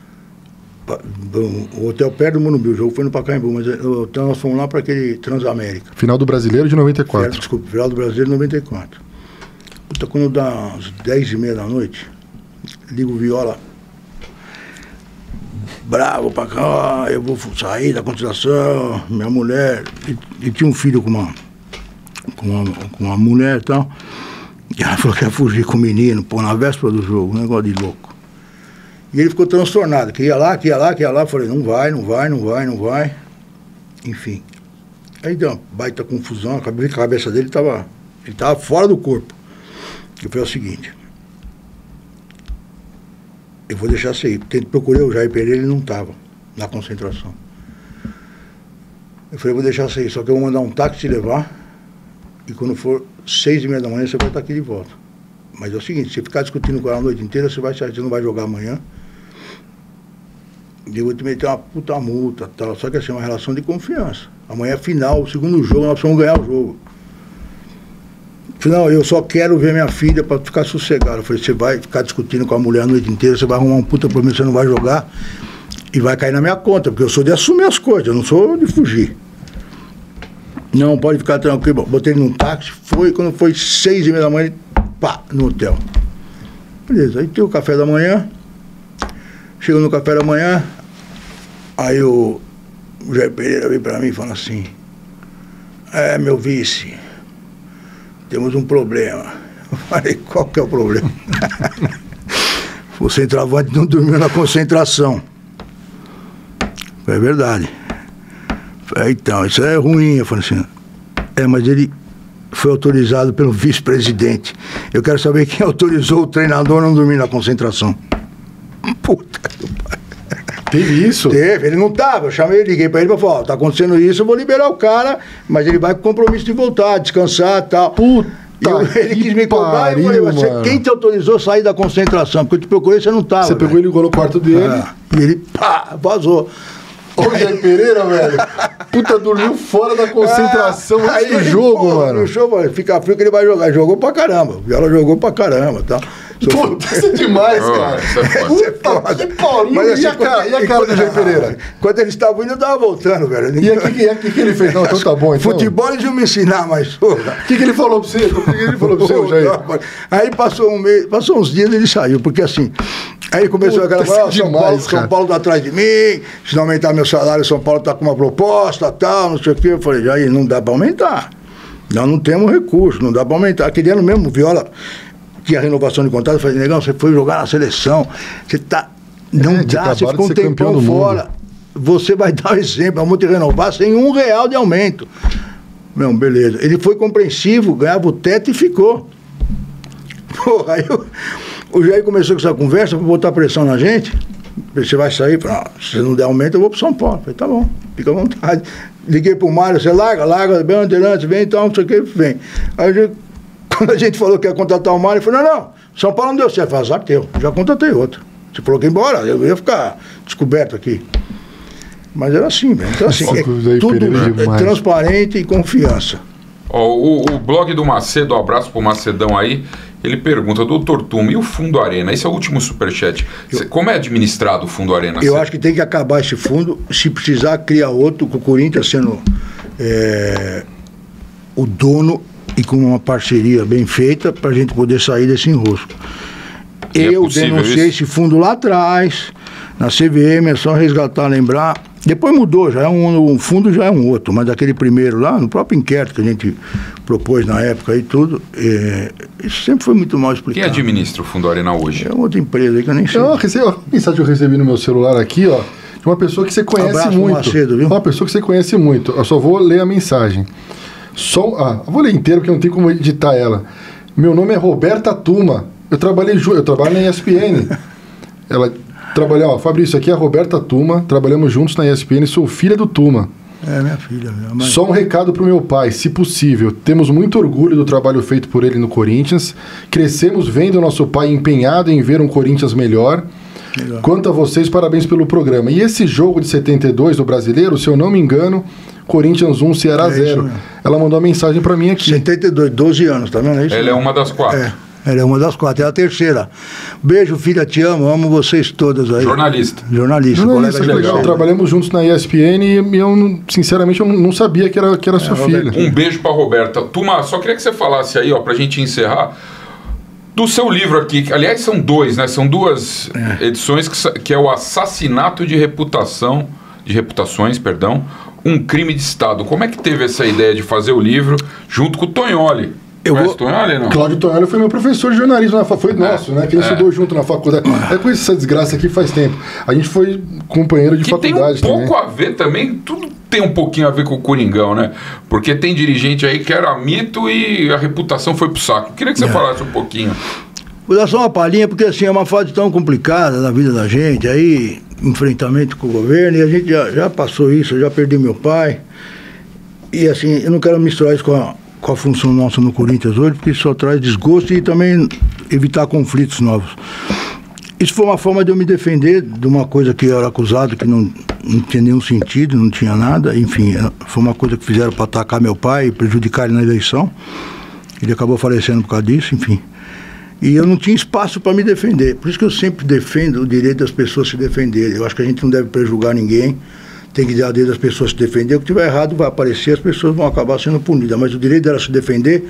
O hotel perto do Morumbi, o jogo foi no Pacaembu, mas então nós fomos lá para aquele Transamérica. Final do Brasileiro de 94. Desculpa, final do Brasileiro de 94. Puta, quando dá umas 10h30 da noite, ligo o Viola, bravo pra cá, eu vou sair da concentração, minha mulher, e tinha um filho com uma mulher e tal, e ela falou que ia fugir com o menino, pô, na véspera do jogo, um negócio de louco. E ele ficou transtornado, que ia lá, eu falei, não vai, enfim. Aí deu uma baita confusão, a cabeça dele ele tava fora do corpo. Eu falei o seguinte, eu vou deixar você ir. Procurei o Jair Pereira, ele não estava na concentração. Eu falei, eu vou deixar você ir, só que eu vou mandar um táxi te levar, e quando for 6h30 da manhã, você vai estar aqui de volta. Mas é o seguinte, se ficar discutindo com ela a noite inteira, você não vai jogar amanhã. E eu vou te meter uma puta multa e tal. Só que assim, é uma relação de confiança. Amanhã é final, o segundo jogo, nós precisamos ganhar o jogo. Não, eu só quero ver minha filha para ficar sossegado. Eu falei, você vai ficar discutindo com a mulher a noite inteira, você vai arrumar um puta problema, você não vai jogar e vai cair na minha conta, porque eu sou de assumir as coisas, eu não sou de fugir. Não, pode ficar tranquilo. Botei ele num táxi, quando foi 6h30 da manhã, pá, no hotel. Beleza, aí tem o café da manhã, chego no café da manhã, aí o Jair Pereira veio para mim e fala assim, meu vice, temos um problema. Eu falei, qual que é o problema? O centroavante não dormiu na concentração. É verdade. Então, isso é ruim. Eu falei assim, mas ele foi autorizado pelo vice-presidente. Eu quero saber quem autorizou o treinador a não dormir na concentração. Puta que pariu. Teve isso? Teve, ele não estava. Eu chamei, liguei para ele e falei, tá acontecendo isso, eu vou liberar o cara, mas ele vai com compromisso de voltar, descansar e tal. Puta, ele quis me cobrar e eu falei, quem te autorizou a sair da concentração? Porque eu te procurei, você não estava. Você pegou ele e ligou no quarto dele. E ele, vazou. Ô, Jair Pereira, velho. Puta, dormiu fora da concentração antes do jogo, mano. No show, fica frio que ele vai jogar. Jogou pra caramba. O Viola jogou pra caramba, tá? Puta, isso é demais, cara. Puta, que paulinho. Mas, assim, e a cara do Jair Pereira? Quando eles estavam indo, eu tava voltando, velho. E o que ele fez? Não, então tá bom, então. Futebol eles iam me ensinar, mas... O que ele falou pra você? O que ele falou pra você, Jair? Aí passou um mês, passou uns dias e ele saiu, porque assim... Aí começou aquela coisa, São Paulo tá atrás de mim, se não aumentar meu salário, São Paulo tá com uma proposta, tal, não sei o quê. Eu falei, Jair, não dá pra aumentar. Nós não temos recurso, não dá pra aumentar. Aquele ano mesmo, o Viola tinha renovação de contrato, eu falei, negão, você foi jogar na seleção, você tá... Não dá, você ficou um tempão fora. Você vai dar o exemplo, vamos te renovar sem R$1 de aumento. Não, beleza. Ele foi compreensivo, ganhava o teto e ficou. Porra, aí o Jair começou com essa conversa para botar pressão na gente. Você vai sair? Se não der aumento, eu vou para São Paulo. Falei, tá bom, fica à vontade. Liguei pro Mário, você larga, Bandeirantes, vem, então, não sei o que, vem. Aí quando a gente falou que ia contratar o Mário, eu falei, não, São Paulo não deu certo. Falei, azar teu, já contratei outro. Você falou que ia embora, eu ia ficar descoberto aqui. Mas era assim, velho. Então, assim, tudo transparente e confiança. O blog do Macedo, um abraço pro Macedão aí, ele pergunta, doutor Tuma, e o Fundo Arena? Esse é o último superchat. Como é administrado o Fundo Arena? Eu acho que tem que acabar esse fundo, se precisar criar outro, com o Corinthians sendo o dono e com uma parceria bem feita para a gente poder sair desse enrosco. Eu denunciei esse fundo lá atrás, na CVM, é só resgatar, lembrar. Depois mudou, já é um fundo, já é um outro, mas aquele primeiro lá, no próprio inquérito que a gente propôs na época e tudo, isso sempre foi muito mal explicado. Quem administra o Fundo Arena hoje? É outra empresa aí que eu nem sei. Uma mensagem que eu recebi no meu celular aqui, ó, de uma pessoa que você conhece muito. Macedo, viu? Uma pessoa que você conhece muito. Eu só vou ler a mensagem. Eu vou ler inteiro porque não tem como editar ela. Meu nome é Roberta Tuma. Eu trabalho na ESPN. Ela trabalha, Fabrício, aqui é a Roberta Tuma, trabalhamos juntos na ESPN, sou filha do Tuma. Minha filha. Minha mãe. Só um recado pro meu pai, se possível. Temos muito orgulho do trabalho feito por ele no Corinthians. Crescemos vendo nosso pai empenhado em ver um Corinthians melhor. Legal. Quanto a vocês, parabéns pelo programa. E esse jogo de 72 do Brasileiro, se eu não me engano, Corinthians 1, Ceará 0. Ela mandou uma mensagem pra mim aqui. 72, 12 anos, tá vendo isso? Ela é uma das 4. Ela é uma das 4, é a terceira. Beijo, filha, te amo vocês todas aí. Jornalista, colega legal. Trabalhamos juntos na ESPN e eu, sinceramente, eu não sabia que era sua filha. Um beijo pra Roberta. Turma, só queria que você falasse aí, ó, pra gente encerrar, do seu livro aqui, que, aliás, são 2, né? São 2 edições, que é o Assassinato de Reputações, um crime de Estado. Como é que teve essa ideia de fazer o livro junto com o Tonholi? Tonholi, não? Cláudio Tonholi foi meu professor de jornalismo na faculdade. Foi nosso, né? Que ele estudou junto na faculdade. Com essa desgraça aqui faz tempo. A gente foi companheiro de faculdade também. Tem um pouco a ver também, tudo tem um pouquinho a ver com o Coringão, né? Porque tem dirigente aí que era mito e a reputação foi pro saco. Queria que você falasse um pouquinho. Vou dar só uma palhinha, porque assim, é uma fase tão complicada na vida da gente, aí, enfrentamento com o governo, e a gente já passou isso, eu já perdi meu pai. E assim, eu não quero misturar isso com a função nossa no Corinthians hoje, porque isso só traz desgosto e também evitar conflitos novos. Isso foi uma forma de eu me defender de uma coisa que eu era acusado, que não tinha nenhum sentido, não tinha nada, enfim, foi uma coisa que fizeram para atacar meu pai e prejudicar ele na eleição. Ele acabou falecendo por causa disso, enfim. E eu não tinha espaço para me defender. Por isso que eu sempre defendo o direito das pessoas se defenderem. Eu acho que a gente não deve prejugar ninguém. Tem que dar o direito das pessoas se defender. O que tiver errado vai aparecer, as pessoas vão acabar sendo punidas. Mas o direito dela se defender,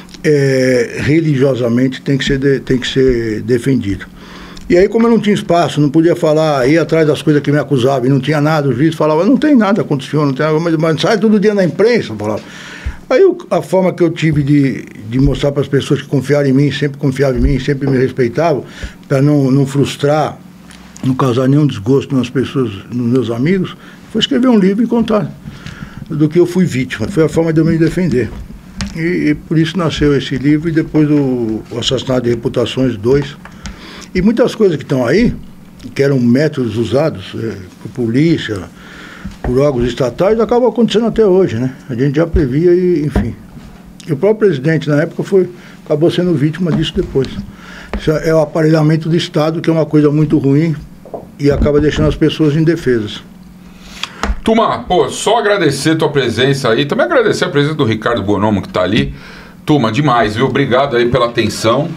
religiosamente, tem que ser defendido. E aí, como eu não tinha espaço, não podia falar, ir atrás das coisas que me acusavam, e não tinha nada, o juiz falava, não tem nada, aconteceu, não tem nada, mas sai todo dia na imprensa, falava. Aí a forma que eu tive de mostrar para as pessoas que confiaram em mim, sempre confiavam em mim, sempre me respeitavam, para não frustrar, não causar nenhum desgosto nas pessoas, nos meus amigos, foi escrever um livro e contar do que eu fui vítima. Foi a forma de eu me defender. E por isso nasceu esse livro e depois o Assassinato de Reputações 2. E muitas coisas que estão aí, que eram métodos usados por polícia, por órgãos estatais, acabam acontecendo até hoje, né? A gente já previa e, enfim. E o próprio presidente, na época, acabou sendo vítima disso depois. Isso é o aparelhamento do Estado, que é uma coisa muito ruim e acaba deixando as pessoas indefesas. Turma, só agradecer a tua presença aí, também agradecer a presença do Ricardo Bonomo, que está ali. Turma, demais, viu? Obrigado aí pela atenção,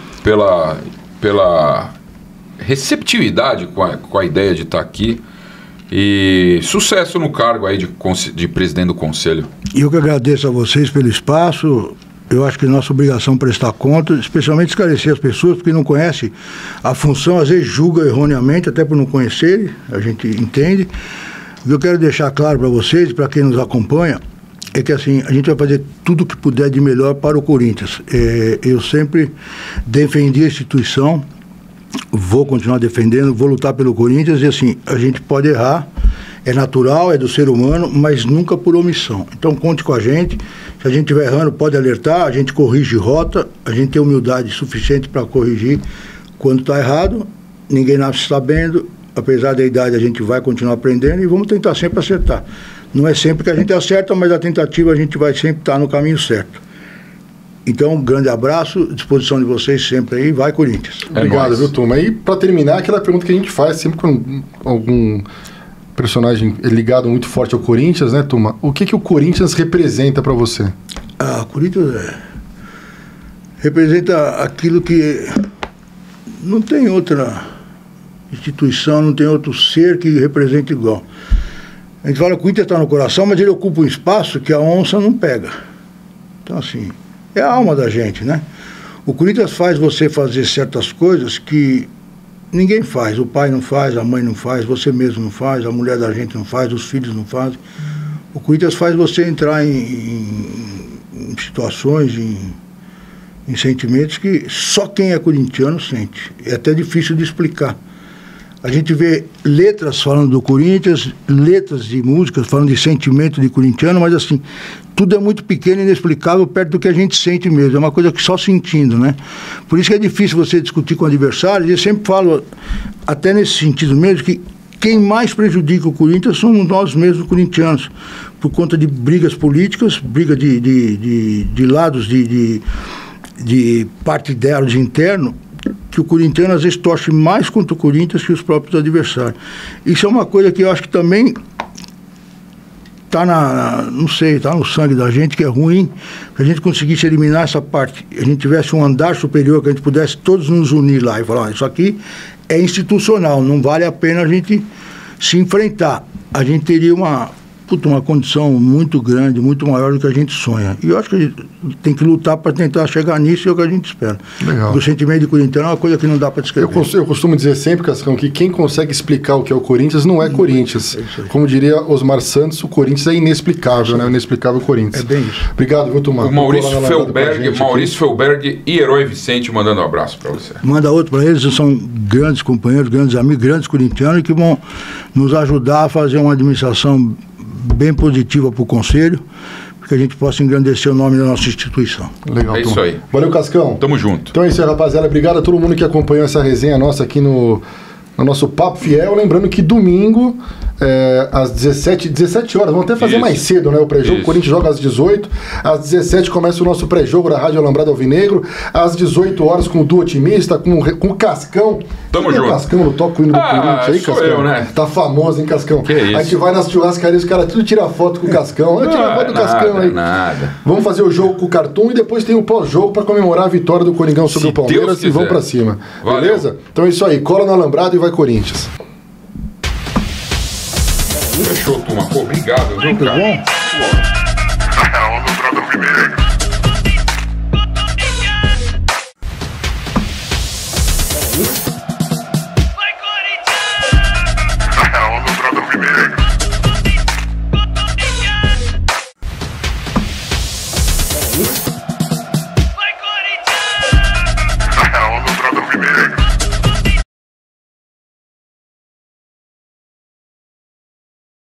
pela receptividade com a ideia de estar aqui. E sucesso no cargo aí de presidente do Conselho. E eu que agradeço a vocês pelo espaço. Eu acho que é nossa obrigação prestar conta, especialmente esclarecer as pessoas, porque não conhecem a função, às vezes julga erroneamente, até por não conhecerem, a gente entende. O que eu quero deixar claro para vocês, para quem nos acompanha, é que assim, a gente vai fazer tudo o que puder de melhor para o Corinthians. Eu sempre defendi a instituição, vou continuar defendendo, vou lutar pelo Corinthians, e assim, a gente pode errar, é natural, é do ser humano, mas nunca por omissão. Então conte com a gente, se a gente estiver errando, pode alertar, a gente corrige rota, a gente tem humildade suficiente para corrigir quando está errado, ninguém nasce sabendo, apesar da idade a gente vai continuar aprendendo e vamos tentar sempre acertar. Não é sempre que a gente acerta, mas a tentativa a gente vai sempre estar no caminho certo. Então, um grande abraço, disposição de vocês sempre aí, vai Corinthians. Obrigado, viu, turma? E para terminar, aquela pergunta que a gente faz sempre com algum personagem ligado muito forte ao Corinthians, né, turma? O que o Corinthians representa para você? O Corinthians representa aquilo que não tem outra instituição, não tem outro ser que represente igual. A gente fala que o Corinthians está no coração, mas ele ocupa um espaço que a onça não pega. Então, assim, é a alma da gente, né? O Corinthians faz você fazer certas coisas que ninguém faz. O pai não faz, a mãe não faz, você mesmo não faz, a mulher da gente não faz, os filhos não fazem. O Corinthians faz você entrar em situações, em sentimentos que só quem é corintiano sente. É até difícil de explicar. A gente vê letras falando do Corinthians, letras de músicas falando de sentimento de corintiano, mas assim, tudo é muito pequeno e inexplicável perto do que a gente sente mesmo. É uma coisa que só sentindo, né? Por isso que é difícil você discutir com o adversário, e eu sempre falo, até nesse sentido mesmo, que quem mais prejudica o Corinthians somos nós mesmos corintianos, por conta de brigas políticas, briga de lados de partidários internos, que o corintiano às vezes torce mais contra o Corinthians que os próprios adversários. Isso é uma coisa que eu acho que também não sei, está no sangue da gente, que é ruim, que a gente conseguisse eliminar essa parte, a gente tivesse um andar superior, que a gente pudesse todos nos unir lá e falar, isso aqui é institucional, não vale a pena a gente se enfrentar. A gente teria uma condição muito grande, muito maior do que a gente sonha. E eu acho que a gente tem que lutar para tentar chegar nisso, e é o que a gente espera. Legal. O sentimento de corintiano é uma coisa que não dá para descrever. Eu costumo dizer sempre, Cascão, que quem consegue explicar o que é o Corinthians não é Corinthians. Como diria Osmar Santos, o Corinthians é inexplicável, né? O inexplicável Corinthians. É bem isso. Obrigado, viu, Tomás? O Maurício Felberg e Herói Vicente mandando um abraço para você. Manda outro para eles, são grandes companheiros, grandes amigos, grandes corintianos, que vão nos ajudar a fazer uma administração bem positiva para o Conselho, que a gente possa engrandecer o nome da nossa instituição. Legal, é isso aí. Valeu, Cascão. Tamo junto. Então é isso aí, rapaziada. Obrigado a todo mundo que acompanhou essa resenha nossa aqui no nosso Papo Fiel. Lembrando que domingo, às 17 horas, vamos até fazer mais cedo, né? O pré-jogo. O Corinthians joga às 18. Às 17 começa o nosso pré-jogo da Rádio Alambrado Alvinegro. Às 18 horas com o Duo Otimista, com o Cascão. Tamo junto. O Cascão no toque hino do Corinthians aí, sou Cascão. eu, né? Tá famoso, hein, Cascão? Que isso? A gente vai nas churrascarias, os caras tudo tira foto com o Cascão. Tira foto do Cascão aí. Nada. Vamos fazer o jogo com o Cartoon e depois tem o pós-jogo para comemorar a vitória do Coringão sobre o Palmeiras e vamos pra cima. Valeu. Beleza? Então é isso aí. Cola no Alambrado e vai Corinthians. Fechou, turma. Pô, obrigado, viu, cara? Vai, Corinthians!